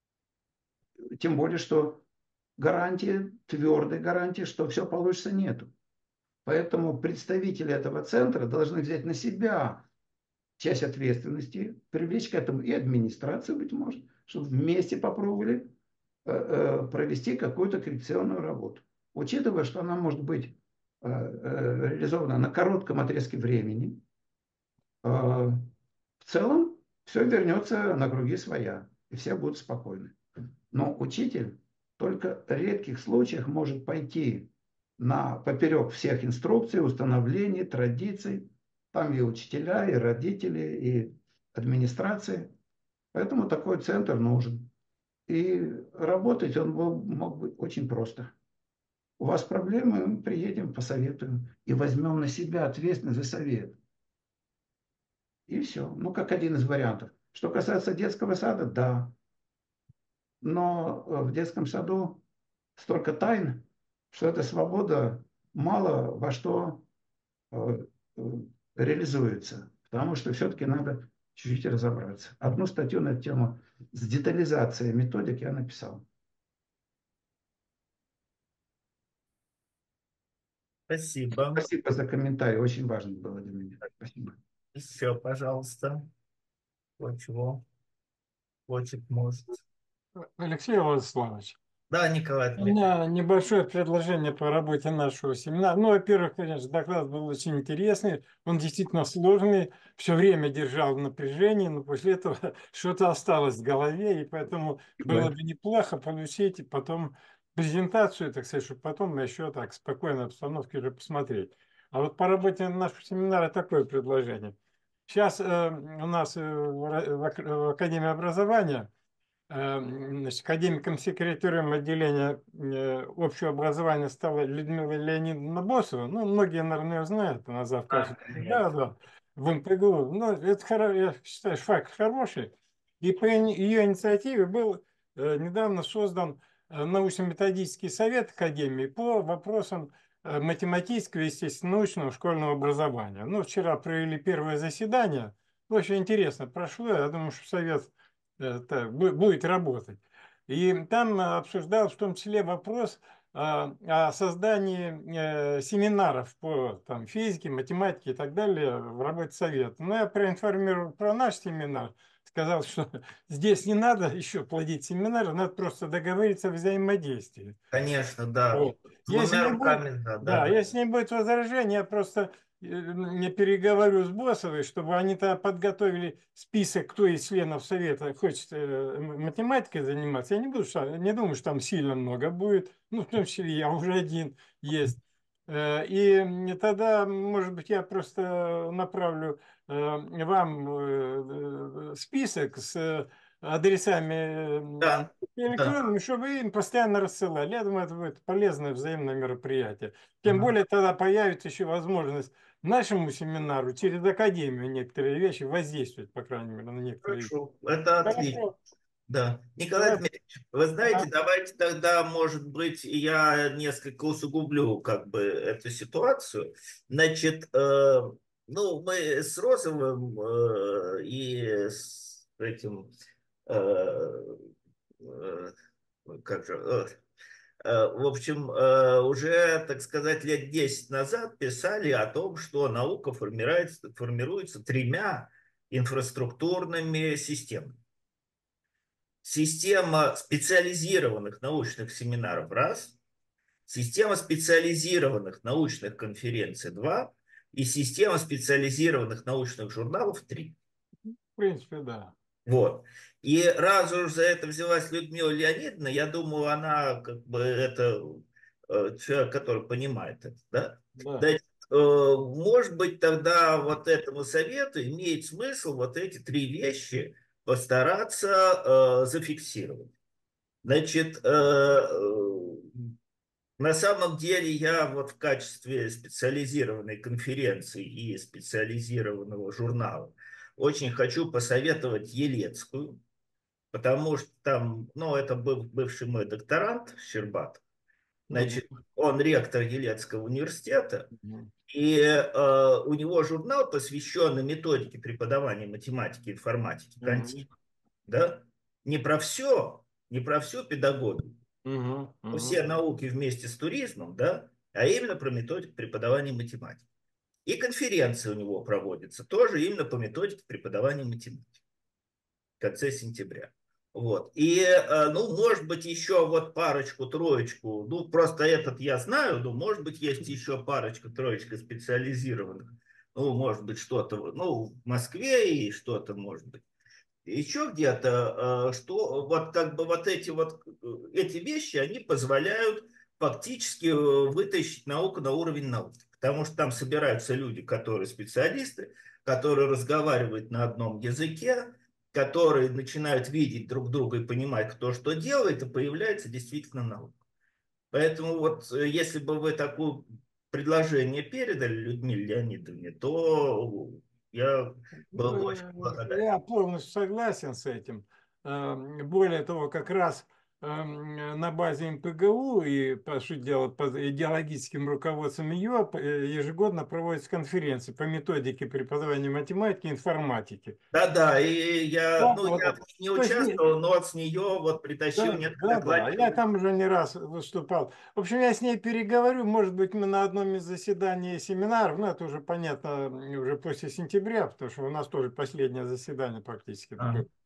Тем более, что гарантии, твердой гарантии, что все получится, нету. Поэтому представители этого центра должны взять на себя часть ответственности, привлечь к этому и администрацию, быть может, чтобы вместе попробовали э, э, провести какую-то коррекционную работу. Учитывая, что она может быть э, э, реализована на коротком отрезке времени, э, в целом все вернется на круги своя, и все будут спокойны. Но учитель только в редких случаях может пойти на поперек всех инструкций, установлений, традиций. Там и учителя, и родители, и администрация. Поэтому такой центр нужен. И работать он мог бы очень просто. У вас проблемы, мы приедем, посоветуем и возьмем на себя ответственность за совет. И все. Ну, как один из вариантов. Что касается детского сада, да. Но в детском саду столько тайн, что эта свобода мало во что э, э, реализуется. Потому что все-таки надо чуть-чуть разобраться. Одну статью на эту тему с детализацией методик я написал. Спасибо. Спасибо за комментарий. Очень важно было для меня. Спасибо. Еще, пожалуйста. Кто чего хочет, может. Алексей Владиславович, Да, Николай У Дмитриевич. меня небольшое предложение по работе нашего семинара. Ну, во-первых, конечно, доклад был очень интересный, он действительно сложный, все время держал в напряжении, но после этого что-то осталось в голове, и поэтому было бы неплохо получить потом презентацию, так сказать, чтобы потом еще так в спокойной обстановке уже посмотреть. А вот по работе нашего семинара такое предложение. Сейчас э, у нас э, в, Ра- в Ак- в Академии образования Э, значит, академиком-секретарем отделения э, общего образования стала Людмила Леонидовна Босова. Ну, многие, наверное, ее знают, она А, завкафедры. Да, конечно. да, в эм пэ гэ у. Ну, это, хоро- я считаю, факт хороший. И по ини- ее инициативе был э, недавно создан э, научно-методический совет Академии по вопросам э, математического, естественно, научного школьного образования. Ну, вчера провели первое заседание. Очень интересно прошло. Я думаю, что совет это бу- будет работать. И там э, обсуждал в том числе вопрос а, о создании э, семинаров по там, физике, математике и так далее в работе совета. Но я проинформировал про наш семинар, сказал, что здесь не надо еще плодить семинары, надо просто договориться о взаимодействии. Конечно, да. Вот. Если Двумя не будет, руками, да, да, да, да. если не будет возражения, я просто э, не переговорю с Боссовой, чтобы они-то подготовили список, кто из членов совета хочет э, м- математикой заниматься. Я не буду, что- не думаю, что там сильно много будет. Ну, в том числе я уже один есть. Э, И м, тогда, может быть, я просто направлю э, вам э, э, список с э, адресами э, Да, да. электронными, чтобы им постоянно рассылали. Я думаю, это будет полезное взаимное мероприятие. Тем Ага. более тогда появится еще возможность нашему семинару через академию некоторые вещи воздействовать, по крайней мере, на некоторые вещи. Хорошо, это отлично. Хорошо. Да. Николай Давайте. Дмитриевич, вы знаете, Ага. давайте тогда, может быть, я несколько усугублю как бы эту ситуацию. Значит, э, ну, мы с Розовым э, и с этим, э, э, как же, э, э, в общем, э, уже, так сказать, лет десять назад писали о том, что наука формируется, формируется тремя инфраструктурными системами. Система специализированных научных семинаров – раз, система специализированных научных конференций – два, и система специализированных научных журналов – три. В принципе, да. Вот. И раз уж за это взялась Людмила Леонидовна, я думаю, она как бы это э, человек, который понимает это, да? Да. Значит, э, может быть, тогда вот этому совету имеет смысл вот эти три вещи постараться э, зафиксировать. Значит, э, э, на самом деле я вот в качестве специализированной конференции и специализированного журнала очень хочу посоветовать Елецкую, потому что там, ну, это был бывший мой докторант Щербатов, Мгм. значит, он ректор Елецкого университета, Мгм. и э, у него журнал, посвященный методике преподавания математики и информатики, Мгм. Контип, да, не про все, не про всю педагогику, Мгм. Мгм. все науки вместе с туризмом, да, а именно про методику преподавания математики. И конференция у него проводится тоже именно по методике преподавания математики в конце сентября. Вот. И, э, ну, может быть, еще вот парочку, троечку, ну, просто этот я знаю, но, может быть, есть еще парочка, троечка специализированных. Ну, может быть, что-то, ну, в Москве и что-то, может быть, еще где-то, э, что вот как бы вот эти вот э, эти вещи, они позволяют фактически э, вытащить науку на уровень науки. Потому что там собираются люди, которые специалисты, которые разговаривают на одном языке, которые начинают видеть друг друга и понимать, кто что делает, и появляется действительно наука. Поэтому вот э, если бы вы такое предложение передали Людмиле Леонидовне, то я был бы очень Ну, э, благодарен. я полностью согласен с этим. Эм, Более того, как раз эм, на базе эм пэ гэ у и, по сути дела, под идеологическим руководством ее э, ежегодно проводятся конференции по методике преподавания математики и информатики. Да-да, и я, Да, ну, вот я это. не То есть не- участвовал, но с нее вот притащил Да, несколько да, да. Я докладчиков. там уже не раз выступал. В общем, я с ней переговорю. Может быть, мы на одном из заседаний семинаров, ну, это уже понятно, уже после сентября, потому что у нас тоже последнее заседание практически А, было.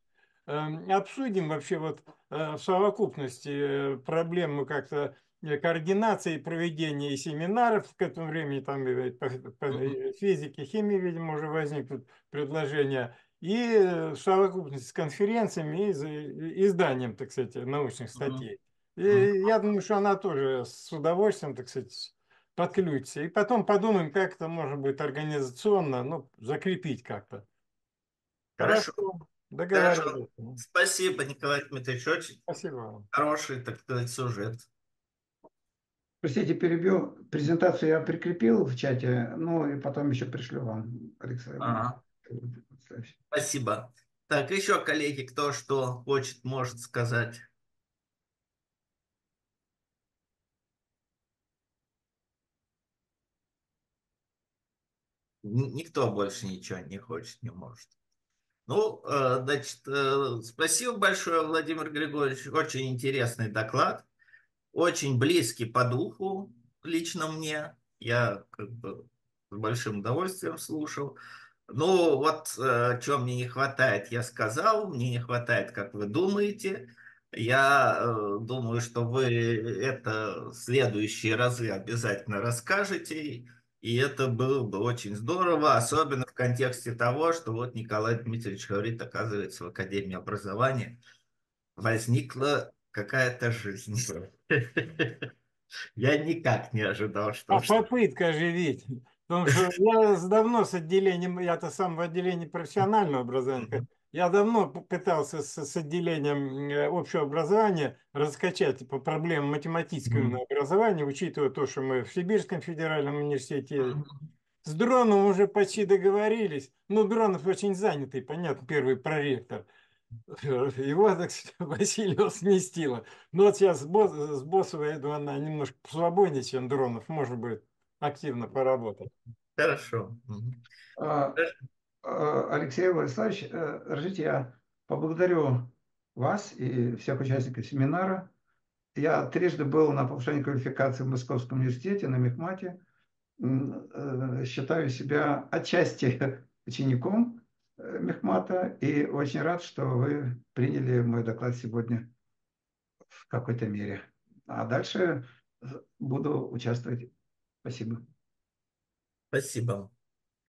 э, обсудим вообще вот э, в совокупности э, проблему как-то э, координации проведения семинаров к этому времени, там и по, по физике, химии, видимо, уже возникнут предложения, и э, в совокупности с конференциями и за- и изданием, так сказать, научных статей. И я думаю, что она тоже с удовольствием, так сказать, подключится. И потом подумаем, как это можно будет организационно, ну, закрепить как-то. Хорошо, Хорошо, хорошо. договорились. Спасибо, Николай Дмитриевич. Очень Спасибо вам. хороший, так сказать, сюжет. Простите, перебью. Презентацию я прикрепил в чате, ну и потом еще пришлю вам, Александр. Ага. Спасибо. Так, еще, коллеги, кто что хочет, может сказать. Н- Никто больше ничего не хочет, не может. Ну, э, значит, э, спасибо большое, Владимир Григорьевич. Очень интересный доклад, очень близкий по духу лично мне. Я как бы с большим удовольствием слушал. Ну, вот э, чего мне не хватает, я сказал. Мне не хватает, как вы думаете. Я э, думаю, что вы это в следующие разы обязательно расскажете. И это было бы очень здорово, особенно в контексте того, что вот Николай Дмитриевич говорит, оказывается, в Академии образования возникла какая-то жизнь. Я никак не ожидал, А что... что... попытка оживить. Потому что я с- давно с отделением, я-то сам в отделении профессионального образования, я давно п- пытался с, с отделением э, общего образования раскачать по проблемам математического образования, учитывая то, что мы в Сибирском федеральном университете с Дроном уже почти договорились. Ну, Дронов очень занятый, понятно, первый проректор. Его, так сказать, Васильева сместила. Но вот сейчас с, босс, с боссовой, я думаю, она немножко свободнее, чем Дронов. Можно будет активно поработать. Хорошо. Мгм. А, а, Алексей Владиславович, э, разрешите, я поблагодарю вас и всех участников семинара. Я трижды был на повышении квалификации в Московском университете, на Мехмате. М, э, Считаю себя отчасти учеником э, Мехмата и очень рад, что вы приняли мой доклад сегодня в какой-то мере. А дальше э, буду участвовать. Спасибо. Спасибо.